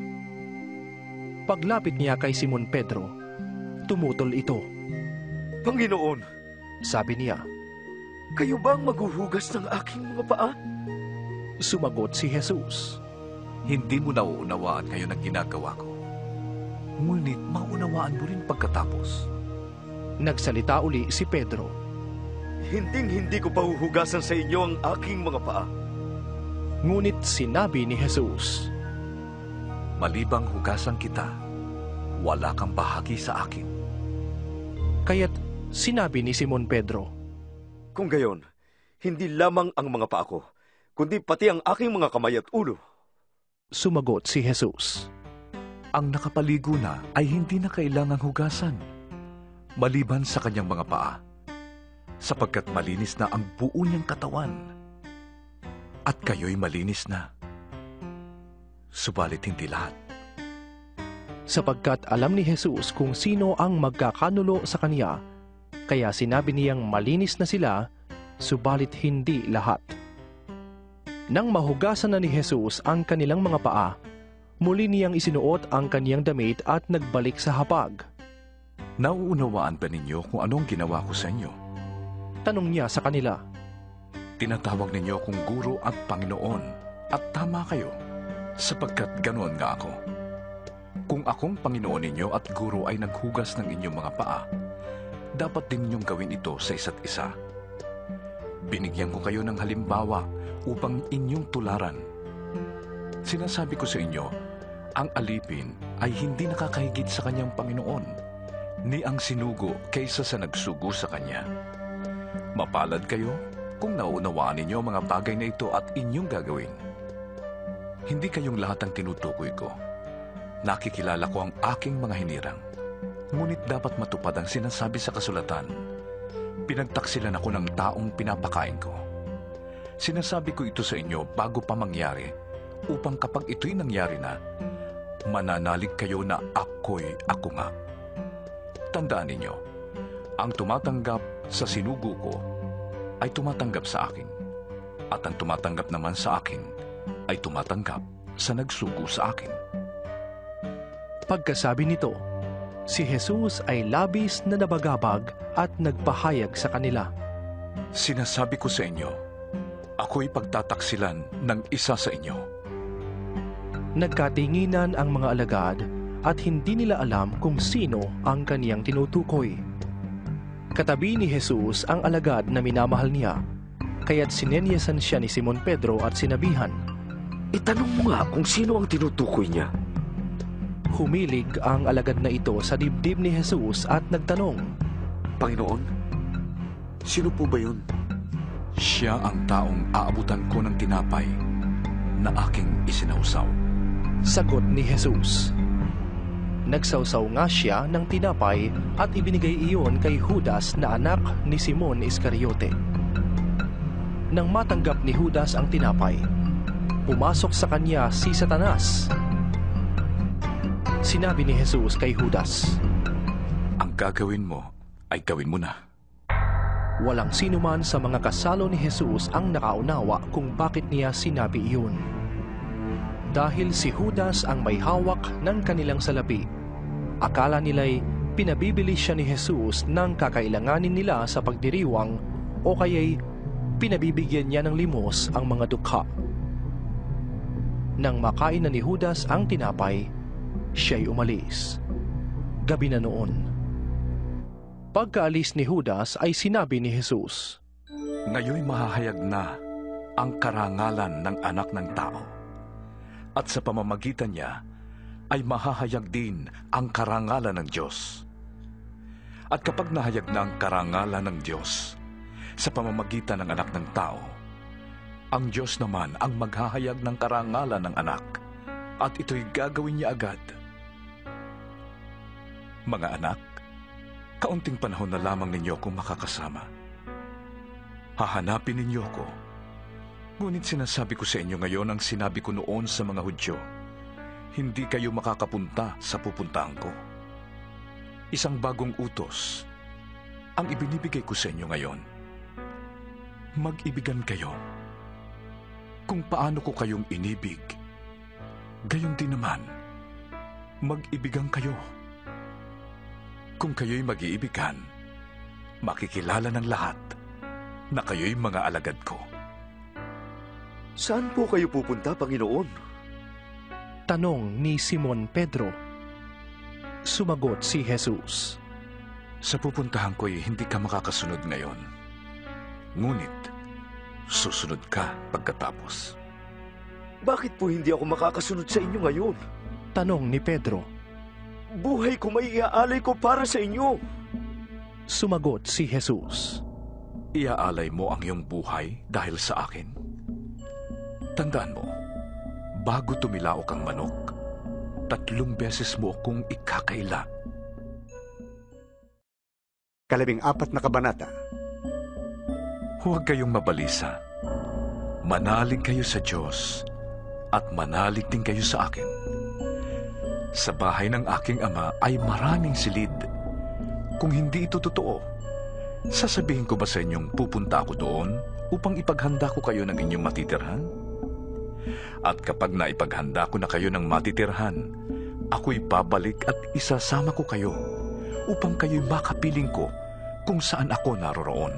Paglapit niya kay Simon Pedro, tumutol ito. Panginoon, sabi niya, kayo ba ang maghuhugas ng aking mga paa? Sumagot si Jesus, hindi mo nauunawaan ngayon ang ginagawa ko. Ngunit maunawaan mo rin pagkatapos. Nagsalita uli si Pedro. Hinding-hindi ko pahuhugasan sa inyo ang aking mga paa. Ngunit sinabi ni Jesus, malibang hugasan kita, wala kang bahagi sa akin. Kaya't sinabi ni Simon Pedro, kung gayon, hindi lamang ang mga paa ko, kundi pati ang aking mga kamay at ulo. Sumagot si Jesus, ang nakapaligo na ay hindi na kailangang hugasan, maliban sa kanyang mga paa, sapagkat malinis na ang buo niyang katawan, at kayo'y malinis na. Subalit hindi lahat. Sapagkat alam ni Jesus kung sino ang magkakanulo sa kanya, kaya sinabi niyang malinis na sila, subalit hindi lahat. Nang mahugasan na ni Jesus ang kanilang mga paa, muli niyang isinuot ang kaniyang damit at nagbalik sa hapag. Nauunawaan ba ninyo kung anong ginawa ko sa inyo? Tanong niya sa kanila. Tinatawag ninyo akong guro at Panginoon, at tama kayo, sapagkat ganoon nga ako. Kung akong Panginoon ninyo at guro ay naghugas ng inyong mga paa, dapat din ninyong gawin ito sa isa't isa. Binigyan ko kayo ng halimbawa upang inyong tularan. Sinasabi ko sa inyo, ang alipin ay hindi nakakahigit sa kanyang Panginoon, ni ang sinugo kaysa sa nagsugo sa kanya. Mapalad kayo kung nauunawaan ninyo ang mga bagay na ito at inyong gagawin. Hindi kayong lahat ang tinutukoy ko. Nakikilala ko ang aking mga hinirang. Ngunit dapat matupad ang sinasabi sa kasulatan. Pinagtaksilan ako ng taong pinapakain ko. Sinasabi ko ito sa inyo bago pa mangyari, upang kapag ito'y nangyari na, mananalig kayo na ako'y ako nga. Tandaan ninyo, ang tumatanggap sa sinugo ko ay tumatanggap sa akin, at ang tumatanggap naman sa akin ay tumatanggap sa nagsugo sa akin. Pagkasabi nito, si Jesus ay labis na nabagabag at nagpahayag sa kanila. Sinasabi ko sa inyo, ako'y pagtataksilan ng isa sa inyo. Nagkatinginan ang mga alagad at hindi nila alam kung sino ang kaniyang tinutukoy. Katabi ni Jesus ang alagad na minamahal niya, kaya't sinenyasan siya ni Simon Pedro at sinabihan, itanong mo nga kung sino ang tinutukoy niya. Humilig ang alagad na ito sa dibdib ni Jesus at nagtanong, Panginoon, sino po ba yun? Siya ang taong aabutan ko ng tinapay na aking isinausaw. Sagot ni Jesus. Nagsawsaw nga siya ng tinapay at ibinigay iyon kay Judas na anak ni Simon Iscariote. Nang matanggap ni Judas ang tinapay, pumasok sa kanya si Satanas. Sinabi ni Jesus kay Judas, ang gagawin mo ay gawin mo na. Walang sinuman sa mga kasalo ni Jesus ang nakaunawa kung bakit niya sinabi iyon. Dahil si Judas ang may hawak ng kanilang salapi, akala nila'y pinabibili siya ni Jesus ng kakailanganin nila sa pagdiriwang o kaya'y pinabibigyan niya ng limos ang mga dukha. Nang makain na ni Judas ang tinapay, siya'y umalis. Gabi na noon. Pagkaalis ni Judas ay sinabi ni Jesus, ngayoy mahahayag na ang karangalan ng anak ng tao, at sa pamamagitan niya ay mahahayag din ang karangalan ng Diyos. At kapag nahayag na ang karangalan ng Diyos sa pamamagitan ng anak ng tao, ang Diyos naman ang maghahayag ng karangalan ng anak, at ito'y gagawin niya agad. Mga anak, kaunting panahon na lamang ninyo akong makakasama. Hahanapin ninyo ako. Ngunit sinasabi ko sa inyo ngayon ang sinabi ko noon sa mga Hudyo, hindi kayo makakapunta sa pupuntahan ko. Isang bagong utos ang ibinibigay ko sa inyo ngayon. Mag-ibigan kayo. Kung paano ko kayong inibig, gayon din naman, mag-ibigan kayo. Kung kayo'y mag-iibigan, makikilala ng lahat na kayo'y mga alagad ko. Saan po kayo pupunta, Panginoon? Tanong ni Simon Pedro. Sumagot si Jesus. Sa pupuntahan ko'y hindi ka makakasunod ngayon. Ngunit, susunod ka pagkatapos. Bakit po hindi ako makakasunod sa inyo ngayon? Tanong ni Pedro. Buhay ko may iaalay ko para sa inyo. Sumagot si Jesus. Iaalay mo ang iyong buhay dahil sa akin? Tandaan mo, bago tumilaok ang manok, 3 beses mo akong ikakaila. 14 na kabanata. Huwag kayong mabalisa. Manalig kayo sa Diyos at manalig din kayo sa akin. Sa bahay ng aking ama ay maraming silid. Kung hindi ito totoo, sasabihin ko ba sa inyong pupunta ako doon upang ipaghanda ko kayo ng inyong matitirhan? At kapag naipaghanda ko na kayo ng matitirhan, ako'y babalik at isasama ko kayo upang kayo'y makapiling ko kung saan ako naroroon.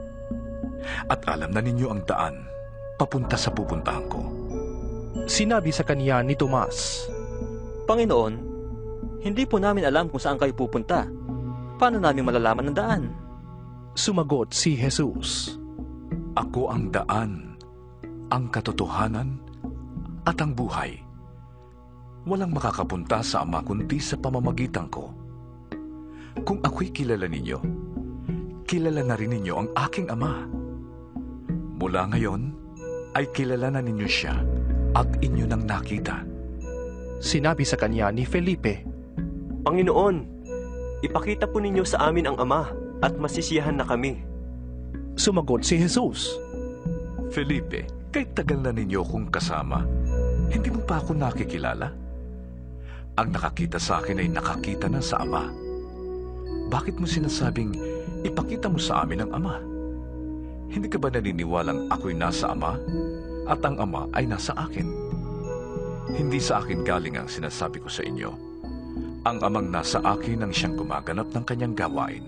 At alam na ninyo ang daan papunta sa pupuntahan ko. Sinabi sa kanya ni Tomas, Panginoon, hindi po namin alam kung saan kayo pupunta. Paano namin malalaman ang daan? Sumagot si Jesus. Ako ang daan, ang katotohanan, at ang buhay. Walang makakapunta sa Ama kundi sa pamamagitan ko. Kung ako'y kilala ninyo, kilala na rin ninyo ang aking Ama. Mula ngayon, ay kilala na ninyo siya at inyo nang nakita. Sinabi sa kanya ni Felipe, Panginoon, ipakita po ninyo sa amin ang Ama at masisiyahan na kami. Sumagot si Jesus. Felipe, kahit tagal na ninyo akong kasama, hindi mo pa ako nakikilala? Ang nakakita sa akin ay nakakita na sa Ama. Bakit mo sinasabing ipakita mo sa amin ang Ama? Hindi ka ba naniniwalang ako'y nasa Ama at ang Ama ay nasa akin? Hindi sa akin galing ang sinasabi ko sa inyo. Ang Amang nasa akin ang siyang gumaganap ng kanyang gawain.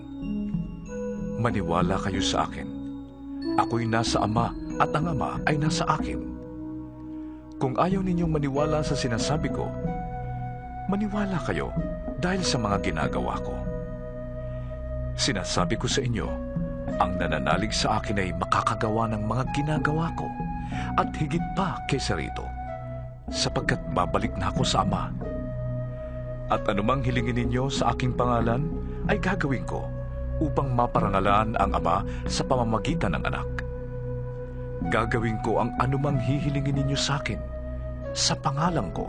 Maniwala kayo sa akin. Ako'y nasa Ama at ang Ama ay nasa akin. Kung ayaw ninyong maniwala sa sinasabi ko, maniwala kayo dahil sa mga ginagawa ko. Sinasabi ko sa inyo, ang nananalig sa akin ay makakagawa ng mga ginagawa ko at higit pa kaysa rito, sapagkat babalik na ako sa Ama. At anumang hilingin ninyo sa aking pangalan ay gagawin ko upang maparangalan ang Ama sa pamamagitan ng Anak. Gagawin ko ang anumang hihilingin ninyo sa akin sa pangalan ko.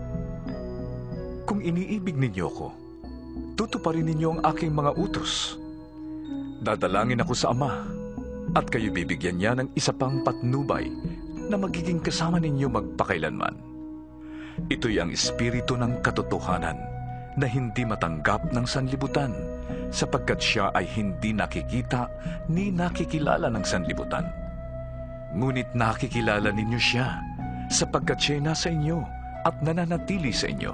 Kung iniibig ninyo ko, tutuparin ninyo ang aking mga utos. Dadalangin ako sa Ama at kayo bibigyan niya ng isa pang patnubay na magiging kasama ninyo magpakailanman. Ito'y ang espiritu ng katotohanan na hindi matanggap ng sanlibutan sapagkat siya ay hindi nakikita ni nakikilala ng sanlibutan. Ngunit nakikilala ninyo siya sapagkat siya'y nasa inyo at nananatili sa inyo.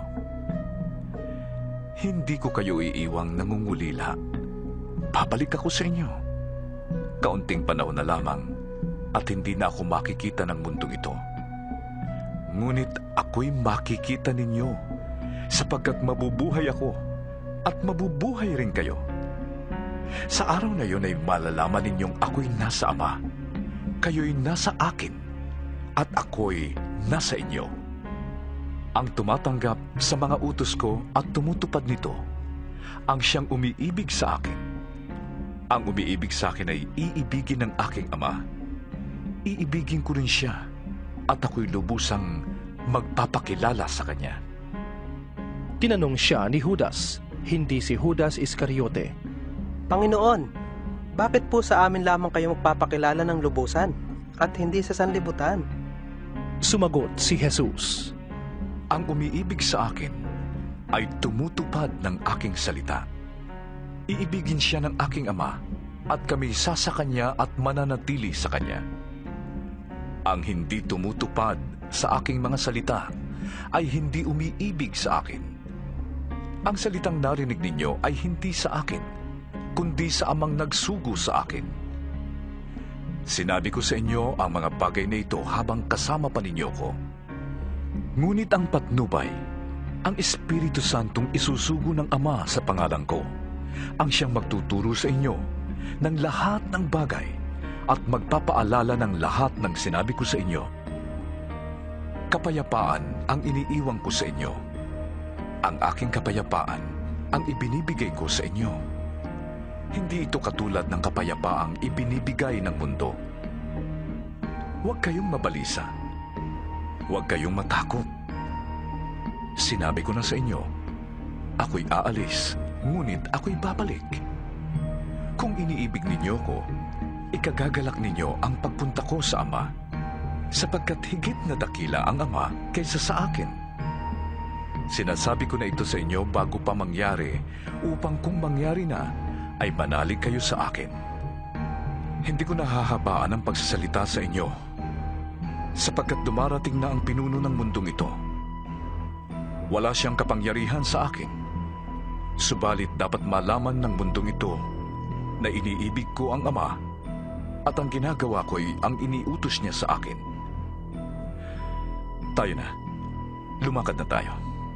Hindi ko kayo iiwang nangungulila. Babalik ako sa inyo. Kaunting panahon na lamang at hindi na ako makikita ng mundong ito. Ngunit ako'y makikita ninyo sapagkat mabubuhay ako at mabubuhay rin kayo. Sa araw na yun ay malalaman ninyong ako'y nasa Ama, kayo'y nasa akin, at ako'y nasa inyo. Ang tumatanggap sa mga utos ko at tumutupad nito, ang siyang umiibig sa akin. Ang umiibig sa akin ay iibigin ng aking Ama. Iibigin ko rin siya at ako'y lubusang magpapakilala sa kanya. Tinanong siya ni Judas, hindi si Judas Iscariote. Panginoon, bakit po sa amin lamang kayo magpapakilala ng lubusan at hindi sa sanlibutan? Sumagot si Jesus. Ang umiibig sa akin ay tumutupad ng aking salita. Iibigin siya ng aking Ama at kami sasa Kanya at mananatili sa Kanya. Ang hindi tumutupad sa aking mga salita ay hindi umiibig sa akin. Ang salitang narinig ninyo ay hindi sa akin, kundi sa Amang nagsugo sa akin. Sinabi ko sa inyo ang mga bagay na ito habang kasama pa ninyo ko. Ngunit ang patnubay, ang Espiritu Santong isusugo ng Ama sa pangalan ko, ang siyang magtuturo sa inyo ng lahat ng bagay at magpapaalala ng lahat ng sinabi ko sa inyo. Kapayapaan ang iniiwan ko sa inyo. Ang aking kapayapaan ang ibinibigay ko sa inyo. Hindi ito katulad ng kapayapaang ibinibigay ng mundo. Huwag kayong mabalisa. Huwag kayong matakot. Sinabi ko na sa inyo, ako'y aalis, ngunit ako'y babalik. Kung iniibig ninyo ko, ikagagalak ninyo ang pagpunta ko sa Ama, sapagkat higit na dakila ang Ama kaysa sa akin. Sinasabi ko na ito sa inyo bago pa mangyari, upang kung mangyari na, ay manalig kayo sa akin. Hindi ko nahahabaan ang pagsasalita sa inyo, sapagkat dumarating na ang pinuno ng mundong ito. Wala siyang kapangyarihan sa akin, subalit dapat malaman ng mundong ito na iniibig ko ang Ama at ang ginagawa ko'y ang iniutos niya sa akin. Tayo na. Lumakad na tayo.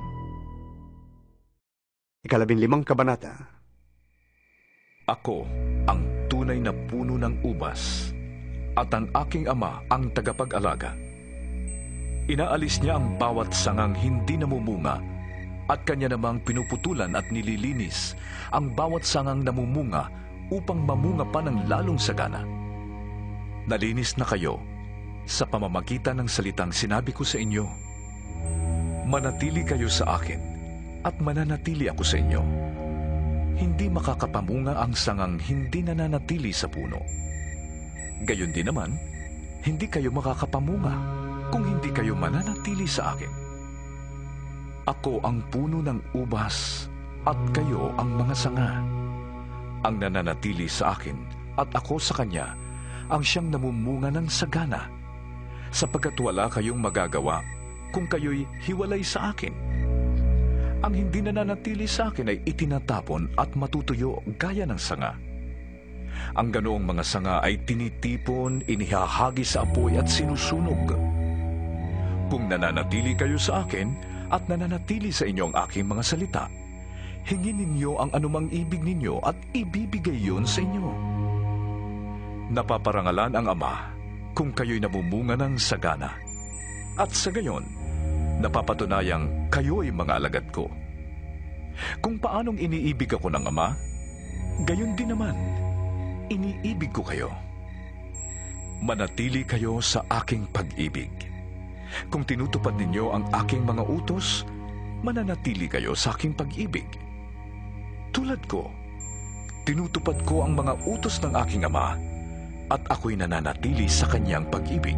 15 kabanata. Ako ang tunay na puno ng ubas, at ang aking Ama ang tagapag-alaga. Inaalis niya ang bawat sangang hindi namumunga, at kanya namang pinuputulan at nililinis ang bawat sangang namumunga upang mamunga pa ng lalong sagana. Nalinis na kayo sa pamamagitan ng salitang sinabi ko sa inyo. Manatili kayo sa akin, at mananatili ako sa inyo. Hindi makakapamunga ang sangang hindi nananatili sa puno. Gayon din naman, hindi kayo makakapamunga kung hindi kayo mananatili sa akin. Ako ang puno ng ubas at kayo ang mga sanga. Ang nananatili sa akin at ako sa kanya ang siyang namumunga ng sagana, sapagkat wala kayong magagawa kung kayo'y hiwalay sa akin. Ang hindi nananatili sa akin ay itinatapon at matutuyo gaya ng sanga. Ang ganoong mga sanga ay tinitipon, inihahagi sa apoy at sinusunog. Kung nananatili kayo sa akin at nananatili sa inyo ang aking mga salita, hingin ninyo ang anumang ibig ninyo at ibibigay yun sa inyo. Napaparangalan ang Ama kung kayo'y namumunga ng sagana, at sa gayon, napapatunayang kayo'y mga alagad ko. Kung paanong iniibig ako ng Ama, gayon din naman, iniibig ko kayo. Manatili kayo sa aking pag-ibig. Kung tinutupad ninyo ang aking mga utos, mananatili kayo sa aking pag-ibig. Tulad ko, tinutupad ko ang mga utos ng aking Ama, at ako'y nananatili sa kanyang pag-ibig.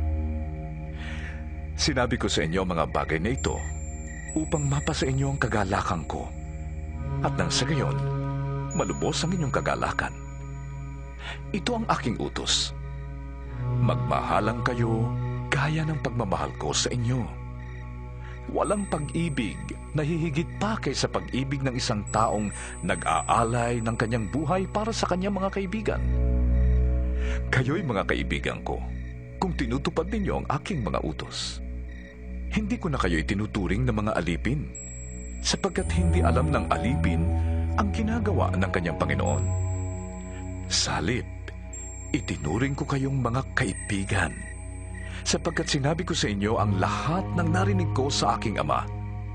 Sinabi ko sa inyo mga bagay na ito upang mapasa inyo ang kagalakan ko, at nang sa gayon, malubos ang inyong kagalakan. Ito ang aking utos. Magmahalang kayo gaya ng pagmamahal ko sa inyo. Walang pag-ibig na hihigit pa kaysa pag-ibig ng isang taong nag-aalay ng kanyang buhay para sa kanyang mga kaibigan. Kayo'y mga kaibigan ko kung tinutupad ninyo ang aking mga utos. Hindi ko na kayo itinuturing na mga alipin, sapagkat hindi alam ng alipin ang ginagawa ng kanyang Panginoon. Sa halip, itinuring ko kayong mga kaibigan, sapagkat sinabi ko sa inyo ang lahat ng narinig ko sa aking Ama.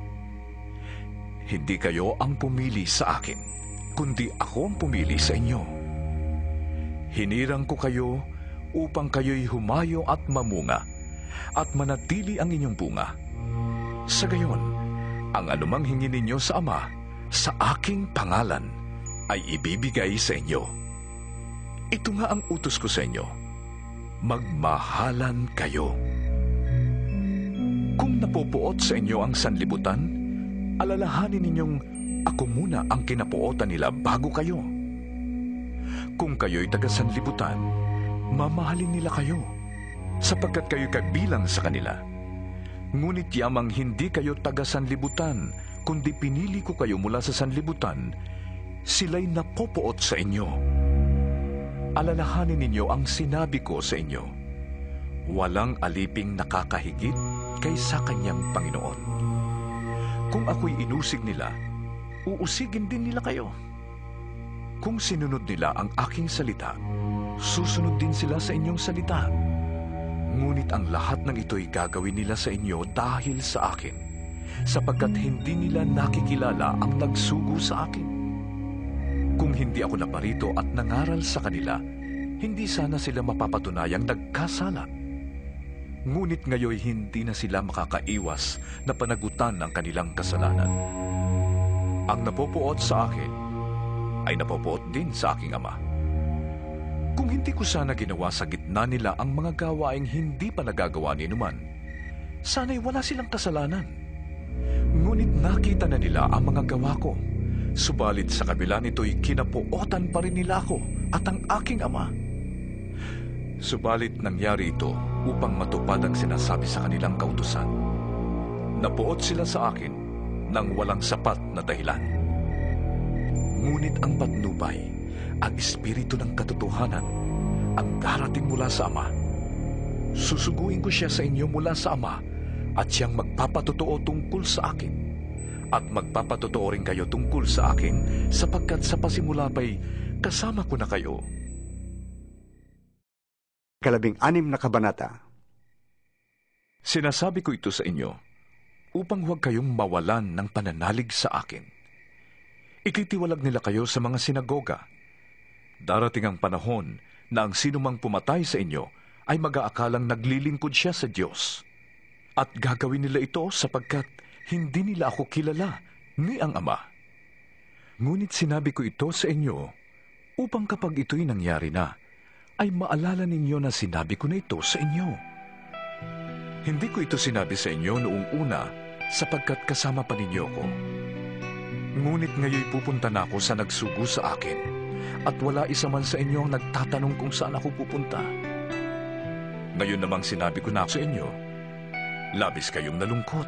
Hindi kayo ang pumili sa akin, kundi ako ang pumili sa inyo. Hinirang ko kayo upang kayo'y humayo at mamunga, at manatili ang inyong bunga. Sa gayon, ang anumang hingin ninyo sa Ama, sa aking pangalan, ay ibibigay sa inyo. Ito nga ang utos ko sa inyo, magmahalan kayo. Kung napupuot sa inyo ang sanlibutan, alalahanin ninyong ako muna ang kinapuotan nila bago kayo. Kung kayo'y taga-sanlibutan, mamahalin nila kayo, sapagkat kayo'y kabilang sa kanila. Ngunit yamang hindi kayo taga-sanlibutan, kundi pinili ko kayo mula sa sanlibutan, sila'y napopoot sa inyo. Alalahanin ninyo ang sinabi ko sa inyo. Walang aliping nakakahigit kaysa kanyang Panginoon. Kung ako'y inusig nila, uusigin din nila kayo. Kung sinunod nila ang aking salita, susunod din sila sa inyong salita. Ngunit ang lahat ng ito'y gagawin nila sa inyo dahil sa akin, sapagkat hindi nila nakikilala ang nagsugo sa akin. Kung hindi ako naparito at nangaral sa kanila, hindi sana sila mapapatunayang nagkasala. Ngunit ngayon hindi na sila makakaiwas na panagutan ng kanilang kasalanan. Ang napopoot sa akin ay napopoot din sa aking Ama. Kung hindi ko sana ginawa sa gitna nila ang mga gawaing hindi pa nagagawa ni numan, sana'y wala silang kasalanan. Ngunit nakita na nila ang mga gawa ko, subalit sa kabila nito'y kinapootan pa rin nila ako at ang aking Ama. Subalit nangyari ito upang matupad ang sinasabi sa kanilang kautusan. Napoot sila sa akin nang walang sapat na dahilan. Ngunit ang patnubay, ang espiritu ng katotohanan, ang darating mula sa Ama. Susuguin ko siya sa inyo mula sa Ama at siyang magpapatotoo tungkol sa akin. At magpapatotoo rin kayo tungkol sa akin sapagkat sa pasimula pa'y kasama ko na kayo. 16 na kabanata. Sinasabi ko ito sa inyo upang huwag kayong mawalan ng pananalig sa akin. Ikitiwalag nila kayo sa mga sinagoga. Darating ang panahon na ang sinumang pumatay sa inyo ay mag-aakalang naglilingkod siya sa Diyos. At gagawin nila ito sapagkat hindi nila ako kilala ni ang Ama. Ngunit sinabi ko ito sa inyo upang kapag ito'y nangyari na, ay maalala ninyo na sinabi ko na ito sa inyo. Hindi ko ito sinabi sa inyo noong una sapagkat kasama pa ninyo ko. Ngunit ngayon pupunta na ako sa nagsugo sa akin at wala isa man sa inyo ang nagtatanong kung saan ako pupunta. Ngayon namang sinabi ko na sa inyo, labis kayong nalungkot.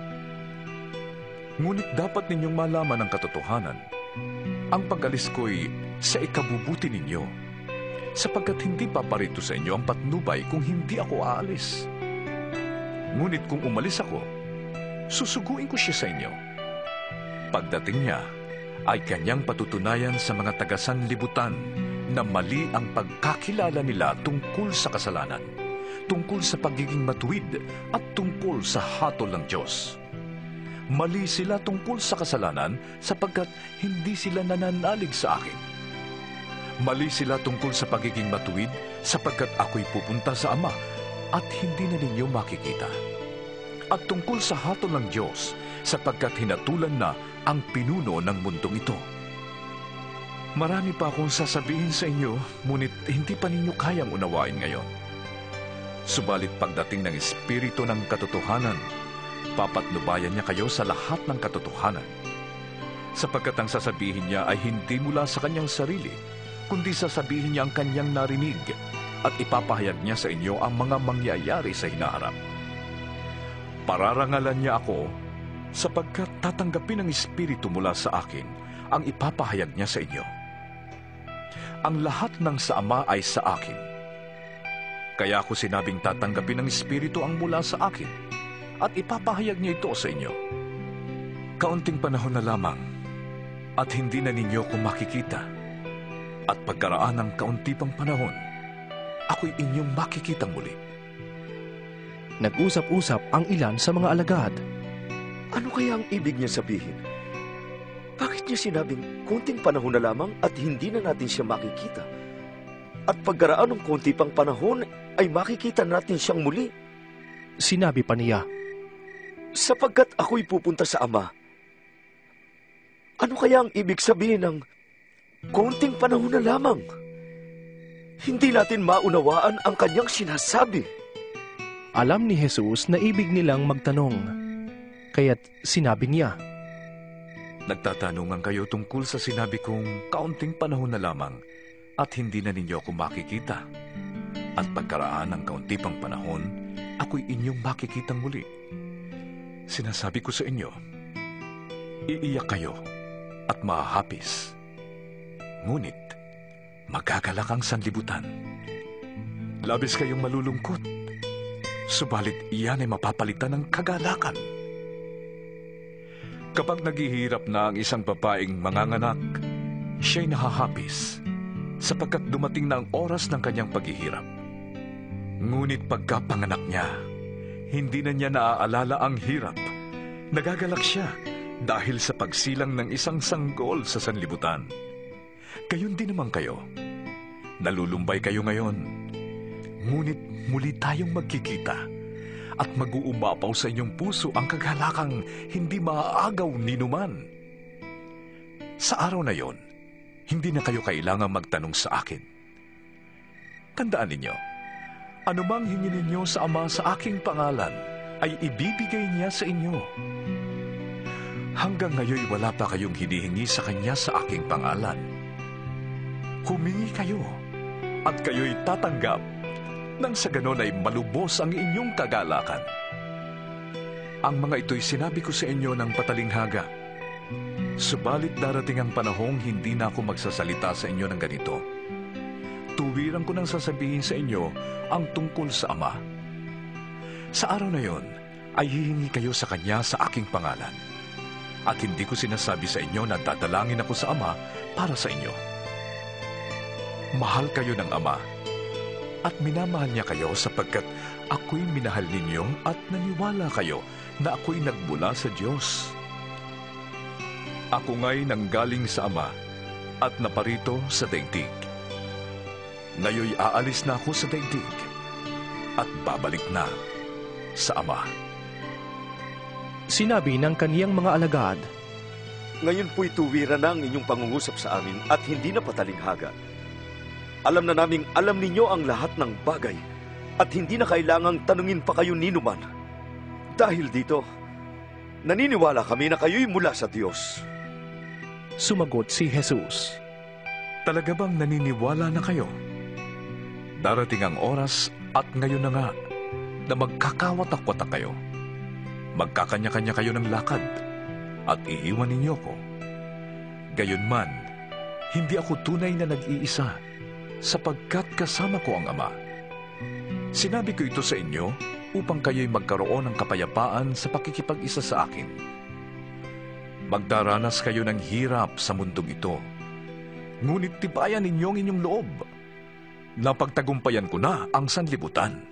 Ngunit dapat ninyong malaman ang katotohanan. Ang pag-alis ko'y sa ikabubuti ninyo, sapagkat hindi paparito sa inyo ang patnubay kung hindi ako aalis. Ngunit kung umalis ako, susuguin ko siya sa inyo. Pagdating niya, ay kanyang patutunayan sa mga taga-sanlibutan na mali ang pagkakilala nila tungkol sa kasalanan, tungkol sa pagiging matuwid at tungkol sa hatol ng Diyos. Mali sila tungkol sa kasalanan sapagkat hindi sila nananalig sa akin. Mali sila tungkol sa pagiging matuwid sapagkat ako'y pupunta sa Ama at hindi na ninyo makikita. At tungkol sa hatol ng Diyos sapagkat hinatulan na ang pinuno ng mundong ito. Marami pa akong sasabihin sa inyo, ngunit hindi pa ninyo kayang unawain ngayon. Subalit pagdating ng Espiritu ng katotohanan, papatnubayan niya kayo sa lahat ng katotohanan. Sapagkat ang sasabihin niya ay hindi mula sa kanyang sarili, kundi sasabihin niya ang kanyang narinig at ipapahayag niya sa inyo ang mga mangyayari sa hinaharap. Pararangalan niya ako sapagkat tatanggapin ng Espiritu mula sa akin ang ipapahayag niya sa inyo. Ang lahat ng sa Ama ay sa akin. Kaya ako sinabing tatanggapin ng Espiritu ang mula sa akin at ipapahayag niya ito sa inyo. Kaunting panahon na lamang at hindi na ninyo ko makikita. At pagkaraan ng kaunti pang panahon, ako'y inyong makikita muli. Nag-usap-usap ang ilan sa mga alagad. Ano kaya ang ibig niya sabihin? Bakit niya sinabing konting panahon na lamang at hindi na natin siya makikita? At pagkaraan ng konti pang panahon ay makikita natin siyang muli? Sinabi pa niya, sapagkat ako'y pupunta sa Ama. Ano kaya ang ibig sabihin ng konting panahon na lamang? Hindi natin maunawaan ang kanyang sinasabi. Alam ni Jesus na ibig nilang magtanong, kaya't sinabi niya, Nagtatanungan kayo tungkol sa sinabi kong kaunting panahon na lamang at hindi na ninyo ako makikita. At pagkaraan ng kaunti pang panahon, ako'y inyong makikitang muli. Sinasabi ko sa inyo, iiyak kayo at mahahapis. Ngunit, magagalak ang sanlibutan. Labis kayong malulungkot, subalit iyan ay mapapalitan ng kagalakan. Kapag naghihirap na ang isang babaeng manganganak, siya'y nahahapis sapagkat dumating na ang oras ng kanyang paghihirap. Ngunit pagkapanganak niya, hindi na niya naaalala ang hirap. Nagagalak siya dahil sa pagsilang ng isang sanggol sa sanlibutan. Gayon din naman kayo. Nalulumbay kayo ngayon. Ngunit muli tayong magkikita at mag-uumapaw sa inyong puso ang kagalakang hindi maaagaw ni numan. Sa araw na yon, hindi na kayo kailangang magtanong sa akin. Tandaan ninyo, anumang hingi ninyo sa Ama sa aking pangalan, ay ibibigay niya sa inyo. Hanggang ngayon wala pa kayong hinihingi sa Kanya sa aking pangalan. Humingi kayo, at kayo'y tatanggap, nang sa ganon ay malubos ang inyong kagalakan. Ang mga ito'y sinabi ko sa inyo ng patalinghaga. Subalit darating ang panahong hindi na ako magsasalita sa inyo ng ganito. Tuwiran ko nang sasabihin sa inyo ang tungkol sa Ama. Sa araw na yon, ay hihingi kayo sa Kanya sa aking pangalan. At hindi ko sinasabi sa inyo na dadalangin ako sa Ama para sa inyo. Mahal kayo ng Ama, at minamahal niya kayo sapagkat ako'y minahal ninyo at naniwala kayo na ako'y nagmula sa Diyos. Ako nga'y nanggaling sa Ama at naparito sa daigdig. Ngayoy aalis na ako sa daigdig at babalik na sa Ama. Sinabi ng kaniyang mga alagad, Ngayon po'y tuwira na ang inyong pangungusap sa amin at hindi na patalinghaga. Alam na naming alam ninyo ang lahat ng bagay at hindi na kailangang tanungin pa kayo ninuman. Dahil dito, naniniwala kami na kayo'y mula sa Diyos. Sumagot si Jesus, Talaga bang naniniwala na kayo? Darating ang oras at ngayon na nga na magkakawatak-watak kayo. Magkakanya-kanya kayo ng lakad at iiwan ninyo ko. Gayunman, hindi ako tunay na nag-iisa sapagkat kasama ko ang Ama. Sinabi ko ito sa inyo upang kayo'y magkaroon ng kapayapaan sa pakikipag-isa sa akin. Magdaranas kayo ng hirap sa mundong ito. Ngunit tibayan ninyo ang inyong loob. Napagtagumpayan ko na ang sanlibutan.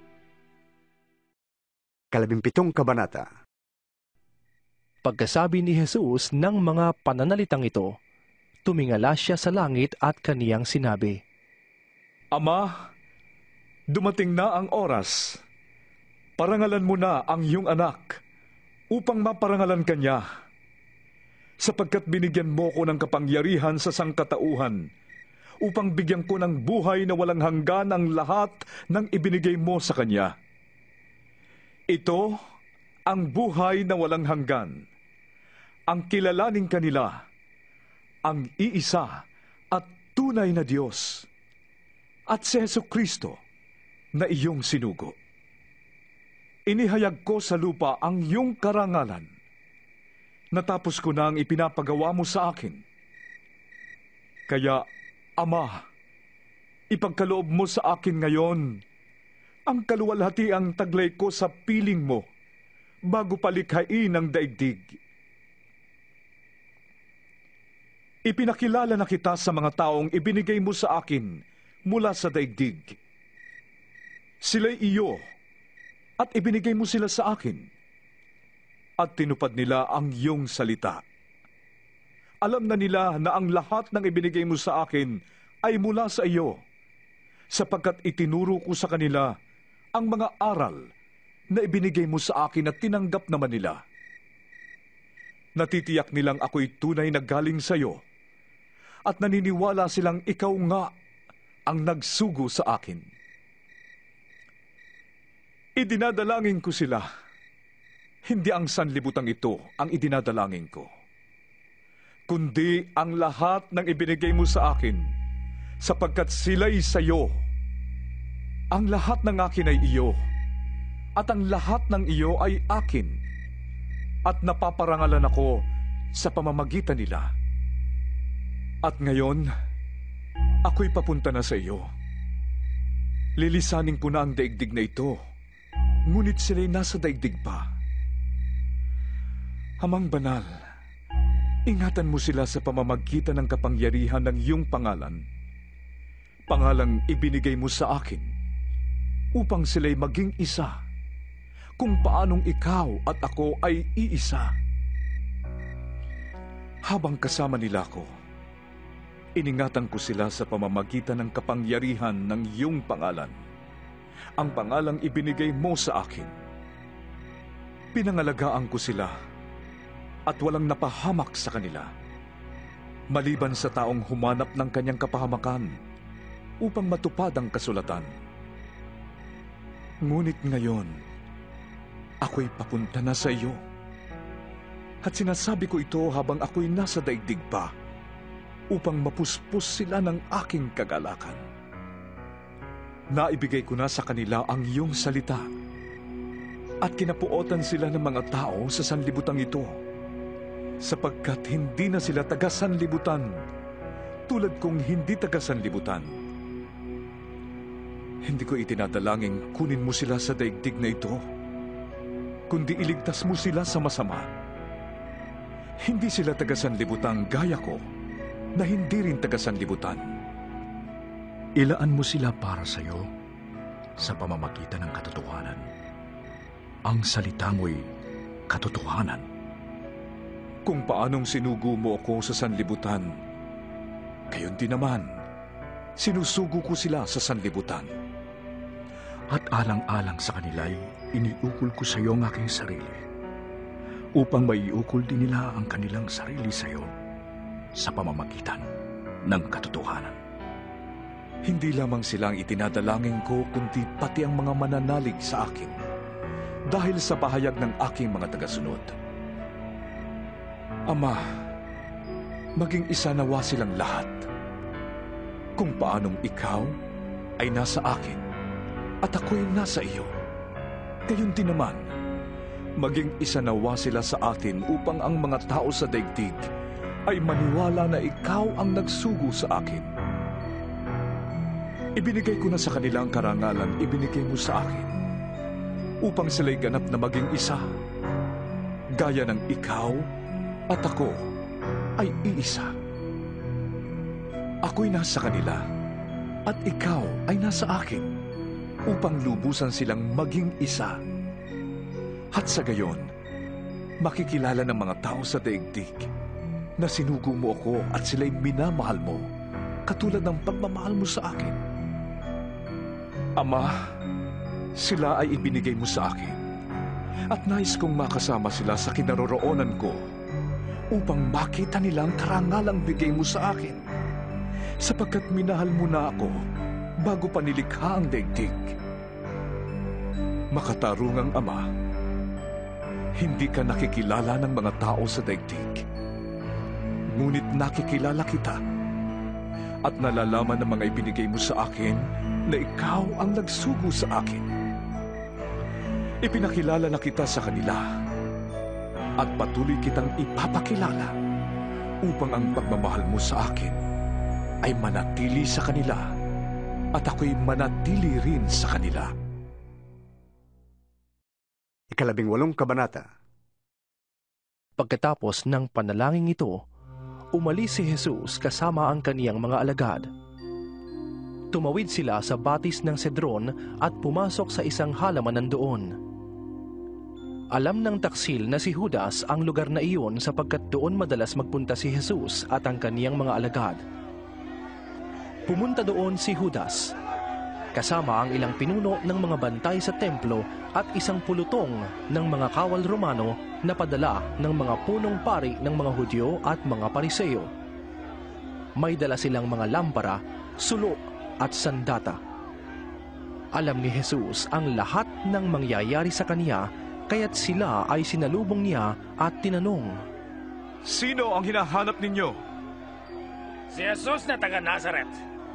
17 kabanata. Pagkasabi ni Jesus ng mga pananalitang ito, tumingala siya sa langit at kaniyang sinabi, Ama, dumating na ang oras. Parangalan mo na ang iyong anak upang maparangalan kanya. Sapagkat binigyan mo ko ng kapangyarihan sa sangkatauhan upang bigyan ko ng buhay na walang hanggan ang lahat ng ibinigay mo sa kanya. Ito ang buhay na walang hanggan. Ang kilalaning kanila, ang iisa at tunay na Diyos, at si Jesucristo na iyong sinugo. Inihayag ko sa lupa ang iyong karangalan. Natapos ko na ang ipinapagawa mo sa akin. Kaya, Ama, ipagkaloob mo sa akin ngayon ang kaluwalhatiang taglay ko sa piling mo bago palikhain ang daigdig. Ipinakilala na kita sa mga taong ibinigay mo sa akin mula sa daigdig. Sila'y iyo at ibinigay mo sila sa akin at tinupad nila ang iyong salita. Alam na nila na ang lahat ng ibinigay mo sa akin ay mula sa iyo, sapagkat itinuro ko sa kanila ang mga aral na ibinigay mo sa akin at tinanggap naman nila. Natitiyak nilang ako'y tunay na galing sa iyo at naniniwala silang ikaw nga ang nagsugo sa akin. Idinadalangin ko sila. Hindi ang sanlibutang ito ang idinadalangin ko, kundi ang lahat ng ibinigay mo sa akin sapagkat sila'y sayo. Ang lahat ng akin ay iyo, at ang lahat ng iyo ay akin, at napaparangalan ako sa pamamagitan nila. At ngayon, ako'y papunta na sa iyo. Lilisanin ko na ang daigdig na ito, ngunit sila'y nasa daigdig pa. Amang banal, ingatan mo sila sa pamamagitan ng kapangyarihan ng iyong pangalan, pangalang ibinigay mo sa akin, upang sila'y maging isa, kung paanong ikaw at ako ay iisa. Habang kasama nila ko, iningatan ko sila sa pamamagitan ng kapangyarihan ng iyong pangalan, ang pangalang ibinigay mo sa akin. Pinangalagaan ko sila at walang napahamak sa kanila, maliban sa taong humanap ng kanyang kapahamakan upang matupad ang kasulatan. Ngunit ngayon, ako'y papunta na sa iyo, at sinasabi ko ito habang ako'y nasa daigdig pa, upang mapuspos sila ng aking kagalakan. Naibigay ko na sa kanila ang iyong salita, at kinapuotan sila ng mga tao sa sanlibutang ito, sapagkat hindi na sila taga-sanlibutan, tulad kong hindi taga-sanlibutan. Hindi ko itinadalangin kunin mo sila sa daigdig na ito, kundi iligtas mo sila sa masama. Hindi sila taga-sanlibutan gaya ko, na hindi rin taga-sanlibutan. Ilaan mo sila para sa iyo sa pamamagitan ng katotohanan. Ang salita mo'y katotohanan. Kung paanong sinugo mo ako sa sanlibutan, gayon din naman, sinusugo ko sila sa sanlibutan. At alang-alang sa kanila'y iniukol ko sa iyo ang aking sarili, upang maiukol din nila ang kanilang sarili sa iyo sa pamamagitan ng katotohanan. Hindi lamang silang itinadalangin ko, kundi pati ang mga mananalig sa akin, dahil sa pahayag ng aking mga tagasunod. Ama, maging isa nawa silang lahat, kung paanong ikaw ay nasa akin at ako'y nasa iyo. Gayon din naman, maging isa nawa sila sa atin upang ang mga tao sa daigdig ay maniwala na ikaw ang nagsugo sa akin. Ibinigay ko na sa kanila ang karangalan ibinigay mo sa akin, upang sila'y ganap na maging isa, gaya ng ikaw at ako ay iisa. Ako'y nasa kanila at ikaw ay nasa akin, upang lubusan silang maging isa. At sa gayon, makikilala ng mga tao sa daigdig na sinugo mo ako at sila'y minamahal mo, katulad ng pagmamahal mo sa akin. Ama, sila ay ibinigay mo sa akin, at nais kong makasama sila sa kinaroroonan ko, upang makita nilang karangalang bigay mo sa akin, sapagkat minahal mo na ako bago pa nilikha ang daigdig. Makatarungang Ama, hindi ka nakikilala ng mga tao sa daigdig, ngunit nakikilala kita, at nalalaman ng mga ibinigay mo sa akin na ikaw ang nagsugo sa akin. Ipinakilala na kita sa kanila, at patuloy kitang ipapakilala, upang ang pagmamahal mo sa akin ay manatili sa kanila, at ako'y manatili rin sa kanila. 18 kabanata. Pagkatapos ng panalangin ito, umalis si Jesus kasama ang kaniyang mga alagad. Tumawid sila sa batis ng Cedron at pumasok sa isang halamanan doon. Alam ng taksil na si Judas ang lugar na iyon sapagkat doon madalas magpunta si Jesus at ang kaniyang mga alagad. Pumunta doon si Judas, kasama ang ilang pinuno ng mga bantay sa templo at isang pulutong ng mga kawal Romano na padala ng mga punong pari ng mga Hudyo at mga Pariseo. May dala silang mga lampara, sulo at sandata. Alam ni Jesus ang lahat ng mangyayari sa kaniya, kaya't sila ay sinalubong niya at tinanong, "Sino ang hinahanap ninyo?" Si Jesus na taga Nazaret.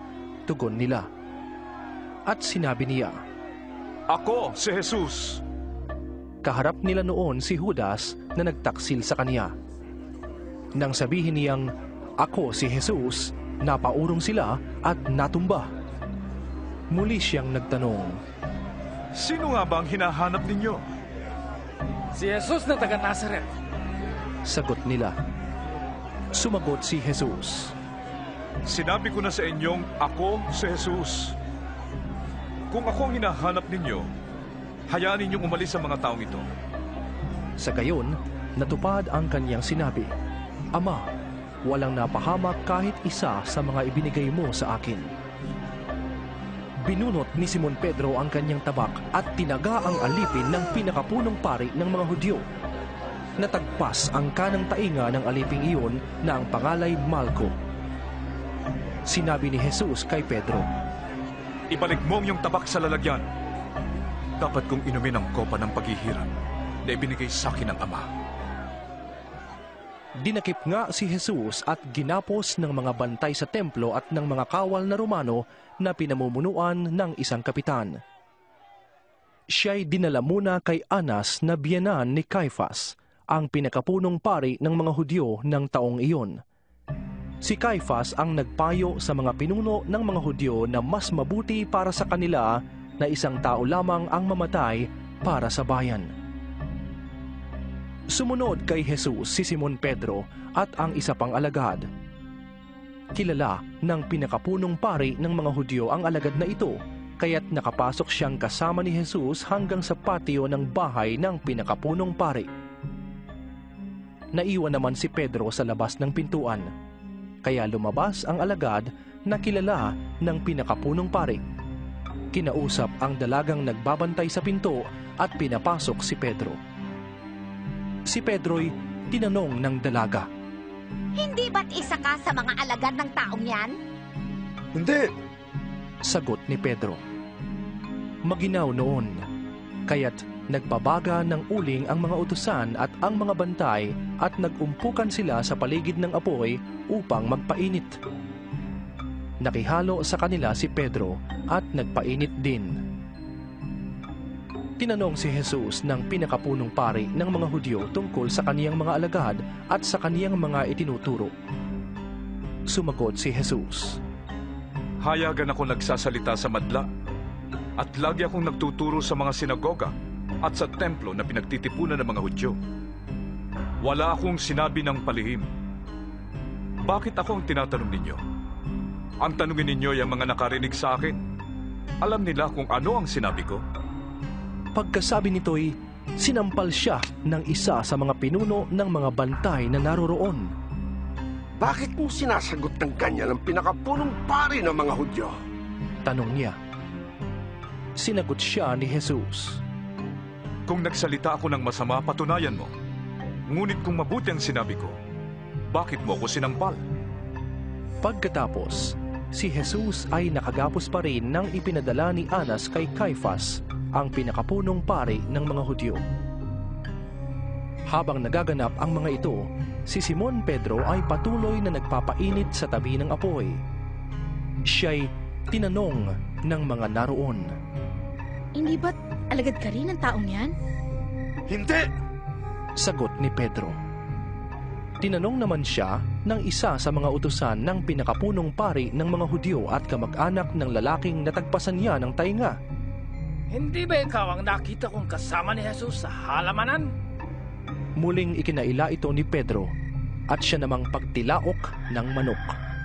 tugon nila. At sinabi niya, Ako si Jesus. Kaharap nila noon si Judas na nagtaksil sa kanya. Nang sabihin niyang, Ako si Jesus, napaurong sila at natumba. Muli siyang nagtanong, Sino nga ba ang hinahanap ninyo? Si Jesus na taga Nazaret. Sagot nila. Sumagot si Jesus, Sinabi ko na sa inyong ako si Jesus. Kung ako ang hinahanap ninyo, hayaan ninyong umalis sa mga taong ito. Sa gayon, natupad ang kanyang sinabi, Ama, walang napahamak kahit isa sa mga ibinigay mo sa akin. Binunot ni Simon Pedro ang kanyang tabak at tinaga ang alipin ng pinakapunong pari ng mga Hudyo. Natagpas ang kanang tainga ng aliping iyon na ang pangalay Malco. Sinabi ni Jesus kay Pedro, Ibalik mo ang iyong tabak sa lalagyan. Dapat kong inumin ang kopa ng paghihirap na ibinigay sa akin ng Ama. Dinakip nga si Jesus at ginapos ng mga bantay sa templo at ng mga kawal na Romano na pinamumunuan ng isang kapitan. Siya'y dinala muna kay Anas na biyenan ni Caifas, ang pinakapunong pari ng mga Hudyo ng taong iyon. Si Caifas ang nagpayo sa mga pinuno ng mga Hudyo na mas mabuti para sa kanila na isang tao lamang ang mamatay para sa bayan. Sumunod kay Jesus si Simon Pedro at ang isa pang alagad. Kilala ng pinakapunong pari ng mga Hudyo ang alagad na ito, kaya't nakapasok siyang kasama ni Jesus hanggang sa patio ng bahay ng pinakapunong pari. Naiwan naman si Pedro sa labas ng pintuan, kaya lumabas ang alagad na kilala ng pinakapunong pari. Kinausap ang dalagang nagbabantay sa pinto at pinapasok si Pedro. Si Pedro'y tinanong ng dalaga, Hindi ba't isa ka sa mga alagad ng taong yan? Hindi. Sagot ni Pedro. Maginaw noon, kaya't nagpabaga ng uling ang mga utusan at ang mga bantay at nagumpukan sila sa paligid ng apoy upang magpainit. Nakihalo sa kanila si Pedro at nagpainit din. Tinanong si Jesus ng pinakapunong pari ng mga Hudyo tungkol sa kaniyang mga alagad at sa kaniyang mga itinuturo. Sumagot si Jesus, Hayagan ako nagsasalita sa madla at lagi akong nagtuturo sa mga sinagoga at sa templo na pinagtitipunan ng mga Hudyo. Wala akong sinabi ng palihim. Bakit ako ang tinatanong ninyo? Ang tanungin ninyo ay ang mga nakarinig sa akin. Alam nila kung ano ang sinabi ko. Pagkasabi nito'y sinampal siya ng isa sa mga pinuno ng mga bantay na naroroon. Bakit mo sinasagot ng kanya ng pinakapunong pari ng mga Hudyo? Tanong niya. Sinagot siya ni Jesus, Kung nagsalita ako ng masama, patunayan mo. Ngunit kung mabuti ang sinabi ko, bakit mo ako sinampal? Pagkatapos, si Jesus ay nakagapos pa rin ng ipinadala ni Anas kay Caifas, ang pinakapunong pari ng mga Hudyo. Habang nagaganap ang mga ito, si Simon Pedro ay patuloy na nagpapainit sa tabi ng apoy. Siya'y tinanong ng mga naroon, Hindi ba't alagad ka rin ng taong yan? Hindi! Sagot ni Pedro. Tinanong naman siya ng isa sa mga utusan ng pinakapunong pari ng mga Hudyo at kamag-anak ng lalaking natagpasan niya ng tainga. Hindi ba ikaw ang nakita kong kasama ni Jesus sa halamanan? Muling ikinaila ito ni Pedro at siya namang pagtilaok ng manok.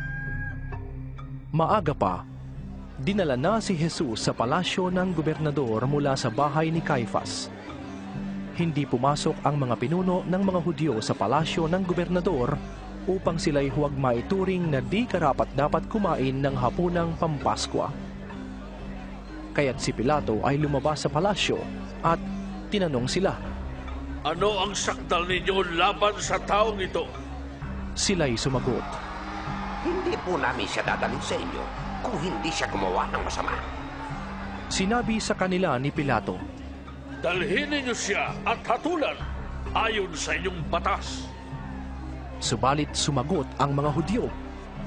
Maaga pa, dinala na si Jesus sa palasyo ng gobernador mula sa bahay ni Caifas. Hindi pumasok ang mga pinuno ng mga Hudyo sa palasyo ng gobernador upang sila'y huwag maituring na di karapat-dapat kumain ng hapunang Pampaskwa. Kaya't si Pilato ay lumabas sa palasyo at tinanong sila, Ano ang sakdal ninyo laban sa taong ito? Sila'y sumagot, Hindi po namin siya dadalhin sa inyo kung hindi siya gumawa ng masama. Sinabi sa kanila ni Pilato, Dalhin ninyo siya at hatulan ayon sa inyong batas. Subalit sumagot ang mga Hudyo,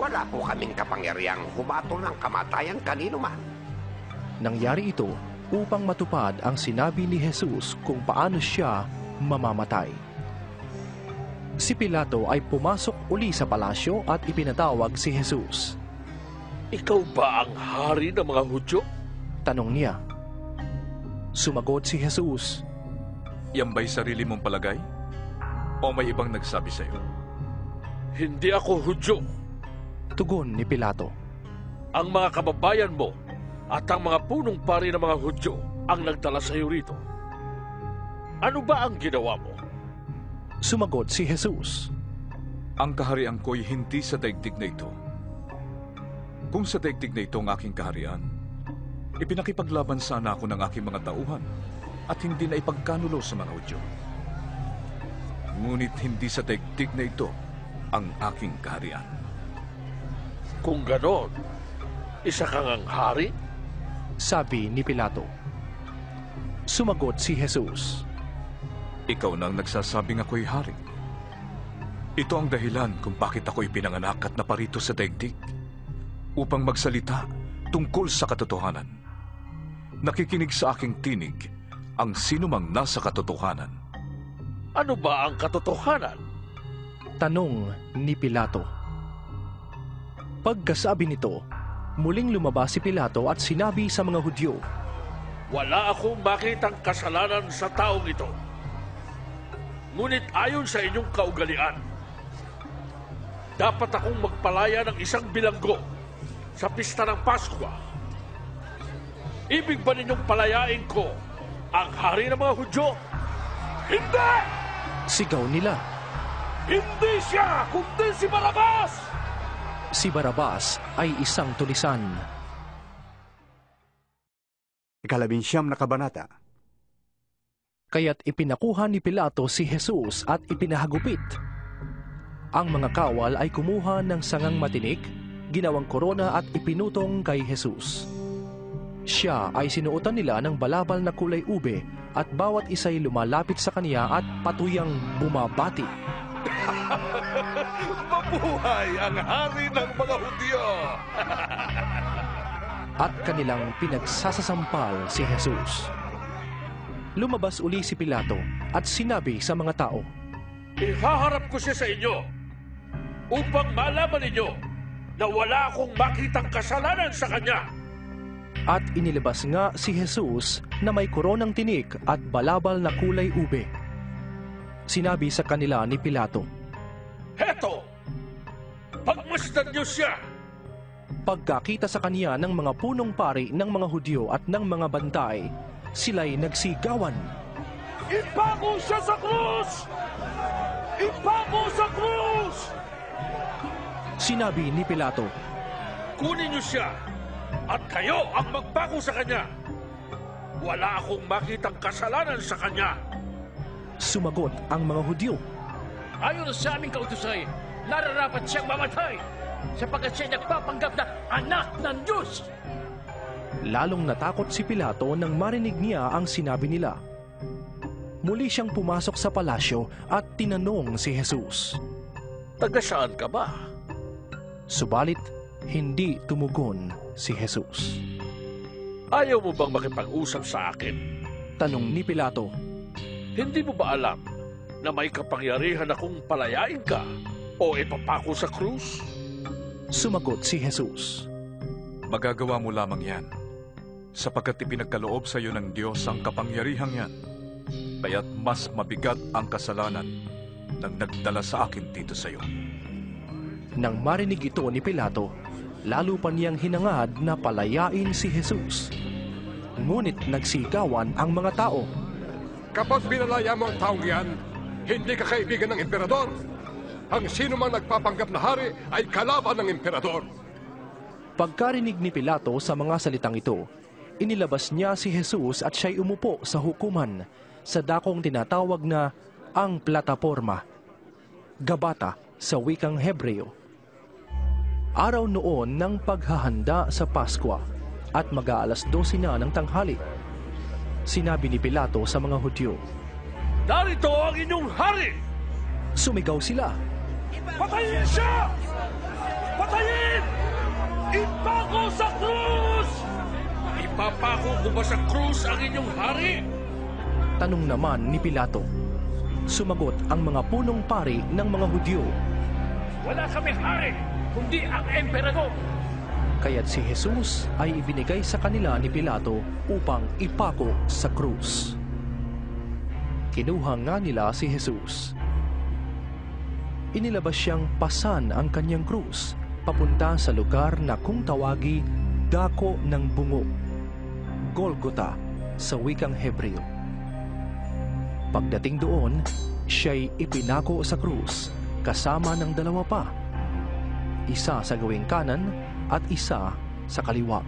Wala po kaming kapangyarihang humatol ng kamatayan kanino man. Nangyari ito upang matupad ang sinabi ni Jesus kung paano siya mamamatay. Si Pilato ay pumasok uli sa palasyo at ipinatawag si Jesus. Ikaw ba ang hari ng mga Hudyo? Tanong niya. Sumagot si Jesus. Yan ba'y sarili mong palagay? O may ibang nagsabi sa'yo? Hindi ako Hudyo. Tugon ni Pilato. Ang mga kababayan mo at ang mga punong pari ng mga Hudyo ang nagdala sa iyo rito. Ano ba ang ginawa mo? Sumagot si Jesus. Ang kaharian ko'y hindi sa daigdig na ito. Kung sa daigdig na ito ang aking kaharian, ipinakipaglaban sana ako ng aking mga tauhan at hindi na ipagkanulo sa mga Hudyo. Ngunit hindi sa daigdig na ito ang aking kaharian. Kung ganon, isa kang ang hari? Sabi ni Pilato. Sumagot si Jesus. Ikaw na ang nagsasabing ako'y hari. Ito ang dahilan kung bakit ako'y pinanganak at naparito sa daigdig, upang magsalita tungkol sa katotohanan. Nakikinig sa aking tinig ang sinumang nasa katotohanan. Ano ba ang katotohanan? Tanong ni Pilato. Pagkasabi nito, muling lumabas si Pilato at sinabi sa mga Hudyo, Wala akong makitang kasalanan sa taong ito. Ngunit ayon sa inyong kaugalian, dapat akong magpalaya ng isang bilanggo sa pista ng Paskwa. Ibig ba ninyong palayain ko ang hari ng mga Hudyo? Hindi! Sigaw nila. Hindi siya, kundi si Barabas! Si Barabas ay isang tulisan. 19 na kabanata. Kaya't ipinakuha ni Pilato si Jesus at ipinahagupit. Ang mga kawal ay kumuha ng sangang matinik, ginawang korona at ipinutong kay Jesus. Siya ay sinuotan nila ng balabal na kulay ube at bawat isa'y lumalapit sa kaniya at patuyang bumabati. Mabuhay ang hari ng mga Hudyo! At kanilang pinagsasasampal si Jesus. Lumabas uli si Pilato at sinabi sa mga tao, Ihaharap ko siya sa inyo upang malaman ninyo na wala akong makitang kasalanan sa kanya. At inilabas nga si Jesus na may koronang tinik at balabal na kulay ube. Sinabi sa kanila ni Pilato, Heto! Pagmasdan niyo siya! Pagkakita sa kaniya ng mga punong pari ng mga Hudyo at ng mga bantay, sila'y nagsigawan. Ipako siya sa krus! Ipako sa krus! Sinabi ni Pilato, Kunin niyo siya at kayo ang magpako sa kanya. Wala akong makitang kasalanan sa kanya. Sumagot ang mga Hudyo, Ayon sa aming kautusay, nararapat siyang mamatay sapagkat siya nagpapanggap na anak ng Diyos. Lalong natakot si Pilato nang marinig niya ang sinabi nila. Muli siyang pumasok sa palasyo at tinanong si Jesus, Taga saan ka ba? Subalit, hindi tumugon si Jesus. Ayaw mo bang makipag-usap sa akin? Tanong ni Pilato. Hindi mo ba alam na may kapangyarihan akong palayain ka o ipapako sa krus? Sumagot si Jesus, Magagawa mo lamang yan, sapagkat ipinagkaloob sa iyo ng Diyos ang kapangyarihang yan, kaya't mas mabigat ang kasalanan nang nagdala sa akin dito sa iyo. Nang marinig ito ni Pilato, lalo pa niyang hinangad na palayain si Jesus. Ngunit nagsigawan ang mga tao. Kapag binalaya mo ang taong yan, hindi ka kaibigan ng emperador. Ang sino mang nagpapanggap na hari ay kalaban ng emperador. Pagkarinig ni Pilato sa mga salitang ito, inilabas niya si Jesus at siya'y umupo sa hukuman sa dakong tinatawag na ang plataporma, Gabata sa wikang Hebreo. Araw noon ng paghahanda sa Paskwa at mag-aalas 12 na ng tanghali. Sinabi ni Pilato sa mga Hudyo, Narito ang inyong hari! Sumigaw sila, Patayin siya! Patayin! Ipapako ko ba sa krus ang inyong hari? Tanong naman ni Pilato. Sumagot ang mga punong pari ng mga Hudyo. Wala kami hari, kundi ang emperador. Kaya't si Jesus ay ibinigay sa kanila ni Pilato upang ipako sa krus. Kinuha nga nila si Jesus. Inilabas siyang pasan ang kanyang krus papunta sa lugar na kung tawagi Dako ng Bungo, Golgotha sa wikang Hebreo. Pagdating doon, siya'y ipinako sa krus kasama ng dalawa pa, isa sa gawing kanan at isa sa kaliwa.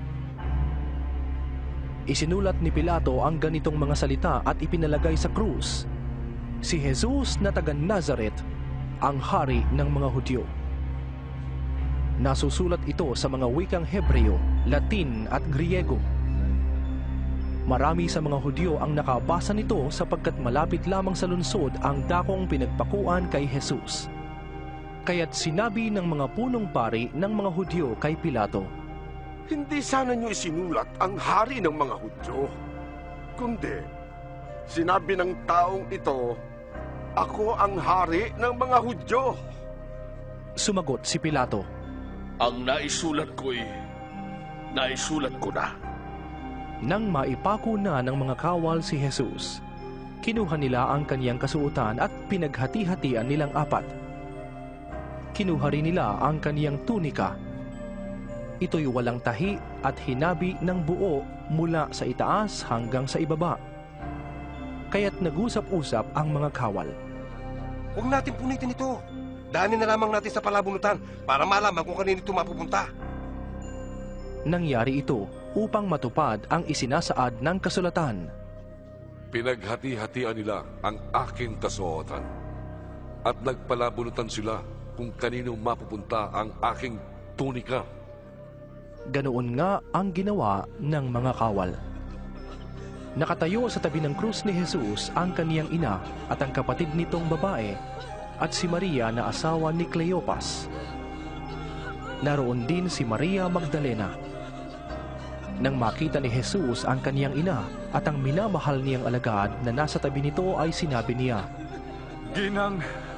Isinulat ni Pilato ang ganitong mga salita at ipinalagay sa krus: si Jesus na taga Nazaret, ang hari ng mga Hudyo. Nasusulat ito sa mga wikang Hebreo, Latin at Griego. Marami sa mga Hudyo ang nakabasa nito sapagkat malapit lamang sa lungsod ang dakong pinagpakuan kay Jesus. Kaya't sinabi ng mga punong pari ng mga Hudyo kay Pilato, Hindi sana niyo isinulat ang hari ng mga Hudyo, kundi sinabi ng taong ito, Ako ang hari ng mga Hudyo. Sumagot si Pilato, Ang naisulat ko'y naisulat ko na. Nang maipako na ng mga kawal si Jesus, kinuha nila ang kaniyang kasuotan at pinaghati-hatian nilang apat. Kinuha rin nila ang kaniyang tunika. Ito'y walang tahi at hinabi ng buo mula sa itaas hanggang sa ibaba. Kaya't nag-usap-usap ang mga kawal. Huwag natin punitin ito. Daanin na lamang natin sa palabunutan para malaman kung kanino ito mapupunta. Nangyari ito upang matupad ang isinasaad ng kasulatan. Pinaghati-hatian nila ang aking kasuotan at nagpalabunutan sila kung kanino mapupunta ang aking tunika. Ganoon nga ang ginawa ng mga kawal. Nakatayo sa tabi ng krus ni Jesus ang kaniyang ina at ang kapatid nitong babae at si Maria na asawa ni Cleopas. Naroon din si Maria Magdalena. Nang makita ni Jesus ang kaniyang ina at ang minamahal niyang alagad na nasa tabi nito ay sinabi niya, Ginang,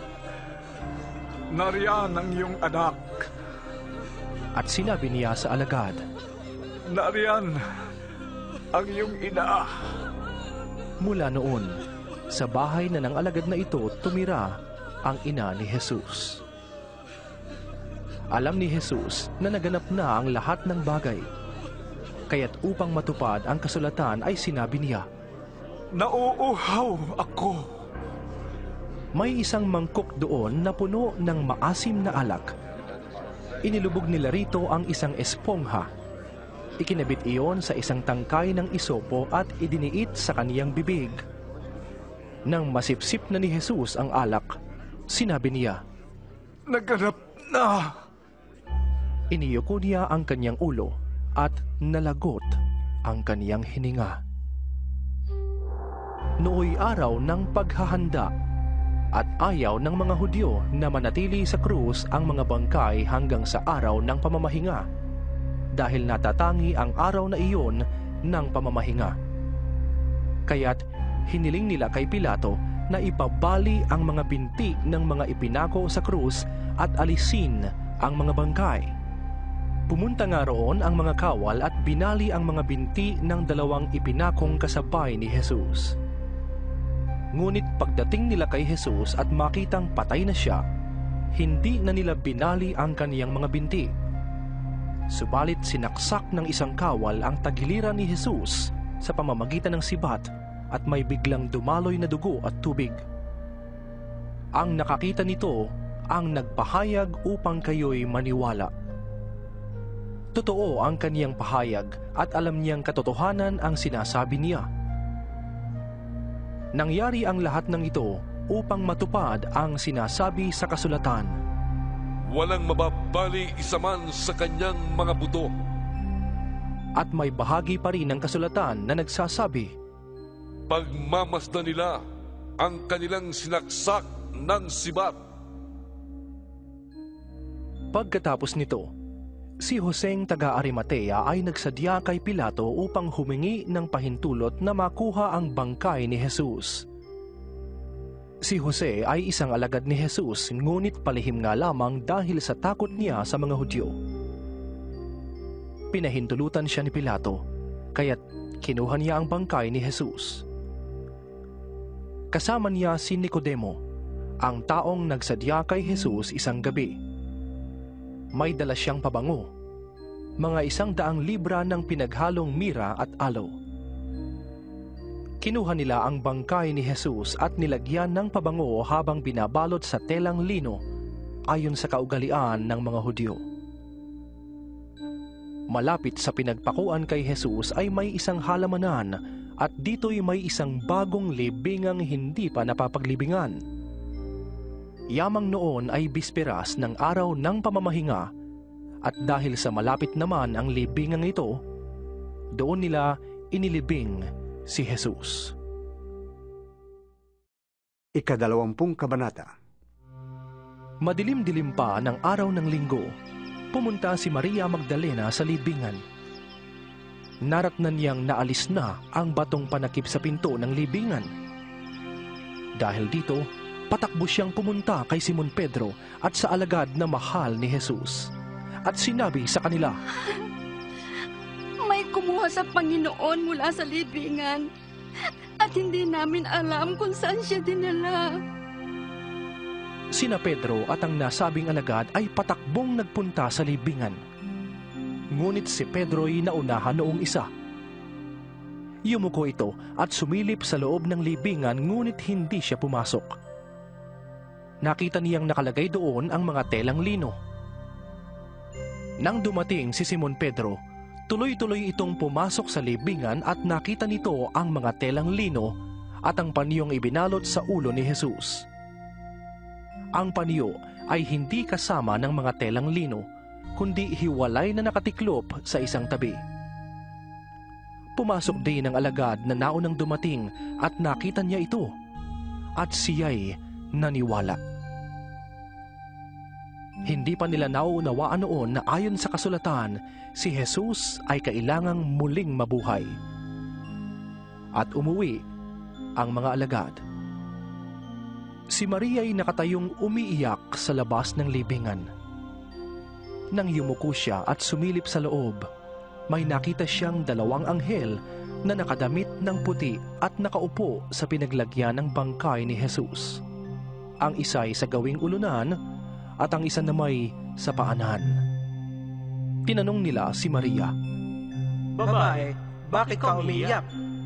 nariyan ang iyong anak. At sinabi niya sa alagad, Nariyan ang iyong ina. Mula noon, sa bahay na ng alagad na ito tumira ang ina ni Jesus. Alam ni Jesus na naganap na ang lahat ng bagay. Kaya't upang matupad ang kasulatan ay sinabi niya, Nauuhaw ako. May isang mangkok doon na puno ng maasim na alak. Inilubog nila rito ang isang espongha. Ikinabit iyon sa isang tangkay ng isopo at idiniit sa kaniyang bibig. Nang masipsip na ni Jesus ang alak, sinabi niya, Naganap na. Iniyuko niya ang kaniyang ulo at nalagot ang kaniyang hininga. Nooy araw ng paghahanda at ayaw ng mga Hudyo na manatili sa krus ang mga bangkay hanggang sa araw ng pamamahinga dahil natatangi ang araw na iyon ng pamamahinga. Kaya't hiniling nila kay Pilato na ipabali ang mga binti ng mga ipinako sa krus at alisin ang mga bangkay. Pumunta nga roon ang mga kawal at binali ang mga binti ng dalawang ipinakong kasabay ni Jesus. Ngunit pagdating nila kay Jesus at makitang patay na siya, hindi na nila binali ang kaniyang mga binti. Subalit sinaksak ng isang kawal ang tagiliran ni Jesus sa pamamagitan ng sibat at may biglang dumaloy na dugo at tubig. Ang nakakita nito ang nagpahayag upang kayo'y maniwala. Totoo ang kaniyang pahayag at alam niyang katotohanan ang sinasabi niya. Nangyari ang lahat ng ito upang matupad ang sinasabi sa kasulatan. Walang mababali isa man sa kanyang mga buto. At may bahagi pa rin ng kasulatan na nagsasabi, Pagmamasdan nila ang kanilang sinaksak ng sibat. Pagkatapos nito, Si Joseng taga-Arimatea ay nagsadya kay Pilato upang humingi ng pahintulot na makuha ang bangkay ni Jesus. Si Jose ay isang alagad ni Jesus, ngunit palihim nga lamang dahil sa takot niya sa mga Hudyo. Pinahintulutan siya ni Pilato, kaya't kinuha niya ang bangkay ni Jesus. Kasama niya si Nicodemo, ang taong nagsadya kay Jesus isang gabi. May dala siyang pabango, mga 100 libra ng pinaghalong mira at aloe. Kinuha nila ang bangkay ni Jesus at nilagyan ng pabango habang binabalot sa telang lino ayon sa kaugalian ng mga Hudyo. Malapit sa pinagpakuan kay Jesus ay may isang halamanan at dito'y may isang bagong libingang hindi pa napapaglibingan. Yamang noon ay bisperas ng araw ng pamamahinga at dahil sa malapit naman ang libingang ito, doon nila inilibing si Jesus. 20 kabanata. Madilim-dilim pa ng araw ng linggo, pumunta si Maria Magdalena sa libingan. Naratnan niyang naalis na ang batong panakip sa pinto ng libingan. Dahil dito, patakbo siyang pumunta kay Simon Pedro at sa alagad na mahal ni Jesus. At sinabi sa kanila, "May kumuha sa Panginoon mula sa libingan at hindi namin alam kung saan siya dinala." Sina Pedro at ang nasabing alagad ay patakbong nagpunta sa libingan. Ngunit si Pedro'y naunahan noong isa. Yumuko ito at sumilip sa loob ng libingan ngunit hindi siya pumasok. Nakita niyang nakalagay doon ang mga telang lino. Nang dumating si Simon Pedro, tuloy-tuloy itong pumasok sa libingan at nakita nito ang mga telang lino at ang panyong ibinalot sa ulo ni Jesus. Ang panyo ay hindi kasama ng mga telang lino, kundi hiwalay na nakatiklop sa isang tabi. Pumasok din ang alagad na naunang dumating at nakita niya ito, at siya'y naniwala. Hindi pa nila nauunawaan noon na ayon sa kasulatan, si Jesus ay kailangang muling mabuhay. At umuwi ang mga alagad. Si Maria ay nakatayong umiiyak sa labas ng libingan. Nang yumuko siya at sumilip sa loob, may nakita siyang 2 anghel na nakadamit ng puti at nakaupo sa pinaglagyan ng bangkay ni Jesus. Ang isa ay sa gawing ulunan at ang isa namay sa paanan. Tinanong nila si Maria, "Babae, bakit ka umiiyak?"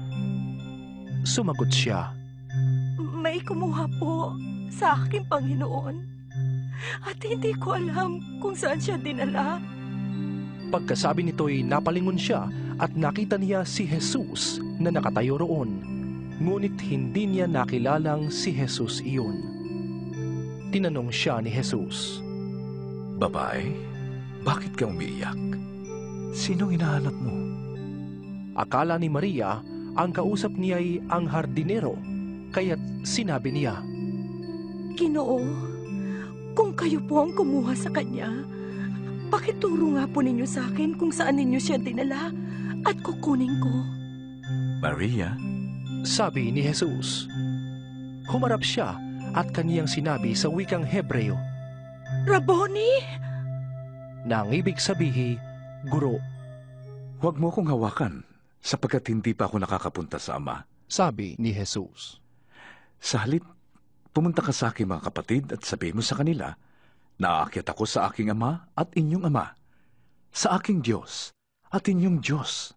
Sumagot siya, "May kumuha po sa aking Panginoon at hindi ko alam kung saan siya dinala." Pagkasabi nito'y napalingon siya at nakita niya si Jesus na nakatayo roon, ngunit hindi niya nakilalang si Jesus iyon. Tinanong siya ni Jesus, "Babae, bakit ka umiiyak? Sinong hinahanap mo?" Akala ni Maria ang kausap niya ay ang hardinero, kaya't sinabi niya, "Ginoo, kung kayo po ang kumuha sa kanya, pakituro nga po ninyo sa akin kung saan ninyo siya dinala at kukunin ko." "Maria?" sabi ni Jesus. Humarap siya at kaniyang sinabi sa wikang Hebreo, "Rabboni?" na ang ibig sabihin, guro. "Huwag mo akong hawakan, sapagkat hindi pa ako nakakapunta sa Ama," sabi ni Jesus. "Sa halip, pumunta ka sa aking mga kapatid at sabihin mo sa kanila, naaakyat ako sa aking Ama at inyong Ama, sa aking Diyos at inyong Diyos."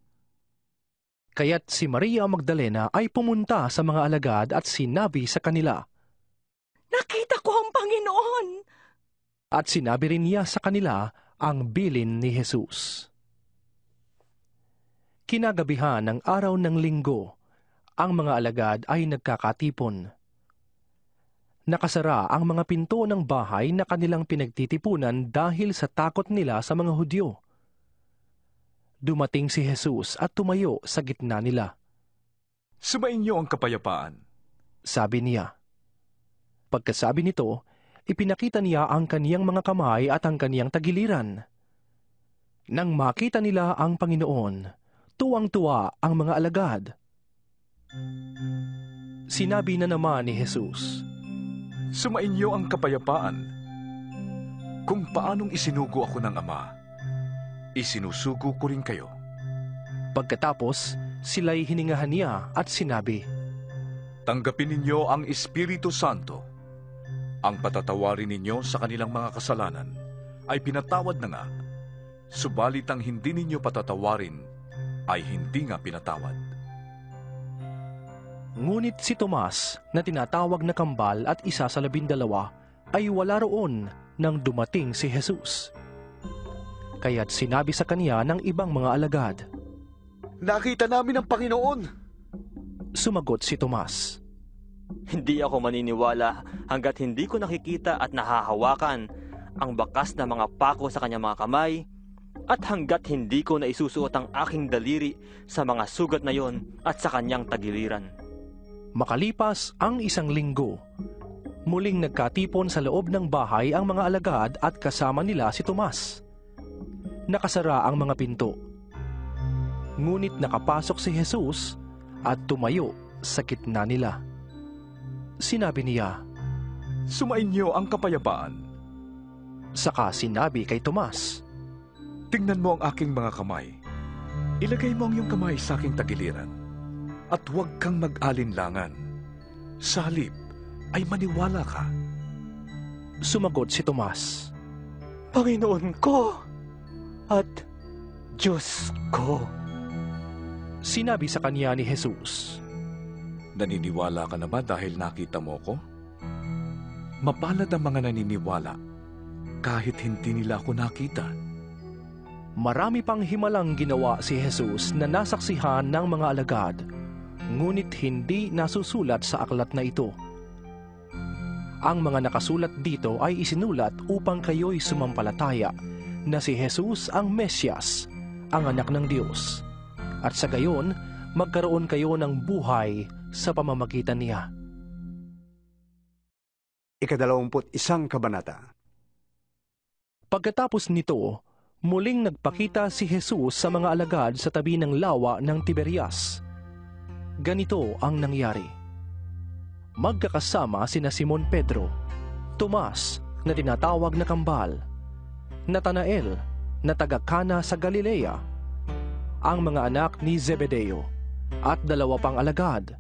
Kaya't si Maria Magdalena ay pumunta sa mga alagad at sinabi sa kanila, "Nakita ko ang Panginoon!" At sinabi rin niya sa kanila ang bilin ni Jesus. Kinagabihan ng araw ng linggo, ang mga alagad ay nagkakatipon. Nakasara ang mga pinto ng bahay na kanilang pinagtitipunan dahil sa takot nila sa mga Hudyo. Dumating si Jesus at tumayo sa gitna nila. "Sumainyo ang kapayapaan," sabi niya. Pagkasabi nito, ipinakita niya ang kaniyang mga kamay at ang kaniyang tagiliran. Nang makita nila ang Panginoon, tuwang-tuwa ang mga alagad. Sinabi na naman ni Jesus, Sumainyo ang kapayapaan. Kung paanong isinugo ako ng Ama, isinusugo ko rin kayo. Pagkatapos, sila'y hiningahan niya at sinabi, Tanggapin ninyo ang Espiritu Santo. Ang patatawarin ninyo sa kanilang mga kasalanan ay pinatawad na nga, subalit ang hindi ninyo patatawarin ay hindi nga pinatawad. Ngunit si Tomas, na tinatawag na kambal at isa sa 12, ay wala roon nang dumating si Jesus. Kaya't sinabi sa kanya ng ibang mga alagad, Nakita namin ang Panginoon! Sumagot si Tomas, Hindi ako maniniwala hanggat hindi ko nakikita at nahahawakan ang bakas na mga pako sa kanyang mga kamay at hanggat hindi ko naisusuot ang aking daliri sa mga sugat na yon at sa kanyang tagiliran. Makalipas ang 1 linggo, muling nagkatipon sa loob ng bahay ang mga alagad at kasama nila si Tomas. Nakasara ang mga pinto. Ngunit nakapasok si Jesus at tumayo sa gitna nila. Sinabi niya, Sumainyo ang kapayapaan. Saka sinabi kay Tomas, Tingnan mo ang aking mga kamay. Ilagay mo ang iyong kamay sa aking tagiliran. At huwag kang mag-alinlangan. Sa halip ay maniwala ka. Sumagot si Tomas, Panginoon ko at Diyos ko. Sinabi sa kanya ni Jesus, Naniniwala ka na ba dahil nakita mo ko? Mapalad ang mga naniniwala kahit hindi nila ako nakita. Marami pang himalang ginawa si Jesus na nasaksihan ng mga alagad, ngunit hindi nasusulat sa aklat na ito. Ang mga nakasulat dito ay isinulat upang kayo'y sumampalataya na si Jesus ang Mesyas, ang anak ng Diyos, at sa gayon magkaroon kayo ng buhay sa pamamagitan niya. 21 kabanata. Pagkatapos nito, muling nagpakita si Jesus sa mga alagad sa tabi ng lawa ng Tiberias. Ganito ang nangyari. Magkakasama sina Simon Pedro, Tomas na tinatawag na kambal, Natanael na taga-Kana sa Galilea, ang mga anak ni Zebedeo at 2 pang alagad.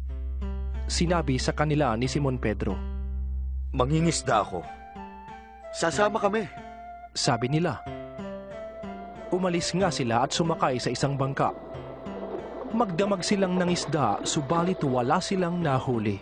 Sinabi sa kanila ni Simon Pedro, Mangingisda ako. Sasama kami. Sabi nila. Umalis nga sila at sumakay sa isang bangka. Magdamag silang ng isda, subalit wala silang nahuli.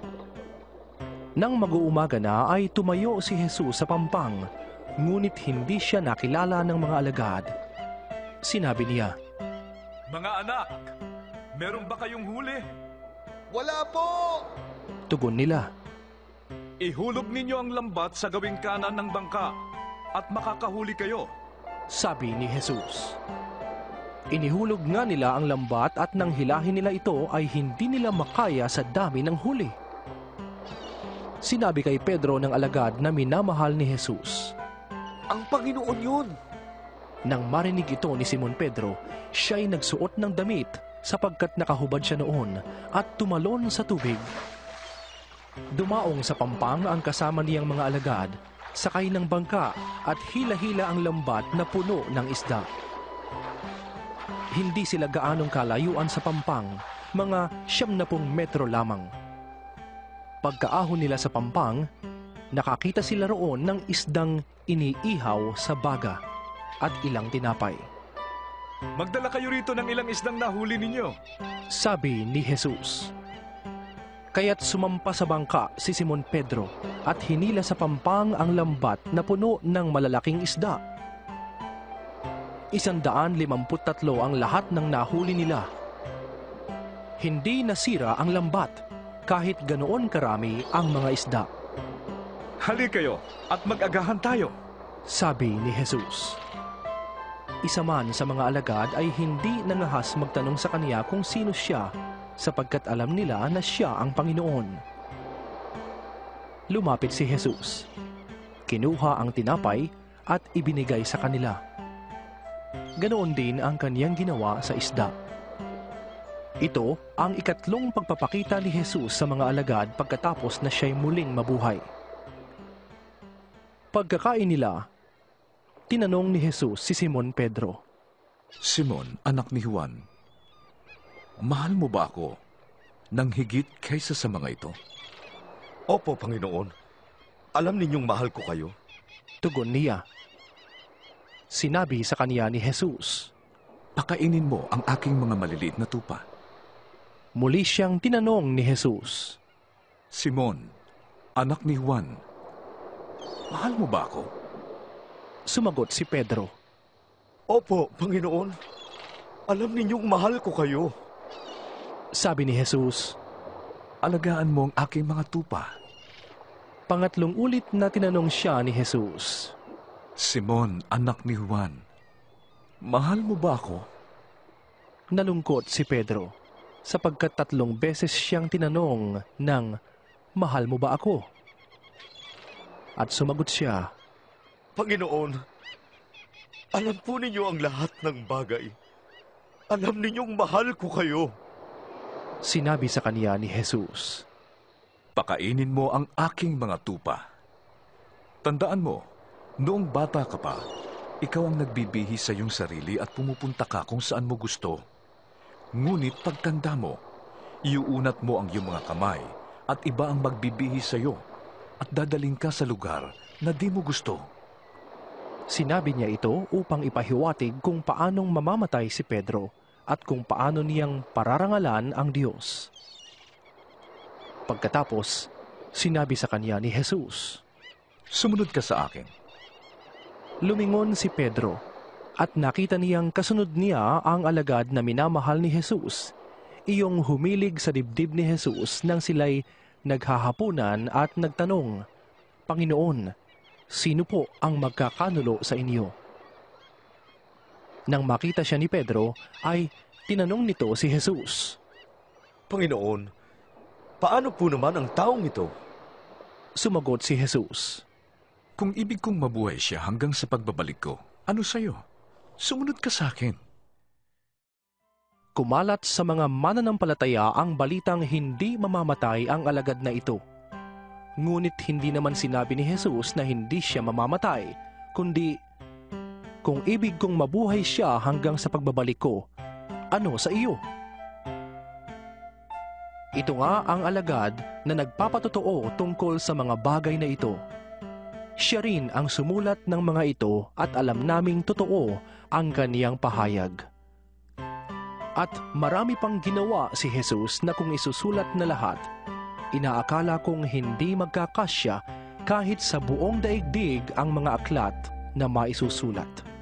Nang mag-uumaga na ay tumayo si Jesus sa pampang, ngunit hindi siya nakilala ng mga alagad. Sinabi niya, Mga anak, meron ba kayong huli? Wala po! Tugon nila, Ihulog ninyo ang lambat sa gawing kanan ng bangka at makakahuli kayo. Sabi ni Jesus. Inihulog nga nila ang lambat at nang hilahin nila ito ay hindi nila makaya sa dami ng huli. Sinabi kay Pedro ng alagad na minamahal ni Jesus, Ang Panginoon yun! Nang marinig ito ni Simon Pedro, siya'y nagsuot ng damit sapagkat nakahubad siya noon at tumalon sa tubig. Dumaong sa pampang ang kasama niyang mga alagad, sakay ng bangka at hila-hila ang lambat na puno ng isda. Hindi sila gaanong kalayuan sa pampang, mga 70 metro lamang. Pagkaahon nila sa pampang, nakakita sila roon ng isdang iniihaw sa baga at ilang tinapay. Magdala kayo rito ng ilang isdang nahuli ninyo. Sabi ni Jesus. Kaya't sumampa sa bangka si Simon Pedro at hinila sa pampang ang lambat na puno ng malalaking isda. 153 ang lahat ng nahuli nila. Hindi nasira ang lambat kahit ganoon karami ang mga isda. Hali kayo at mag-agahan tayo, sabi ni Jesus. Isa man sa mga alagad ay hindi nangahas magtanong sa kanya kung sino siya, sapagkat alam nila na siya ang Panginoon. Lumapit si Jesus. Kinuha ang tinapay at ibinigay sa kanila. Ganoon din ang kaniyang ginawa sa isda. Ito ang ikatlong pagpapakita ni Jesus sa mga alagad pagkatapos na siya'y muling mabuhay. Pagkakain nila, tinanong ni Jesus si Simon Pedro, Simon, anak ni Juan, mahal mo ba ako nang higit kaysa sa mga ito? Opo, Panginoon. Alam ninyong mahal ko kayo. Tugon niya. Sinabi sa kaniya ni Jesus, Pakainin mo ang aking mga maliliit na tupa. Muli siyang tinanong ni Jesus, Simon, anak ni Juan, mahal mo ba ako? Sumagot si Pedro, Opo, Panginoon. Alam ninyong mahal ko kayo. Sabi ni Jesus, Alagaan mo ang aking mga tupa. Pangatlong ulit na tinanong siya ni Jesus, Simon, anak ni Juan, mahal mo ba ako? Nalungkot si Pedro, sapagkat 3 beses siyang tinanong ng, Mahal mo ba ako? At sumagot siya, Panginoon, alam po ninyo ang lahat ng bagay. Alam ninyong mahal ko kayo. Sinabi sa kaniya ni Jesus, Pakainin mo ang aking mga tupa. Tandaan mo, noong bata ka pa, ikaw ang nagbibihis sa iyong sarili at pumupunta ka kung saan mo gusto. Ngunit pagtanda mo, iuunat mo ang iyong mga kamay at iba ang magbibihis sa iyo at dadaling ka sa lugar na di mo gusto. Sinabi niya ito upang ipahiwatig kung paanong mamamatay si Pedro at kung paano niyang pararangalan ang Diyos. Pagkatapos, sinabi sa kanya ni Jesus, Sumunod ka sa akin. Lumingon si Pedro at nakita niyang kasunod niya ang alagad na minamahal ni Jesus, iyong humilig sa dibdib ni Jesus nang sila'y naghahapunan at nagtanong, Panginoon, sino po ang magkakanulo sa inyo? Nang makita siya ni Pedro, ay tinanong nito si Jesus, Panginoon, paano po naman ang taong ito? Sumagot si Jesus, Kung ibig kong mabuhay siya hanggang sa pagbabalik ko, ano sa'yo? Sumunod ka sa akin. Kumalat sa mga mananampalataya ang balitang hindi mamamatay ang alagad na ito. Ngunit hindi naman sinabi ni Jesus na hindi siya mamamatay, kundi, Kung ibig kong mabuhay siya hanggang sa pagbabalik ko, ano sa iyo? Ito nga ang alagad na nagpapatotoo tungkol sa mga bagay na ito. Siya rin ang sumulat ng mga ito at alam naming totoo ang kaniyang pahayag. At marami pang ginawa si Jesus na kung isusulat na lahat, inaakala kong hindi magkakasya kahit sa buong daigdig ang mga aklat na maisusulat.